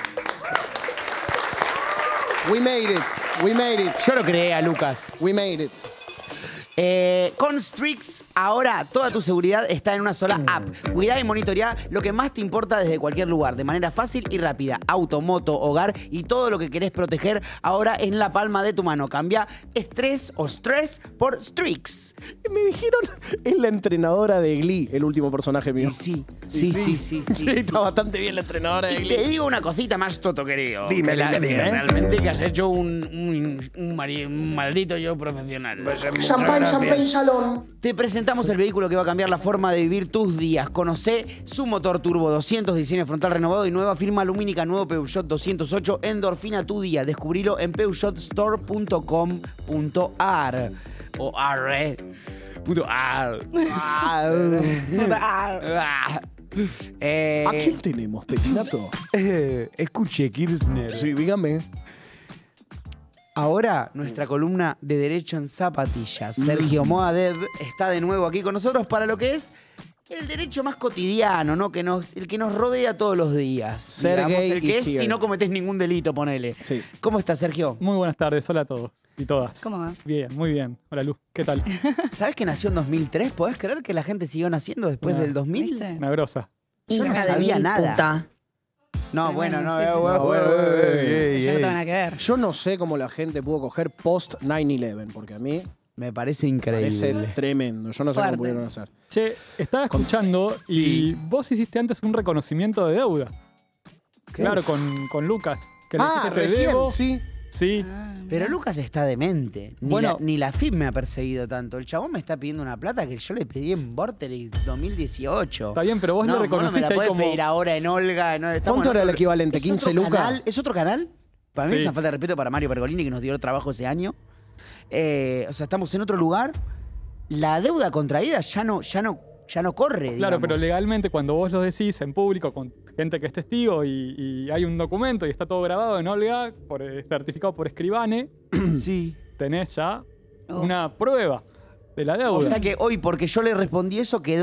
S3: We made it. We made it.
S2: Yo lo creé a Lucas.
S3: We made it.
S2: Con Strix, ahora toda tu seguridad está en una sola app. Cuidá y monitoreá lo que más te importa desde cualquier lugar, de manera fácil y rápida. Auto, moto, hogar y todo lo que querés proteger ahora en la palma de tu mano. Cambia estrés o stress por Strix.
S3: Me dijeron, es la entrenadora de Glee, el último personaje mío.
S2: Sí.
S3: Está bastante bien la entrenadora de
S2: Y
S3: Glee.
S2: te digo una cosita más, Toto, querido.
S3: Dime,
S2: que
S3: dime.
S2: realmente que has hecho un maldito yo profesional.
S20: Champagne, champagne, shalom.
S2: Te presentamos el vehículo que va a cambiar la forma de vivir tus días. Conocé su motor turbo 200, diseño frontal renovado y nueva firma lumínica, nuevo Peugeot 208, endorfina tu día. Descubrilo en peugeotstore.com.ar o arre. Punto ar.
S3: ¿A quién tenemos, Pepinato?
S2: Escuche, Kirchner.
S3: Sí, dígame.
S2: Ahora, nuestra columna de Derecho en Zapatillas. Sergio Moadev está de nuevo aquí con nosotros para lo que es El derecho más cotidiano, ¿no? El que nos rodea todos los días.
S3: Ser
S2: digamos,
S3: gay
S2: el que
S3: is
S2: es
S3: here.
S2: si no cometés ningún delito, ponele.
S3: Sí.
S2: ¿Cómo estás, Sergio?
S1: Muy buenas tardes, hola a todos y todas.
S4: ¿Cómo va?
S1: Bien, muy bien. Hola, Luz, ¿qué tal?
S2: ¿Sabés que nació en 2003? ¿Podés creer que la gente siguió naciendo después del 2000?
S4: ¿Viste?
S1: Una grosa.
S2: Yo no sabía nada. No, bueno, no.
S4: Sí, sí, sí. Yo no tengo nada que ver.
S3: Yo no sé cómo la gente pudo coger post 9/11, porque a mí
S2: me parece increíble.
S3: parece tremendo. Yo no sé
S4: Fuerte.
S3: cómo pudieron hacer.
S1: Che, estaba escuchando y vos hiciste antes un reconocimiento de deuda. Claro, con Lucas. Que le dijiste, te
S3: recién,
S1: debo.
S3: sí.
S1: Sí.
S2: Pero Lucas está demente. Ni la FIP me ha perseguido tanto. El chabón me está pidiendo una plata que yo le pedí en Vorterix 2018.
S1: Está bien, pero vos lo reconociste
S2: no me la
S1: ahí
S2: podés
S1: como...
S2: pedir ahora en Olga. No,
S3: ¿Cuánto era el equivalente?
S2: ¿Es
S3: ¿15
S2: otro
S3: lucas?
S2: canal? ¿Es otro canal? Para mí
S1: Sí.
S2: es una falta de respeto para Mario Pergolini, que nos dio trabajo ese año. O sea, estamos en otro lugar. La deuda contraída ya no corre.
S1: Claro,
S2: digamos.
S1: pero legalmente cuando vos lo decís en público con gente que es testigo y hay un documento y está todo grabado en Olga, certificado por Escribane,
S2: sí.
S1: tenés ya una prueba de la deuda.
S2: O sea que hoy, porque yo le respondí eso, quedé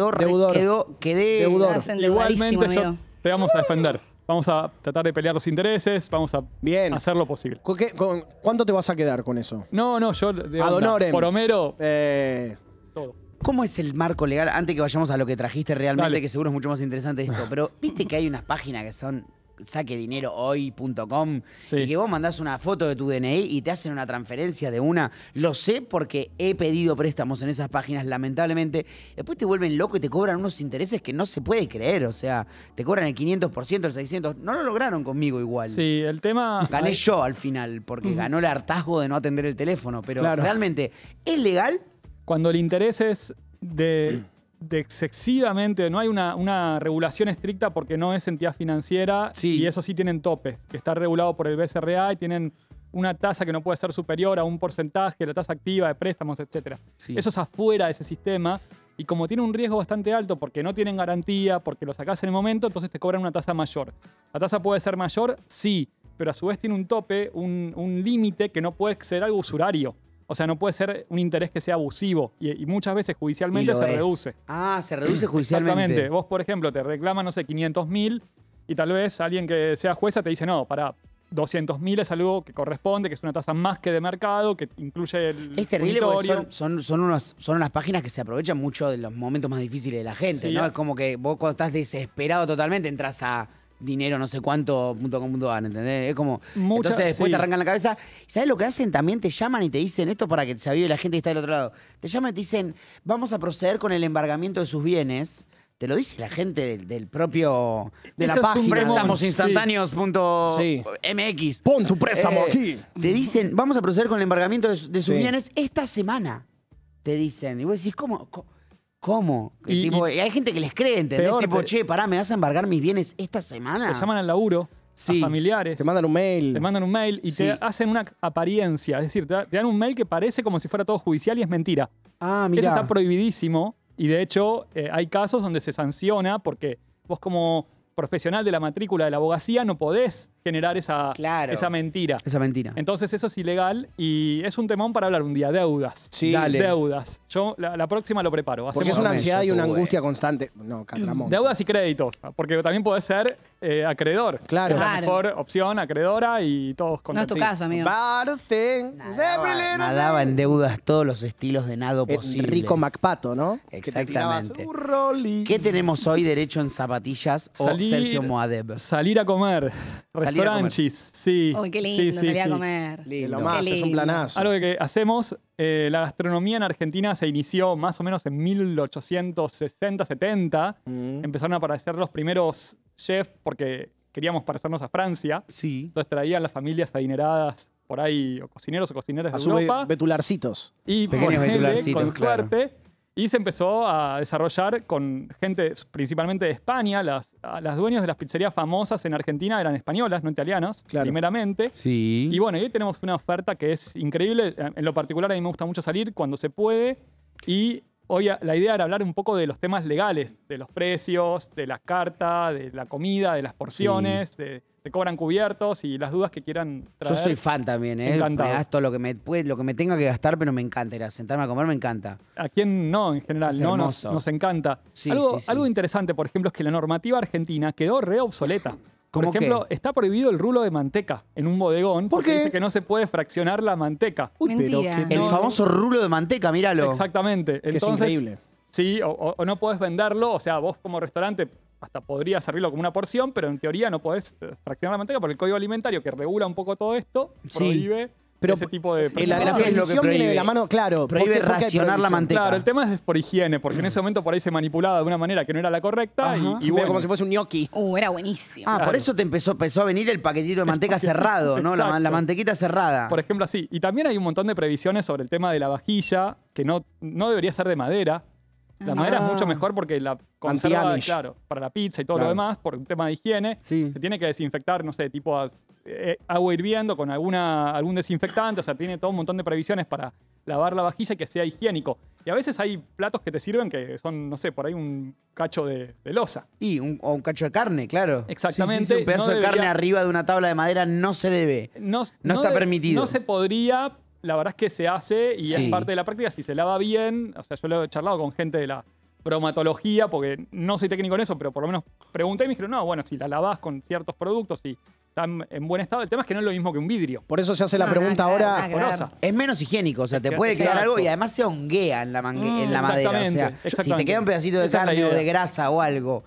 S3: Deudor.
S1: Igualmente te vamos a defender. Vamos a tratar de pelear los intereses, vamos a hacer lo posible.
S3: ¿Cuánto te vas a quedar con eso?
S1: No, yo de
S3: Ad
S1: onda,
S3: honorem.
S1: por Homero,
S2: todo. ¿Cómo es el marco legal? Antes que vayamos a lo que trajiste realmente,
S1: Dale.
S2: que seguro es mucho más interesante esto. Pero viste que hay unas páginas que son saquedinerohoy.com y que vos mandás una foto de tu DNI y te hacen una transferencia de una. Lo sé porque he pedido préstamos en esas páginas, lamentablemente. Después te vuelven loco y te cobran unos intereses que no se puede creer. O sea, te cobran el 500%, el 600%. No lo lograron conmigo igual.
S1: Sí, el tema...
S2: Gané yo al final, porque ganó el hartazgo de no atender el teléfono. Pero
S1: Claro.
S2: realmente, ¿es legal?
S1: Cuando el interés es de excesivamente, no hay una regulación estricta porque no es entidad financiera y eso sí tienen topes, que está regulado por el BCRA y tienen una tasa que no puede ser superior a un porcentaje de la tasa activa de préstamos, etc. Eso es afuera de ese sistema y como tiene un riesgo bastante alto porque no tienen garantía, porque lo sacás en el momento, entonces te cobran una tasa mayor. ¿La tasa puede ser mayor? Sí, pero a su vez tiene un tope, un límite que no puede ser algo usurario. O sea, no puede ser un interés que sea abusivo y muchas veces judicialmente se reduce.
S2: Ah, se reduce judicialmente.
S1: Exactamente. Vos, por ejemplo, te reclaman, no sé, 500.000 y tal vez alguien que sea jueza te dice, no, para 200.000 es algo que corresponde, que es una tasa más que de mercado, que incluye el
S2: Es terrible porque
S1: monitorio.
S2: son unas páginas que se aprovechan mucho de los momentos más difíciles de la gente,
S1: Sí,
S2: ¿no?
S1: ah.
S2: Es como que vos cuando estás desesperado totalmente entras a dinero no sé cuánto.com.ar, ¿entendés? Es como... entonces después te arrancan la cabeza. ¿Sabes lo que hacen? También te llaman y te dicen, esto para que se avive la gente que está del otro lado, te llaman y te dicen, vamos a proceder con el embargamiento de sus bienes. Te lo dice la gente del propio... De la
S3: Eso es un
S2: página.
S3: préstamos
S2: Préstamos instantáneos.mx.
S3: Pon tu préstamo aquí.
S2: Te dicen, vamos a proceder con el embargamiento de sus
S3: Sí.
S2: bienes esta semana. Te dicen. Y vos decís, ¿cómo? Y hay gente que les cree, ¿entendés?
S1: Peor,
S2: Tipo, che, pará, ¿me vas a embargar mis bienes esta semana?
S1: Te llaman al laburo, a familiares.
S3: Te mandan un mail.
S1: Te mandan un mail y te hacen una apariencia. Es decir, te dan un mail que parece como si fuera todo judicial y es mentira.
S2: Ah, mirá.
S1: Eso está prohibidísimo y de hecho hay casos donde se sanciona porque vos como profesional de la matrícula de la abogacía no podés generar esa mentira.
S2: Esa mentira.
S1: Entonces eso es ilegal y es un temón para hablar un día. Deudas.
S3: Sí. Dale.
S1: Deudas. Yo la próxima lo preparo.
S3: Porque es una ansiedad y una angustia constante. No, Catramón.
S1: Deudas y créditos. Porque también puede ser acreedor.
S3: Claro.
S1: Es la
S3: Claro.
S1: mejor opción, acreedora y todos contentos.
S4: No es tu caso, amigo.
S2: Nadaba en deudas todos los estilos de nado posibles.
S3: Rico MacPato, ¿no?
S2: Exactamente. ¿Qué tenemos hoy derecho en zapatillas o Sergio Moadeb?
S1: Salir a comer. Restauranchis, sí.
S4: Uy, qué lindo, salir a comer.
S3: Lo más,
S4: Qué
S3: es un
S4: lindo.
S3: planazo.
S1: Algo que hacemos, la gastronomía en Argentina se inició más o menos en 1860-70. Empezaron a aparecer los primeros chefs porque queríamos parecernos a Francia. Entonces traían las familias adineradas por ahí, o cocineros o cocineras
S3: A
S1: de
S3: sus
S1: Europa.
S3: betularcitos.
S1: Y
S2: Pequeños
S1: ponele,
S2: betularcitos,
S1: con
S2: claro.
S1: suerte. Y se empezó a desarrollar con gente principalmente de España. Las dueñas de las pizzerías famosas en Argentina eran españolas, no italianas, primeramente.
S2: Sí.
S1: Y bueno, hoy tenemos una oferta que es increíble. En lo particular a mí me gusta mucho salir cuando se puede. Y hoy la idea era hablar un poco de los temas legales, de los precios, de las cartas, de la comida, de las porciones, te cobran cubiertos y las dudas que quieran traer.
S2: Yo soy fan también, ¿eh?
S1: Encantado.
S2: Me gasto lo que me tenga que gastar, pero me encanta. Ir a sentarme a comer me encanta.
S1: ¿A quién no, en general?
S2: Es
S1: ¿No?
S2: hermoso.
S1: Nos encanta.
S2: Sí,
S1: Algo interesante, por ejemplo, es que la normativa argentina quedó re obsoleta. Por
S2: ¿Cómo
S1: ejemplo, está prohibido el rulo de manteca en un bodegón porque dice que no se puede fraccionar la manteca.
S2: El famoso rulo de manteca, míralo.
S1: Exactamente.
S2: Que es
S1: Entonces,
S2: increíble.
S1: Sí, o no podés venderlo. O sea, vos como restaurante hasta podrías servirlo como una porción, pero en teoría no podés fraccionar la manteca porque el Código Alimentario, que regula un poco todo esto, prohíbe ese tipo de...
S3: La prohibición viene de la mano, claro.
S2: Prohíbe
S3: ¿Por qué
S2: racionar la manteca.
S1: Claro, el tema es por higiene, porque en ese momento por ahí se manipulaba de una manera que no era la correcta y bueno.
S3: Como si fuese un gnocchi.
S4: Era buenísimo.
S2: Ah, por eso te empezó a venir el paquetito de manteca cerrado, ¿no? La mantequita cerrada.
S1: Por ejemplo, así. Y también hay un montón de previsiones sobre el tema de la vajilla, que no debería ser de madera. La madera es mucho mejor porque la conserva,
S3: Anti-Amish.
S1: claro, para la pizza y todo
S3: Claro.
S1: lo demás, por un tema de higiene. Se tiene que desinfectar, no sé, tipo agua hirviendo con algún desinfectante. O sea, tiene todo un montón de previsiones para lavar la vajilla y que sea higiénico. Y a veces hay platos que te sirven que son, no sé, por ahí un cacho de loza.
S2: O un cacho de carne, claro.
S1: Exactamente.
S2: Sí, un pedazo
S1: No
S2: de carne
S1: debería-
S2: arriba de una tabla de madera no se debe. No está permitido.
S1: No se podría, la verdad es que se hace y
S2: Sí.
S1: es parte de la práctica. Si se lava bien, o sea, yo lo he charlado con gente de la bromatología, porque no soy técnico en eso, pero por lo menos pregunté y me dijeron, no, bueno, si la lavás con ciertos productos y están en buen estado, el tema es que no es lo mismo que un vidrio.
S3: Por eso se hace la pregunta ahora.
S1: Porosa.
S2: Es menos higiénico, o sea, te puede quedar
S1: Exacto.
S2: algo y además se honguea en la madera. O sea, si te queda un pedacito de
S1: Esa es la
S2: carne o
S1: idea.
S2: de grasa o algo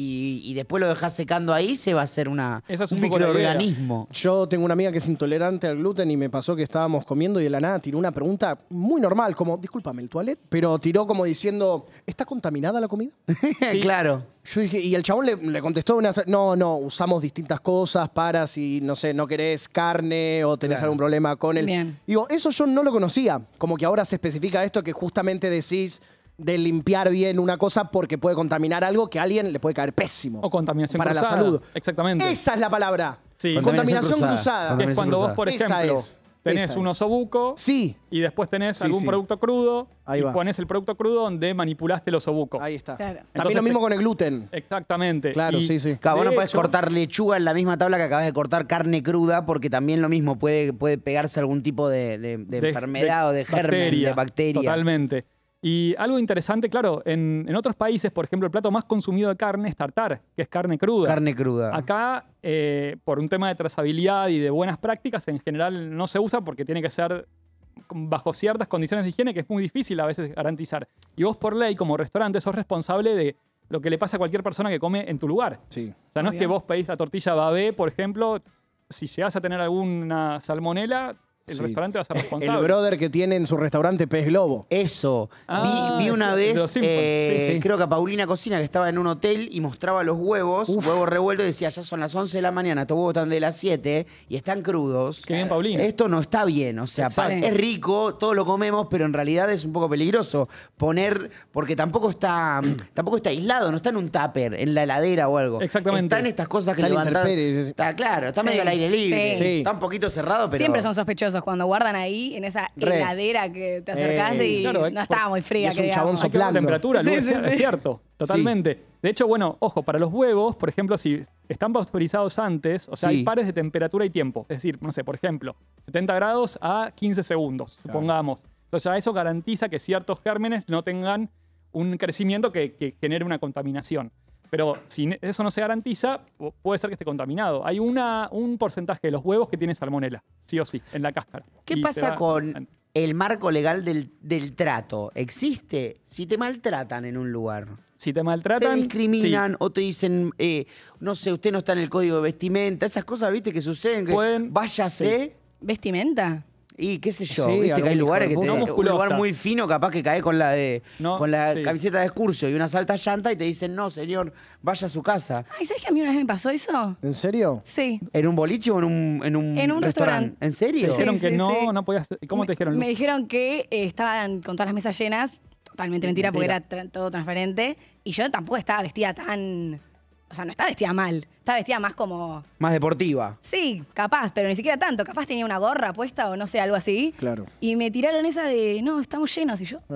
S2: y después lo dejas secando ahí, se va a hacer un
S3: poco la idea.
S2: microorganismo.
S3: Yo tengo una amiga que es intolerante al gluten y me pasó que estábamos comiendo y de la nada tiró una pregunta muy normal, como, discúlpame, ¿el toilet? Pero tiró como diciendo, ¿está contaminada la comida?
S2: Claro.
S3: Yo dije, y el chabón le contestó, no, usamos distintas cosas para si, no sé, no querés carne o tenés
S2: Claro.
S3: algún problema con el...
S4: Bien.
S3: Digo, eso yo no lo conocía. Como que ahora se especifica esto que justamente decís de limpiar bien una cosa porque puede contaminar algo que a alguien le puede caer pésimo.
S1: O contaminación
S3: para
S1: cruzada.
S3: la salud.
S1: Exactamente.
S3: Esa es la palabra.
S1: Sí.
S3: Contaminación cruzada.
S1: Que es cuando vos, por
S3: Esa
S1: ejemplo,
S3: es.
S1: tenés
S3: Esa
S1: un
S3: es.
S1: osobuco y después tenés
S3: Sí,
S1: algún
S3: sí.
S1: producto crudo
S3: Ahí
S1: y
S3: va.
S1: pones el producto crudo donde manipulaste el osobuco.
S3: Ahí está.
S4: Claro.
S3: También lo mismo con el gluten.
S1: Exactamente.
S3: Claro, sí, sí.
S2: Claro, vos no
S1: de
S2: podés
S1: hecho-
S2: cortar lechuga en la misma tabla que acabas de cortar carne cruda porque también lo mismo puede pegarse algún tipo de enfermedad o de germen, de bacteria.
S1: Totalmente. Y algo interesante, claro, en otros países, por ejemplo, el plato más consumido de carne es tartar, que es carne cruda.
S2: Carne cruda.
S1: Acá, por un tema de trazabilidad y de buenas prácticas, en general no se usa porque tiene que ser bajo ciertas condiciones de higiene que es muy difícil a veces garantizar. Y vos por ley, como restaurante, sos responsable de lo que le pasa a cualquier persona que come en tu lugar.
S3: Sí.
S1: O sea, no
S4: Muy
S1: es que
S4: bien.
S1: vos pedís la tortilla babé, por ejemplo, si llegás a tener alguna salmonela, el
S3: Sí.
S1: restaurante va a ser
S3: El
S1: responsable.
S3: brother que tiene en su restaurante Pez Globo.
S2: Eso.
S1: Ah,
S2: vi una
S1: sí,
S2: vez,
S1: de los Simpsons. Sí, sí.
S2: creo que a Paulina Cocina, que estaba en un hotel y mostraba los huevos revueltos, y decía, ya son las 11 de la mañana, estos huevos están de las 7 y están crudos.
S1: Qué bien, Paulina.
S2: Esto no está bien, o sea,
S1: Exacto.
S2: es rico, todo lo comemos, pero en realidad es un poco peligroso poner, porque tampoco está aislado, no está en un tupper, en la heladera o algo.
S1: Exactamente.
S2: Están estas cosas que
S3: Está en
S2: levantan.
S3: intemperie,
S2: Está claro, está
S4: Sí.
S2: medio al aire libre.
S4: Sí.
S2: Está un poquito cerrado, pero.
S4: Siempre son sospechosos cuando guardan ahí en esa
S3: Re.
S4: heladera que te acercás y
S1: Claro,
S4: no estaba muy fría.
S3: es un
S4: que
S3: chabón
S4: digamos.
S1: Hay que ver la
S3: soplando.
S1: temperatura,
S4: Sí,
S1: Lu,
S4: sí,
S1: es
S4: sí.
S1: cierto, totalmente. De hecho, bueno, ojo, para los huevos, por ejemplo, si están pasteurizados antes, o sea,
S2: Sí.
S1: hay pares de temperatura y tiempo. Es decir, no sé, por ejemplo, 70 grados a 15 segundos, supongamos. Entonces, ya eso garantiza que ciertos gérmenes no tengan un crecimiento que genere una contaminación. Pero si eso no se garantiza, puede ser que esté contaminado. Hay un porcentaje de los huevos que tiene salmonela, sí o sí, en la cáscara.
S2: ¿Qué
S1: Y se
S2: pasa
S1: va-
S2: con el marco legal del trato? ¿Existe? Si te maltratan en un lugar.
S1: Si te
S2: Te
S1: maltratan,
S2: discriminan o te dicen, no sé, usted no está en el código de vestimenta. Esas cosas, viste, que suceden. Que
S1: Pueden-
S2: váyase.
S4: ¿Vestimenta?
S2: Y qué sé yo,
S3: Sí,
S2: viste que hay
S3: algún
S2: lugares
S3: hijo
S2: que
S3: de
S2: te,
S1: puta.
S2: un
S1: Musculosa.
S2: lugar muy fino, capaz que cae con la
S1: No, sí.
S2: camiseta de excursio y unas altas llantas y te dicen, no, señor, vaya a su casa.
S4: Ay, ¿sabes que a mí una vez me pasó eso?
S3: ¿En serio?
S4: Sí.
S2: ¿En un boliche o en un
S4: restaurante.
S2: ¿En
S1: Te
S2: serio?
S1: dijeron
S4: Sí,
S1: que
S4: sí,
S1: no,
S4: sí.
S1: no podías. ¿Cómo te dijeron?
S4: Me dijeron que estaban con todas las mesas llenas. Totalmente mentira, porque
S1: Mentira.
S4: era todo transparente. Y yo tampoco estaba vestida tan... O sea, no estaba vestida mal. Estaba vestida más como...
S2: Más deportiva.
S4: Sí, capaz, pero ni siquiera tanto. Capaz tenía una gorra puesta o no sé, algo así.
S3: Claro.
S4: Y me tiraron esa de, no, estamos llenos. Y yo,
S3: Claro.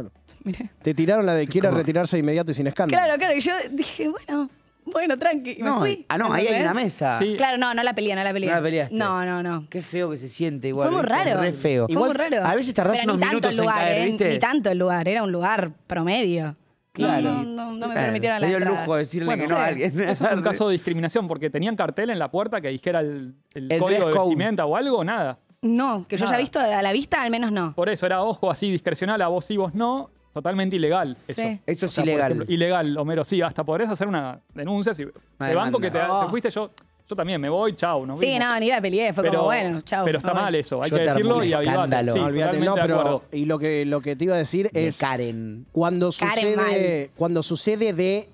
S3: Te tiraron la de quiere retirarse de inmediato y sin escándalo.
S4: Claro, y yo dije, bueno, tranqui. Y me fui.
S2: Ahí hay una mesa.
S4: Sí. Claro, no la peleé.
S2: ¿No la peleaste?
S4: No.
S2: Qué feo que se siente igual.
S4: Fue muy raro.
S2: Re feo.
S4: Fue muy raro.
S2: A veces tardás unos minutos en caer, ¿viste?
S4: Ni tanto el lugar, era un lugar promedio.
S2: Claro.
S4: No me permitieron
S2: se
S4: la
S2: dio el
S4: entrada.
S2: lujo de decirle que no a alguien.
S1: Eso es un caso de discriminación, porque tenían cartel en la puerta que dijera el código de
S2: dress code.
S1: vestimenta o algo, nada.
S4: No, que yo haya visto a la vista, al menos no.
S1: Por eso era ojo así discrecional, a vos sí, vos no. Totalmente ilegal. Eso,
S4: Sí.
S2: Eso es
S1: por
S2: ilegal.
S1: ejemplo, ilegal, Homero. Sí, hasta podés hacer una denuncia. Si te banco que te fuiste, yo también me voy, chau. ¿no?
S4: Sí, no, ni la peleé. Fue como, bueno, chau.
S1: Pero está
S4: me voy.
S1: mal eso, hay
S2: Yo
S1: que
S2: te
S1: decirlo
S2: armo un
S1: y avivate.
S2: escándalo.
S1: Sí,
S3: No, olvídate,
S1: totalmente de
S3: pero
S1: acuerdo.
S3: y lo que te iba a decir
S2: De
S3: es
S2: Karen.
S3: cuando
S4: Karen
S3: sucede de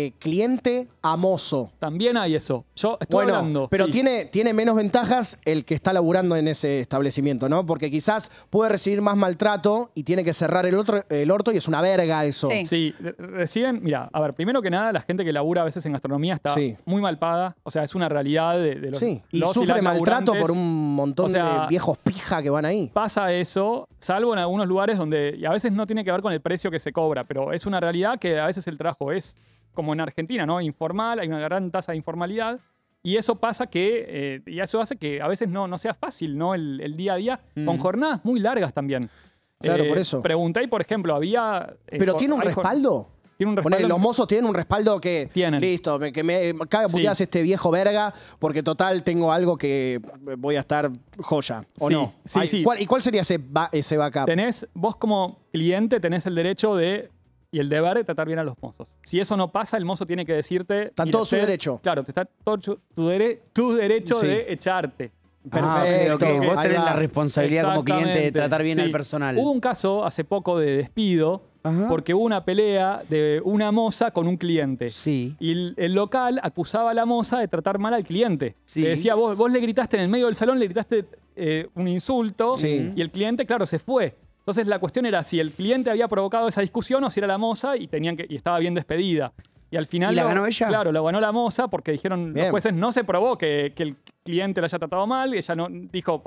S3: cliente a mozo.
S1: También hay eso. Yo estoy hablando.
S3: Pero
S1: sí.
S3: tiene menos ventajas el que está laburando en ese establecimiento, ¿no? Porque quizás puede recibir más maltrato y tiene que cerrar el orto y es una verga eso.
S1: Sí, reciben, mira, a ver, primero que nada, la gente que labura a veces en gastronomía está muy mal paga. O sea, es una realidad de los.
S3: Sí, y
S1: los
S3: sufre
S1: las
S3: maltrato
S1: laburantes.
S3: por un montón de viejos pija que van ahí.
S1: Pasa eso, salvo en algunos lugares donde, y a veces no tiene que ver con el precio que se cobra, pero es una realidad que a veces el trabajo es, como en Argentina, ¿no? Informal, hay una gran tasa de informalidad. Y eso pasa que, y eso hace que a veces no sea fácil, ¿no? El día a día, con jornadas muy largas también.
S3: Claro, por eso.
S1: Pregunté, por ejemplo, había.
S3: ¿Pero tiene un respaldo?
S1: Tiene un respaldo.
S3: Ponele, los mozos tienen un respaldo que.
S1: Tienen.
S3: Listo, que me caga puteadas este viejo verga, porque total tengo algo que voy a estar joya. ¿O
S1: Sí,
S3: no?
S1: sí.
S3: ¿Y cuál sería ese backup?
S1: Vos como cliente tenés el derecho de. Y el deber de tratar bien a los mozos. Si eso no pasa, el mozo tiene que decirte.
S3: Está todo su derecho.
S1: Claro, te está todo tu derecho
S3: Sí.
S1: de echarte.
S3: Perfecto.
S2: Ok. Vos
S3: Ahí
S2: tenés
S3: va.
S2: la responsabilidad como cliente de
S1: Exactamente.
S2: tratar bien
S1: Sí.
S2: al personal.
S1: Hubo un caso hace poco de despido porque hubo una pelea de una moza con un cliente.
S2: Sí.
S1: Y el local acusaba a la moza de tratar mal al cliente.
S2: Sí.
S1: Le decía, vos le gritaste en el medio del salón, le gritaste un insulto
S3: Sí.
S1: y el cliente, claro, se fue. Entonces la cuestión era si el cliente había provocado esa discusión o si era la moza y estaba bien despedida. Y al final.
S2: ¿Y la ganó ella?
S1: Claro, lo ganó la moza porque dijeron
S3: Bien.
S1: los jueces no se probó que el cliente la haya tratado mal. Ella no dijo,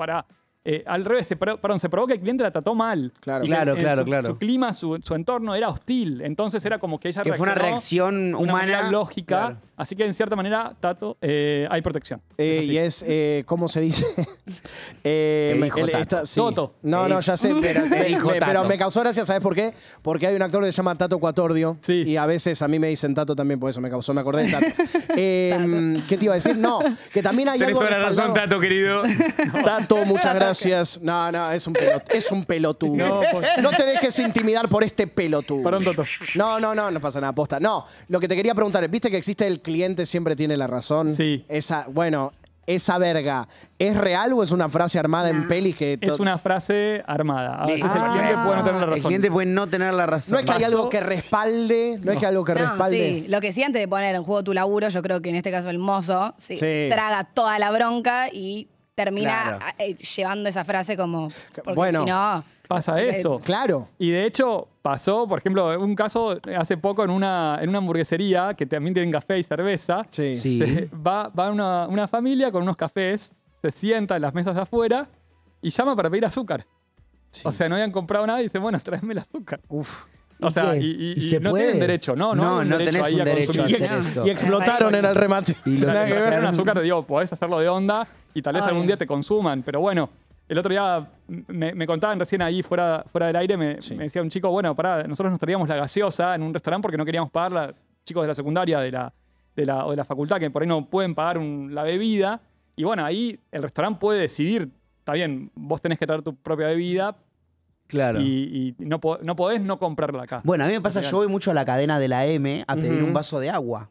S1: al revés, se probó que el cliente la trató mal.
S3: Claro.
S1: Y que,
S2: Claro.
S1: Su clima, su entorno era hostil. Entonces era como que ella
S2: Que fue una reacción
S1: de una
S2: humana.
S1: manera lógica.
S2: Claro.
S1: Así que en cierta manera, Tato, hay protección.
S3: Y es, ¿cómo se dice?
S2: me dijo Tato.
S1: Toto.
S3: No, ya sé, pero me causó gracia, ¿sabes por qué? Porque hay un actor que se llama Tato Cuatordio y a veces a mí me dicen Tato también, por eso me acordé de Tato. ¿Qué te iba a decir? No, que también hay
S2: Tenés
S3: algo
S2: toda la razón,
S3: respaldado.
S2: Tato, querido.
S3: Tato, muchas gracias. No, es un pelotudo. No te dejes intimidar por este pelotudo.
S1: Perdón, Toto.
S3: No pasa nada, posta. No, lo que te quería preguntar, ¿viste que existe el cliente siempre tiene la razón?
S1: Sí.
S3: Esa verga, ¿es real o es una frase armada en pelis que...
S1: Es una frase armada. A veces el
S2: Ah.
S1: cliente puede no tener la
S2: El
S1: razón.
S2: cliente puede no tener la razón.
S3: No es que hay algo que respalde, no es que hay algo que respalde.
S4: Sí, lo que sí, antes de poner en juego tu laburo, yo creo que en este caso el mozo
S3: Sí.
S4: traga toda la bronca y termina
S2: Claro.
S4: llevando esa frase como... Porque
S3: Bueno.
S4: si no...
S1: Pasa eso.
S3: Claro.
S1: Y de hecho pasó, por ejemplo, un caso hace poco en una hamburguesería que también tienen café y cerveza.
S2: Sí.
S1: Va una familia con unos cafés, se sienta en las mesas de afuera y llama para pedir azúcar. O sea, no habían comprado nada y dice, bueno, tráeme el azúcar.
S3: Uf.
S1: O sea,
S2: qué?
S1: y
S2: ¿Y se
S1: no
S2: puede?
S1: tienen derecho, no hay un
S2: no
S1: derecho
S2: tenés
S1: ahí
S2: un
S1: a
S2: derecho a
S1: consumir.
S2: hacer eso.
S3: Y explotaron en el remate.
S2: Y los
S1: Nada que ver,
S2: echaron.
S1: un azúcar, digo, podés hacerlo de onda y tal vez algún día te consuman. Pero bueno, el otro día me contaban recién ahí fuera del aire, me decía un chico, bueno, pará, nosotros nos traíamos la gaseosa en un restaurante porque no queríamos pagarla, chicos de la secundaria o de la facultad que por ahí no pueden pagar la bebida. Y bueno, ahí el restaurante puede decidir, está bien, vos tenés que traer tu propia bebida.
S2: Claro.
S1: Y no podés no comprarla acá.
S2: Bueno, a mí me pasa, yo voy mucho a la cadena de la M a pedir un vaso de agua.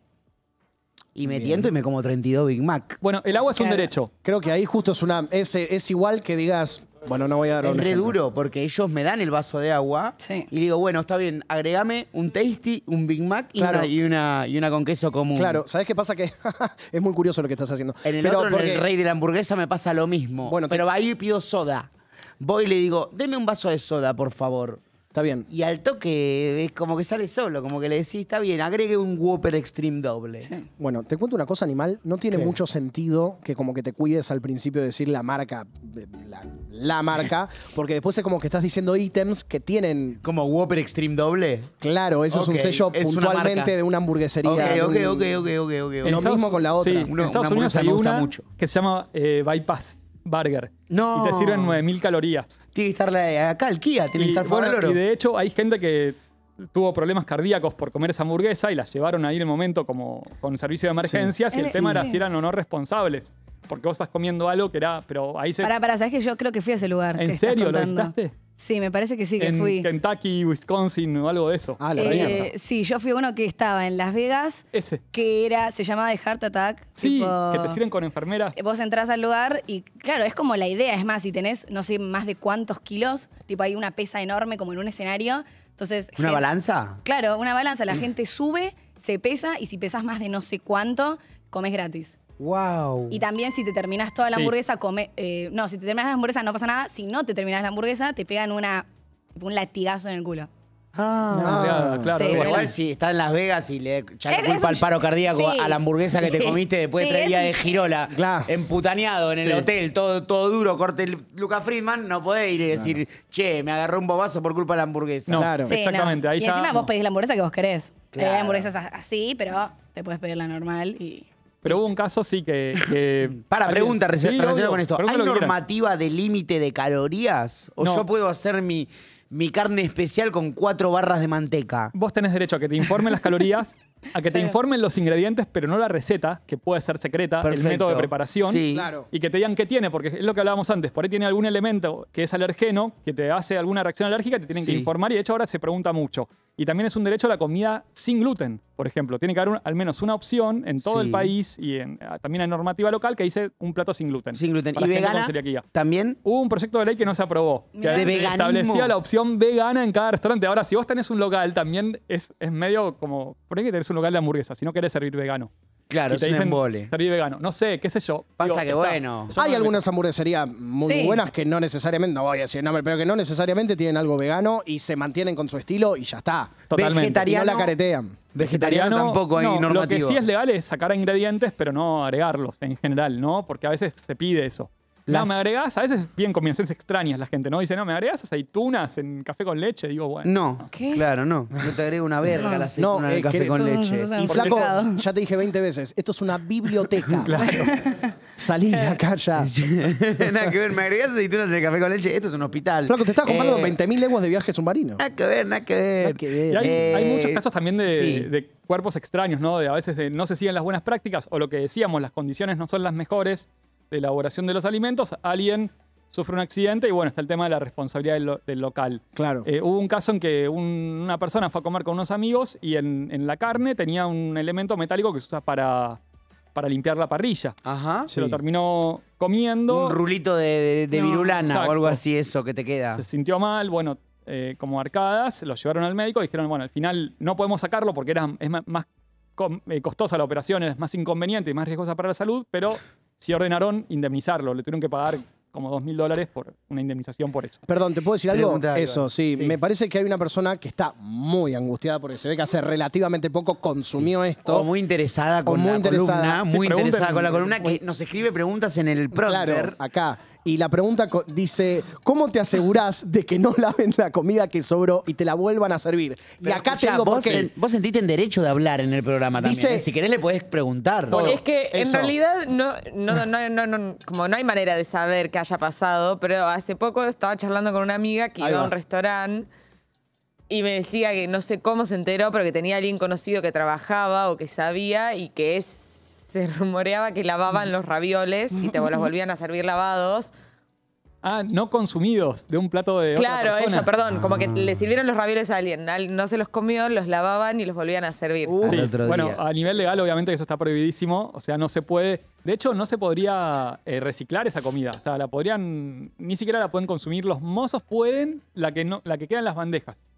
S2: Y me tiento y me como 32 Big Mac.
S1: Bueno, el agua es un derecho.
S3: Creo que ahí justo es igual que digas, bueno, no voy a dar
S2: Es
S3: un
S2: re
S3: ejemplo.
S2: duro porque ellos me dan el vaso de agua y digo, bueno, está bien, agregame un Tasty, un Big Mac y,
S3: Claro.
S2: y una con queso común.
S3: Claro, ¿sabes qué pasa? Que es muy curioso lo que estás haciendo.
S2: En el
S3: Pero
S2: otro, en
S3: porque-
S2: el rey de la hamburguesa, me pasa lo mismo.
S3: Bueno,
S2: pero ahí pido soda. Voy y le digo, deme un vaso de soda, por favor.
S3: Está bien.
S2: Y al toque es como que sale solo, como que le decís, está bien, agregue un Whopper Extreme doble.
S4: Sí.
S3: Bueno, te cuento una cosa, Animal. No tiene
S2: ¿Qué?
S3: mucho sentido que como que te cuides al principio de decir la marca, la marca, porque después es como que estás diciendo ítems que tienen...
S2: ¿Como Whopper Extreme doble?
S3: Claro, eso
S2: Ok,
S3: es un sello
S2: es una
S3: puntualmente
S2: marca.
S3: de una hamburguesería.
S2: Ok.
S3: Lo mismo con la otra.
S1: Sí, en Estados Unidos hay una que se llama Bypass Burger.
S2: No.
S1: Y te sirven 9.000 calorías.
S2: Tiene que estar acá, el Kia, tiene que estar
S1: bueno,
S2: Favaloro.
S1: y de hecho hay gente que tuvo problemas cardíacos por comer esa hamburguesa y la llevaron ahí en el momento como con servicio de emergencias y el tema era si eran o no responsables. Porque vos estás comiendo algo que era... Pero ahí se...
S4: Pará, ¿sabés que yo creo que fui a ese lugar?
S1: ¿En serio? ¿Lo visitaste?
S4: Sí, me parece que sí, que
S1: en
S4: fui.
S1: Kentucky, Wisconsin o algo de eso.
S3: Ah, la mierda.
S4: Sí, yo fui a uno que estaba en Las Vegas.
S1: Ese.
S4: Que se llamaba The Heart Attack.
S1: Sí,
S4: tipo,
S1: que te sirven con enfermeras.
S4: Vos entrás al lugar y, claro, es como la idea. Es más, si tenés, no sé, más de cuántos kilos, tipo hay una pesa enorme como en un escenario. Entonces,
S2: ¿Una balanza?
S4: Claro, una balanza. La gente sube, se pesa y si pesas más de no sé cuánto, comes gratis.
S2: Wow.
S4: Y también si te terminás toda la hamburguesa, no, si te terminás la hamburguesa no pasa nada. Si no te terminás la hamburguesa, te pegan un latigazo en el culo.
S1: Claro.
S2: Sí, pero igual si estás en Las Vegas y le echás la
S4: Es
S2: culpa
S4: un-
S2: al paro cardíaco
S4: sí.
S2: a la hamburguesa que te comiste después de
S4: Sí,
S2: 3
S4: es
S2: días
S4: un-
S2: de girola, emputaneado en el hotel, todo duro, corte Luca Friedman, no podés ir y decir, che, me agarró un bobazo por culpa de la hamburguesa.
S1: No,
S3: Claro.
S4: Sí,
S1: exactamente.
S4: no.
S1: Ahí
S4: y
S1: ya,
S4: encima vos pedís la hamburguesa que vos querés.
S2: Claro.
S4: Hay hamburguesas así, pero te puedes pedir la normal y...
S1: Pero hubo un caso, sí, que
S2: Para, pregunta
S1: Sí,
S2: relacionada
S1: obvio,
S2: con esto.
S1: pregunta
S2: ¿Hay
S1: lo que quieran.
S2: normativa de límite de calorías? ¿O
S1: No.
S2: yo puedo hacer mi carne especial con 4 barras de manteca?
S1: Vos tenés derecho a que te informen las calorías, a que te informen los ingredientes, pero no la receta, que puede ser secreta,
S2: Perfecto.
S1: el método de preparación.
S2: Sí.
S3: Claro.
S1: Y que te digan qué tiene, porque es lo que hablábamos antes. Por ahí tiene algún elemento que es alergeno, que te hace alguna reacción alérgica, te tienen que
S2: Sí.
S1: informar. Y de hecho ahora se pregunta mucho. Y también es un derecho a la comida sin gluten, por ejemplo. Tiene que haber al menos una opción en todo
S2: Sí.
S1: el país y también hay normativa local que dice un plato sin gluten.
S2: Sin gluten.
S1: para
S2: ¿Y
S1: gente con
S2: vegana
S1: celiaquía.
S2: también?
S1: Hubo un proyecto de ley que no se aprobó, que
S2: ¿De veganismo?
S1: establecía la opción vegana en cada restaurante. Ahora, si vos tenés un local, también es medio como... ¿Por qué tenés un local de hamburguesas si no querés servir vegano?
S2: Claro,
S1: Y te
S2: es un
S1: dicen
S2: embole.
S1: servir vegano. No sé, qué sé yo.
S2: Pasa
S1: Digo,
S2: que
S1: está.
S2: bueno.
S1: Yo
S3: Hay
S1: no me-
S3: algunas hamburgueserías muy
S4: Sí.
S3: buenas que no necesariamente, no voy a decir nombre, pero que no necesariamente tienen algo vegano y se mantienen con su estilo y ya está.
S1: Totalmente.
S3: Y
S2: Vegetariano,
S3: no la caretean.
S2: vegetariano tampoco hay
S1: no,
S2: normativo.
S1: Lo que sí es legal es sacar ingredientes, pero no agregarlos en general, ¿no? Porque a veces se pide eso.
S2: Las-
S1: No, me agregás, a veces piden combinaciones extrañas la gente, ¿no? Dice, no, me agregás aceitunas en café con leche. Digo, bueno.
S2: No, claro, no. No te agrego una verga a la aceituna en el café con leche.
S3: Y flaco, ya te dije 20 veces, esto es una biblioteca. Salí de acá ya.
S2: Nada que ver, me agregás aceitunas en el café con leche. Esto es un hospital.
S3: Flaco, te estás comprando
S2: Eh,
S3: 20.000 leguas de viaje submarino.
S2: Nada que ver, nada que ver.
S3: Nada que ver.
S1: Y hay muchos casos también
S2: sí.
S1: de cuerpos extraños, ¿no? A veces no se siguen las buenas prácticas o lo que decíamos, las condiciones no son las mejores de elaboración de los alimentos. Alguien sufre un accidente y bueno, está el tema de la responsabilidad del local.
S3: Claro.
S1: Hubo un caso en que una persona fue a comer con unos amigos y en la carne tenía un elemento metálico que se usa para limpiar la parrilla.
S2: Ajá.
S1: Se lo terminó comiendo.
S2: Un rulito de
S1: No,
S2: virulana o
S1: exacto.
S2: algo así, eso que te queda.
S1: Se sintió mal, bueno, como arcadas, lo llevaron al médico y dijeron, bueno, al final no podemos sacarlo porque es más costosa la operación, es más inconveniente y más riesgosa para la salud, pero sí ordenaron indemnizarlo, le tuvieron que pagar como $2.000 por una indemnización por eso.
S3: Perdón, ¿te puedo decir algo?
S2: Pregunta algo.
S3: Eso, sí. Me parece que hay una persona que está muy angustiada porque se ve que hace relativamente poco consumió esto.
S2: O muy interesada con
S3: O muy
S2: la
S3: interesada.
S2: columna,
S3: Sí,
S2: muy
S3: pregunten-
S2: interesada con la columna, que nos escribe preguntas en el prompter.
S3: Claro, acá. Y la pregunta dice, ¿cómo te asegurás de que no laven la comida que sobró y te la vuelvan a servir? Y
S2: Pero
S3: acá
S2: escuchá,
S3: te digo por
S2: vos,
S3: qué.
S2: vos sentiste en derecho de hablar en el programa también.
S3: Dice-
S2: Si querés le podés preguntar.
S5: Es que en
S3: Eso.
S5: realidad como no hay manera de saber qué haya pasado, pero hace poco estaba charlando con una amiga que
S3: Ahí
S5: iba a
S3: va.
S5: un restaurante y me decía que no sé cómo se enteró, pero que tenía alguien conocido que trabajaba o que sabía y que se rumoreaba que lavaban los ravioles y te los volvían a servir lavados.
S1: Ah, no consumidos de un plato de
S5: Claro,
S1: otra persona.
S5: eso, perdón. Como que le sirvieron los ravioles a alguien. No se los comió, los lavaban y los volvían a servir.
S1: Sí,
S2: otro
S1: bueno,
S2: día.
S1: a nivel legal obviamente eso está prohibidísimo, o sea, no se puede, de hecho no se podría reciclar esa comida, o sea, la podrían, ni siquiera la pueden consumir, los mozos pueden, la que queda en las bandejas.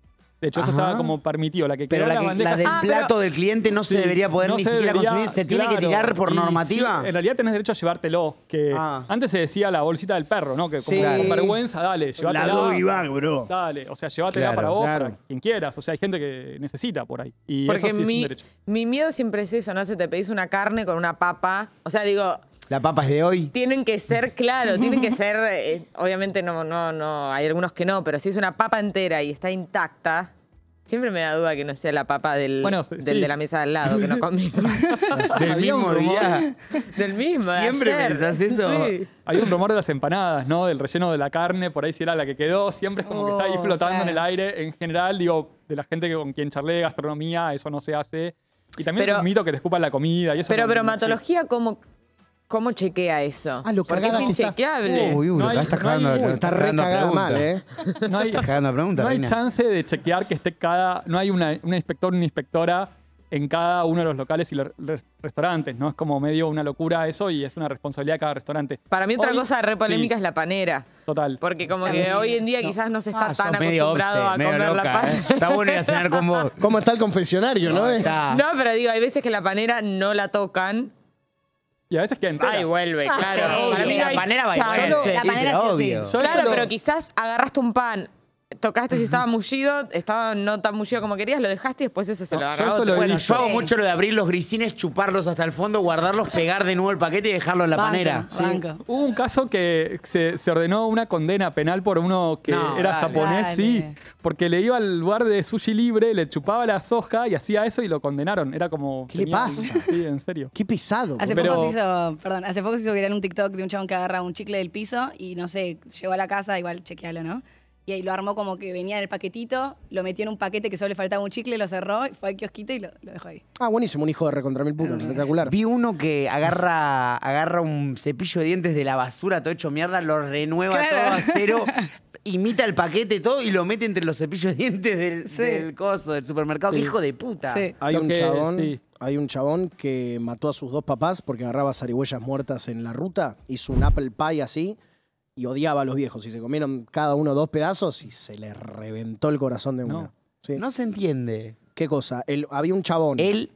S1: De hecho, eso estaba como permitido. La que quedó
S2: Pero
S1: en la bandeja...
S2: del plato del cliente no se debería poder ni siquiera consumir. ¿Se tiene que tirar por normativa?
S1: Sí, en realidad tenés derecho a llevártelo. Que antes se decía la bolsita del perro, ¿no? Que como con vergüenza, dale, llévatela.
S3: La doggy bag, bro.
S1: Dale, o sea, llévatela para vos, para quien quieras. O sea, hay gente que necesita por ahí. Y
S5: porque
S1: eso sí es un derecho.
S5: Mi miedo siempre es eso, ¿no? Si te pedís una carne con una papa. O sea, digo...
S2: La papa es de hoy.
S5: Tienen que ser, claro, tienen que ser... obviamente no, hay algunos que no, pero si es una papa entera y está intacta... Siempre me da duda que no sea la papa del de la mesa de al lado, que no comió.
S2: Del mismo día.
S5: Del mismo,
S2: Siempre
S5: ayer.
S2: pensás eso.
S5: Sí.
S1: Hay un rumor de las empanadas, ¿no? Del relleno de la carne, por ahí si era la que quedó. Siempre es como que está ahí flotando en el aire. En general, digo, de la gente con quien charlé de gastronomía, eso no se hace. Y también es un mito que te escupan la comida. Y eso
S5: pero bromatología, ¿cómo chequea eso?
S3: Lo
S5: porque es inchequeable.
S2: Está re
S3: cagada mal, ¿eh?
S1: No hay,
S2: pregunta,
S1: no hay
S2: Reina.
S1: chance de chequear que esté no hay una inspector o una inspectora en cada uno de los locales y los restaurantes, ¿no? Es como medio una locura eso y es una responsabilidad de cada restaurante.
S5: Para mí otra cosa re polémica es la panera.
S1: Total.
S5: Porque como que hoy en día quizás no se está tan acostumbrado a comer la panera.
S2: Está bueno ir a cenar con vos.
S3: ¿Cómo está el confesionario, no?
S5: No, pero digo, hay veces que la panera no la tocan.
S1: Y a veces queda entera.
S5: Ahí vuelve, claro.
S2: Sí,
S5: Para mí
S2: la
S5: hay
S2: panera va
S5: chance.
S4: La panera sí.
S5: Claro, pero quizás agarraste un pan, tocaste si estaba mullido, estaba no tan mullido como querías, lo dejaste y después eso se lo agarró otro.
S2: Bueno, yo hago mucho lo de abrir los grisines, chuparlos hasta el fondo, guardarlos, pegar de nuevo el paquete y dejarlo en la panera.
S1: Sí. Hubo un caso que se ordenó una condena penal por uno que era japonés, sí, porque le iba al lugar de sushi libre, le chupaba la soja y hacía eso y lo condenaron. Era como...
S3: ¿Qué le pasa?
S1: Sí, en serio.
S3: Qué pisado.
S4: Hace poco se hizo viral un TikTok de un chabón que agarra un chicle del piso y no sé, llegó a la casa, igual chequealo, ¿no? Y ahí lo armó como que venía en el paquetito, lo metió en un paquete que solo le faltaba un chicle, lo cerró, fue al kiosquito y lo dejó ahí.
S3: Buenísimo, un hijo de recontra mil putas, espectacular.
S2: Vi uno que agarra un cepillo de dientes de la basura todo hecho mierda, lo renueva todo a cero, imita el paquete todo y lo mete entre los cepillos de dientes del coso, del supermercado. ¡Qué hijo de puta!
S3: Sí. Hay un chabón que mató a sus dos papás porque agarraba zarigüeyas muertas en la ruta, hizo un apple pie así y odiaba a los viejos. Y se comieron cada uno 2 pedazos y se le reventó el corazón de uno. Sí.
S2: No se entiende.
S3: ¿Qué cosa? Había un chabón.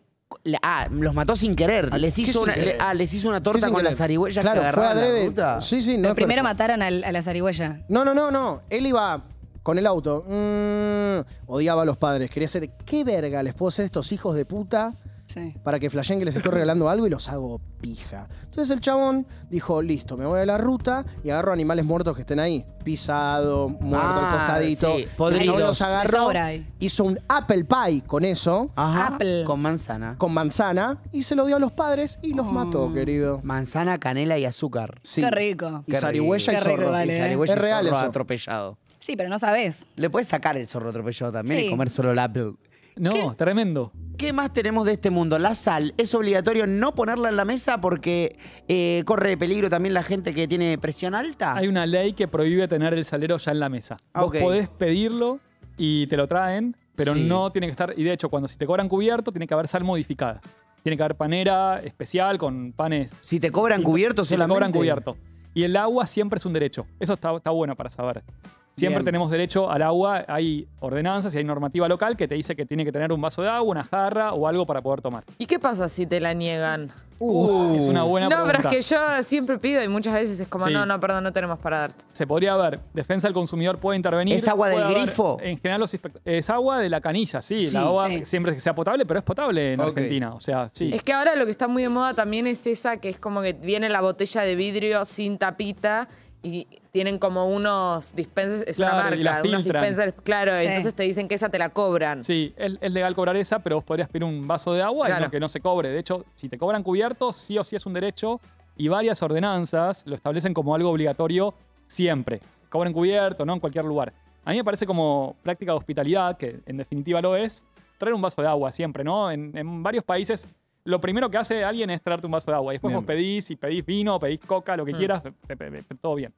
S2: Los mató sin querer. Les hizo una torta con las zarigüeyas que agarraban la ruta.
S3: Sí, no.
S4: Pero primero mataron a la zarigüeya.
S3: No. Él iba con el auto. Odiaba a los padres. Quería hacer, ¿qué verga les puedo hacer a estos hijos de puta? Sí. Para que flashen que les estoy regalando algo y los hago pija. Entonces el chabón dijo, listo, me voy a la ruta y agarro animales muertos que estén ahí. Pisado, muerto al costadito.
S2: Sí,
S3: el chabón los agarró, hizo un apple pie con eso.
S2: Ajá, con manzana.
S3: Con manzana y se lo dio a los padres y los mató, querido.
S2: Manzana, canela y azúcar.
S3: Sí.
S4: Qué rico.
S3: Y zarigüeya y zorro.
S2: Es
S3: real eso.
S2: Atropellado.
S4: Sí, pero no sabés.
S2: Le puedes sacar el zorro atropellado también y comer solo el apple.
S1: No, tremendo.
S2: ¿Qué más tenemos de este mundo? La sal. Es obligatorio no ponerla en la mesa porque corre peligro también la gente que tiene presión alta.
S1: Hay una ley que prohíbe tener el salero ya en la mesa. Vos podés pedirlo y te lo traen, pero no tiene que estar... Y de hecho, si te cobran cubierto, tiene que haber sal modificada. Tiene que haber panera especial con panes...
S2: Si te cobran cubierto solamente.
S1: Si te cobran cubierto. Y el agua siempre es un derecho. Eso está bueno para saber. Siempre tenemos derecho al agua, hay ordenanzas y hay normativa local que te dice que tiene que tener un vaso de agua, una jarra o algo para poder tomar.
S5: ¿Y qué pasa si te la niegan?
S1: Es una buena pregunta.
S5: No, pero es que yo siempre pido y muchas veces es como, no, perdón, no tenemos para darte.
S1: Se podría ver, Defensa del Consumidor puede intervenir.
S2: ¿Es agua del grifo?
S1: En general es agua de la canilla, sí. La agua siempre que sea potable, pero es potable en Argentina, o sea, sí.
S5: Es que ahora lo que está muy de moda también es esa que es como que viene la botella de vidrio sin tapita y tienen como unos dispensers, es una marca, unos dispensers, entonces te dicen que esa te la cobran.
S1: Sí, es legal cobrar esa, pero vos podrías pedir un vaso de agua y que no se cobre. De hecho, si te cobran cubiertos, sí o sí es un derecho y varias ordenanzas lo establecen como algo obligatorio siempre. Cobren cubierto, ¿no? En cualquier lugar. A mí me parece como práctica de hospitalidad, que en definitiva lo es, traer un vaso de agua siempre, ¿no? En varios países... Lo primero que hace alguien es traerte un vaso de agua. Y después vos pedís vino, pedís coca, lo que quieras, todo bien.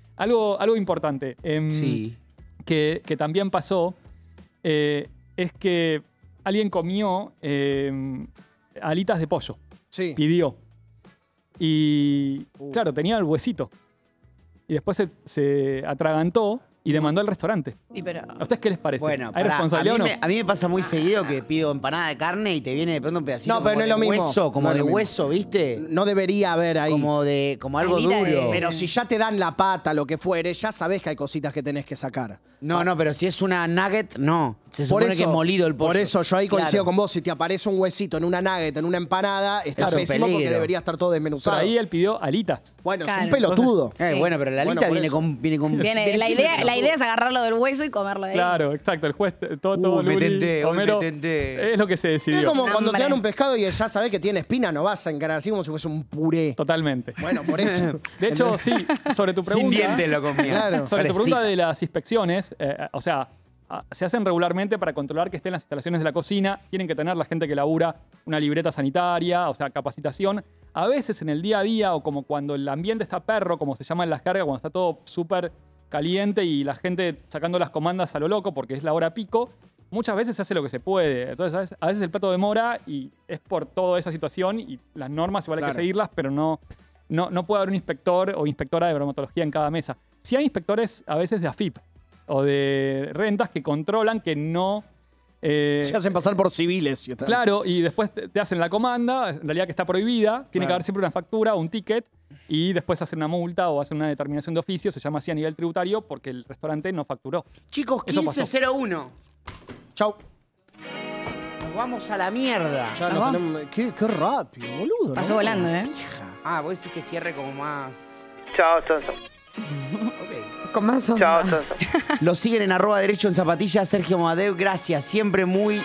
S1: Algo importante que también pasó es que alguien comió alitas de pollo.
S3: Sí.
S1: Pidió. Y claro, tenía el huesito. Y después se atragantó y demandó al restaurante. ¿A ustedes qué les parece?
S2: Bueno,
S1: ¿Hay
S2: pará,
S1: responsabilidad o no?
S2: a mí me pasa muy seguido que pido empanada de carne y te viene de pronto un pedacito
S3: No, pero
S2: como
S3: no es lo
S2: de
S3: mismo.
S2: hueso, como
S3: No es
S2: de
S3: lo mismo.
S2: hueso, ¿viste?
S3: No debería haber ahí.
S2: Como algo duro.
S3: Pero si ya te dan la pata, lo que fuere, ya sabés que hay cositas que tenés que sacar.
S2: No, pero si es una nugget, no. Se
S3: Por
S2: supone que es molido el pollo.
S3: Por eso yo ahí coincido
S2: Claro.
S3: con vos. Si te aparece un huesito en una nugget, en una empanada, está
S2: Eso es
S3: pésimo porque
S2: peligro.
S3: debería estar todo desmenuzado.
S1: Pero ahí él pidió alitas.
S3: Bueno, es
S4: Claro.
S3: un pelotudo.
S2: Bueno, pero la alita
S3: Bueno, por
S2: viene
S3: eso.
S2: con...
S4: La idea es agarrarlo del hueso y comerlo de ahí.
S1: Claro, exacto. El juez, todo
S2: me
S1: Luli,
S2: tenté, hoy
S1: Homero,
S2: me tenté.
S1: es lo que se decidió.
S3: Es como cuando te dan un pescado y ya sabés que tiene espina, no vas a encarar así como si fuese un puré.
S1: Totalmente.
S3: Bueno, por eso.
S1: De hecho, sí, sobre tu pregunta.
S2: Sin dientes lo comía.
S3: Claro.
S1: Sobre tu
S2: Pobrecita.
S1: pregunta de las inspecciones, o sea, se hacen regularmente para controlar que estén las instalaciones de la cocina. Tienen que tener la gente que labura una libreta sanitaria, o sea, capacitación. A veces en el día a día, o como cuando el ambiente está perro, como se llama en las cargas, cuando está todo súper caliente y la gente sacando las comandas a lo loco porque es la hora pico, muchas veces se hace lo que se puede. Entonces, a veces el plato demora y es por toda esa situación y las normas igual hay que
S3: Claro.
S1: seguirlas, pero no puede haber un inspector o inspectora de bromatología en cada mesa. Sí hay inspectores a veces de AFIP o de rentas que controlan que no...
S3: Se hacen pasar por civiles.
S1: Claro, y después te hacen la comanda, en realidad que está prohibida, tiene que
S3: Claro.
S1: haber siempre una factura o un ticket, y después hacen una multa o hacen una determinación de oficio, se llama así a nivel tributario, porque el restaurante no facturó.
S2: Chicos,
S1: Eso pasó.
S2: 15:01.
S3: Chau.
S2: Vamos a la mierda.
S3: Ya nos tenemos- qué rápido, boludo.
S4: Pasó
S3: ¿no?
S4: volando, ¿eh?
S2: Ah, vos decís que cierre como más...
S6: Chao, Tonto.
S5: Con más onda.
S6: Chao, Tonto.
S2: Lo siguen en @derecho en zapatillas, Sergio Madeu, gracias. Siempre muy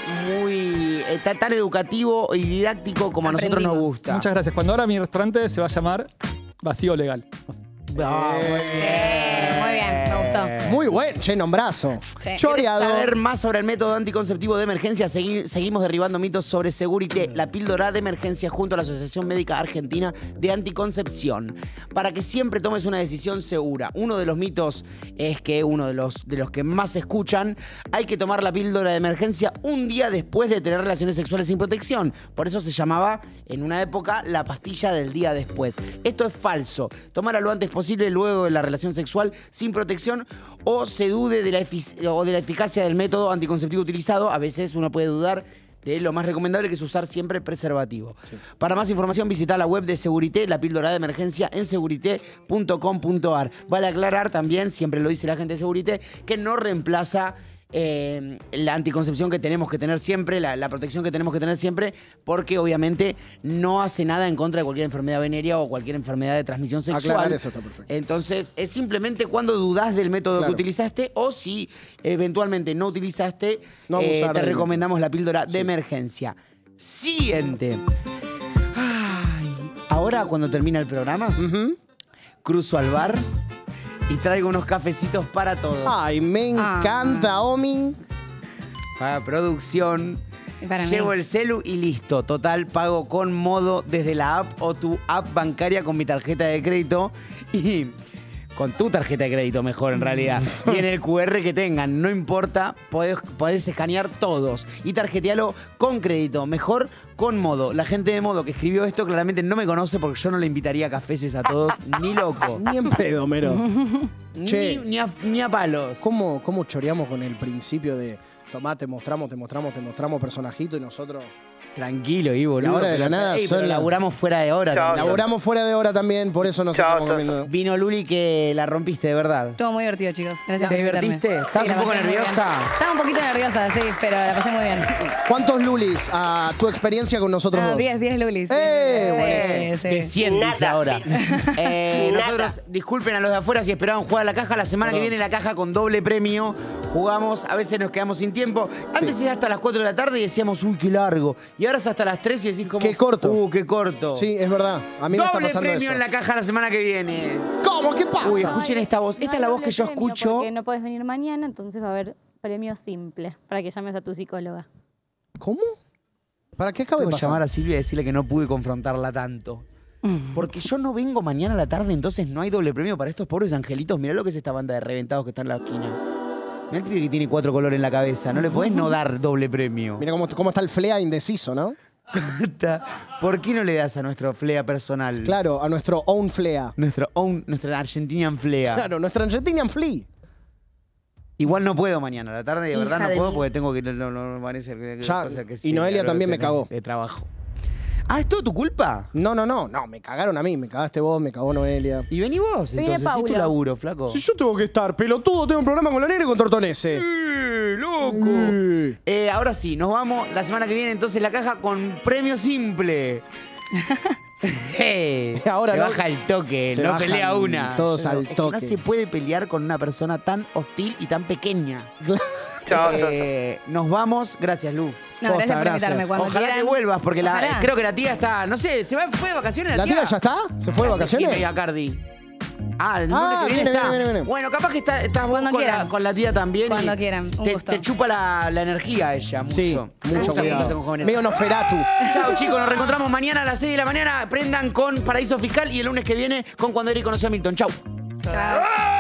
S2: tan educativo y didáctico como a nosotros nos gusta.
S1: Muchas gracias. Cuando ahora mi restaurante se va a llamar Vacío Legal.
S4: Muy bien, me gustó.
S3: Muy buen, che, nombrazo.
S4: Sí.
S3: Choreado.
S2: ¿Querés saber más sobre el método anticonceptivo de emergencia? Seguimos derribando mitos sobre Segurité, la píldora de emergencia junto a la Asociación Médica Argentina de Anticoncepción, para que siempre tomes una decisión segura. Uno de los mitos es que uno de los que más se escuchan, hay que tomar la píldora de emergencia un día después de tener relaciones sexuales sin protección. Por eso se llamaba en una época la pastilla del día después. Esto es falso. Tómala lo antes posible luego de la relación sexual sin protección o se dude de la eficacia del método anticonceptivo utilizado. A veces uno puede dudar de lo más recomendable, que es usar siempre preservativo. Para más información visita la web de Segurité, la píldora de emergencia, en segurité.com.ar. Vale aclarar también, siempre lo dice la gente de Segurité, que no reemplaza la anticoncepción que tenemos que tener siempre, la protección que tenemos que tener siempre, porque obviamente no hace nada en contra de cualquier enfermedad venérea o cualquier enfermedad de transmisión sexual.
S3: Aclarar eso está perfecto.
S2: Entonces, es simplemente cuando dudás del método
S3: Claro.
S2: que utilizaste o si eventualmente no utilizaste,
S3: No abusar
S2: te
S3: del
S2: recomendamos la píldora de emergencia. Siguiente. Ay, ahora, cuando termina el programa, cruzo al bar y traigo unos cafecitos para todos.
S3: Ay, me encanta, Omi.
S2: Para producción.
S4: Y para mí.
S2: Llevo el celu y listo. Total, pago con Modo desde la app o tu app bancaria con mi tarjeta de crédito y con tu tarjeta de crédito mejor en realidad. Y en el QR que tengan, no importa, podés escanear todos. Y tarjetealo con crédito, mejor con Modo. La gente de Modo que escribió esto claramente no me conoce porque yo no le invitaría a cafeses a todos, ni loco.
S3: Ni en pedo, Mero. Che.
S2: Ni a palos.
S3: ¿Cómo choreamos con el principio de tomá, te mostramos personajito y nosotros...
S2: Tranquilo, Ivo.
S3: La hora de la nada
S2: pero
S3: son la-
S2: laburamos fuera de hora.
S6: Chao,
S2: también.
S3: Laburamos fuera de hora también, por eso nos
S6: Chao,
S3: estamos comiendo.
S2: Vino Luli que la rompiste de verdad.
S4: Estuvo muy divertido, chicos. Gracias
S2: ¿Te
S4: por invitarme.
S2: divertiste? ¿Estabas
S4: la
S2: un poco
S4: pasé muy
S2: nerviosa?
S4: bien. Estaba un poquito nerviosa, sí, pero la pasé muy bien.
S3: ¿Cuántos lulis a tu experiencia con nosotros
S4: No,
S3: dos?
S4: 10 lulis.
S3: Buenísimo.
S4: Sí.
S2: De 100 dice
S6: Nada,
S2: ahora.
S6: sí.
S2: Nosotros, disculpen a los de afuera si esperaban jugar a la caja. La semana que viene la caja con doble premio. Jugamos, a veces nos quedamos sin tiempo. Antes era hasta las 4 de la tarde y decíamos, uy, qué largo. Y ahora es hasta las 3 y decís como...
S3: Qué corto.
S2: Qué corto.
S3: Sí, es verdad. A mí me está
S2: Doble
S3: pasando
S2: premio
S3: eso.
S2: en la caja la semana que viene.
S3: ¿Cómo? ¿Qué pasa?
S2: Uy, escuchen esta voz. Esta es la voz que yo escucho.
S22: Porque no puedes venir mañana, entonces va a haber premio simple para que llames a tu psicóloga.
S3: ¿Cómo? ¿Para qué acaba de
S2: Puedo
S3: pasar?
S2: llamar a Silvia y decirle que no pude confrontarla tanto. Porque yo no vengo mañana a la tarde, entonces no hay doble premio para estos pobres angelitos. Mirá lo que es esta banda de reventados que está en la esquina. Mirá el pibe que tiene 4 colores en la cabeza. No le podés no dar doble premio.
S3: Mira cómo está el flea indeciso, ¿no?
S2: ¿Por qué no le das a nuestro flea personal?
S3: Claro, a nuestro own flea.
S2: Nuestra Argentinian flea.
S3: Claro, nuestra Argentinian flea.
S2: Igual no puedo mañana a la tarde, de
S13: Hija
S2: verdad no
S13: de
S2: puedo
S13: mí.
S2: porque tengo que no parece que
S3: Ya,
S2: cosa que
S3: y
S2: sí,
S3: Noelia
S2: claro,
S3: también me
S2: de-
S3: cagó.
S2: De trabajo. Ah, ¿es todo tu culpa?
S3: No, me cagaron a mí, me cagaste vos, me cagó Noelia.
S2: Y vení vos,
S22: Viene
S2: entonces, es tu
S22: Paulo.
S2: laburo, flaco.
S3: Si yo tengo que estar pelotudo, tengo un problema con la negra y con Tortonese.
S2: ¡Loco! Ahora sí, nos vamos la semana que viene entonces la caja con premio simple.
S3: Ahora
S2: se
S3: no-
S2: baja el toque,
S3: se
S2: no
S3: bajan
S2: pelea una.
S3: todos al
S2: Es que
S3: toque.
S2: no se puede pelear con una persona tan hostil y tan pequeña. Nos vamos. Gracias, Lu.
S4: No, gracias por invitarme. Cuando
S2: Ojalá
S4: quieran.
S2: que vuelvas, porque
S4: Ojalá.
S2: creo que la tía está, no sé, fue de vacaciones
S3: ¿La tía ya está? ¿Se fue de vacaciones?
S2: Y Cardi. Ah, el lunes
S3: Ah,
S2: que viene
S3: viene,
S2: está.
S3: viene.
S2: Bueno, capaz que estás vos
S4: Cuando quieran.
S2: con la tía también.
S4: Cuando
S2: y
S4: quieran, un
S2: te,
S4: gusto.
S2: te chupa la energía ella, mucho.
S3: Sí,
S2: Me
S3: mucho
S2: gusta juntarse con
S3: cuidado.
S2: jóvenes.
S3: Medio Noferatu.
S2: Chao, chicos, nos reencontramos mañana a las 6 de la mañana. Prendan con Paraíso Fiscal y el lunes que viene con Cuando Eric conoció a Milton. Chau.
S4: Chao.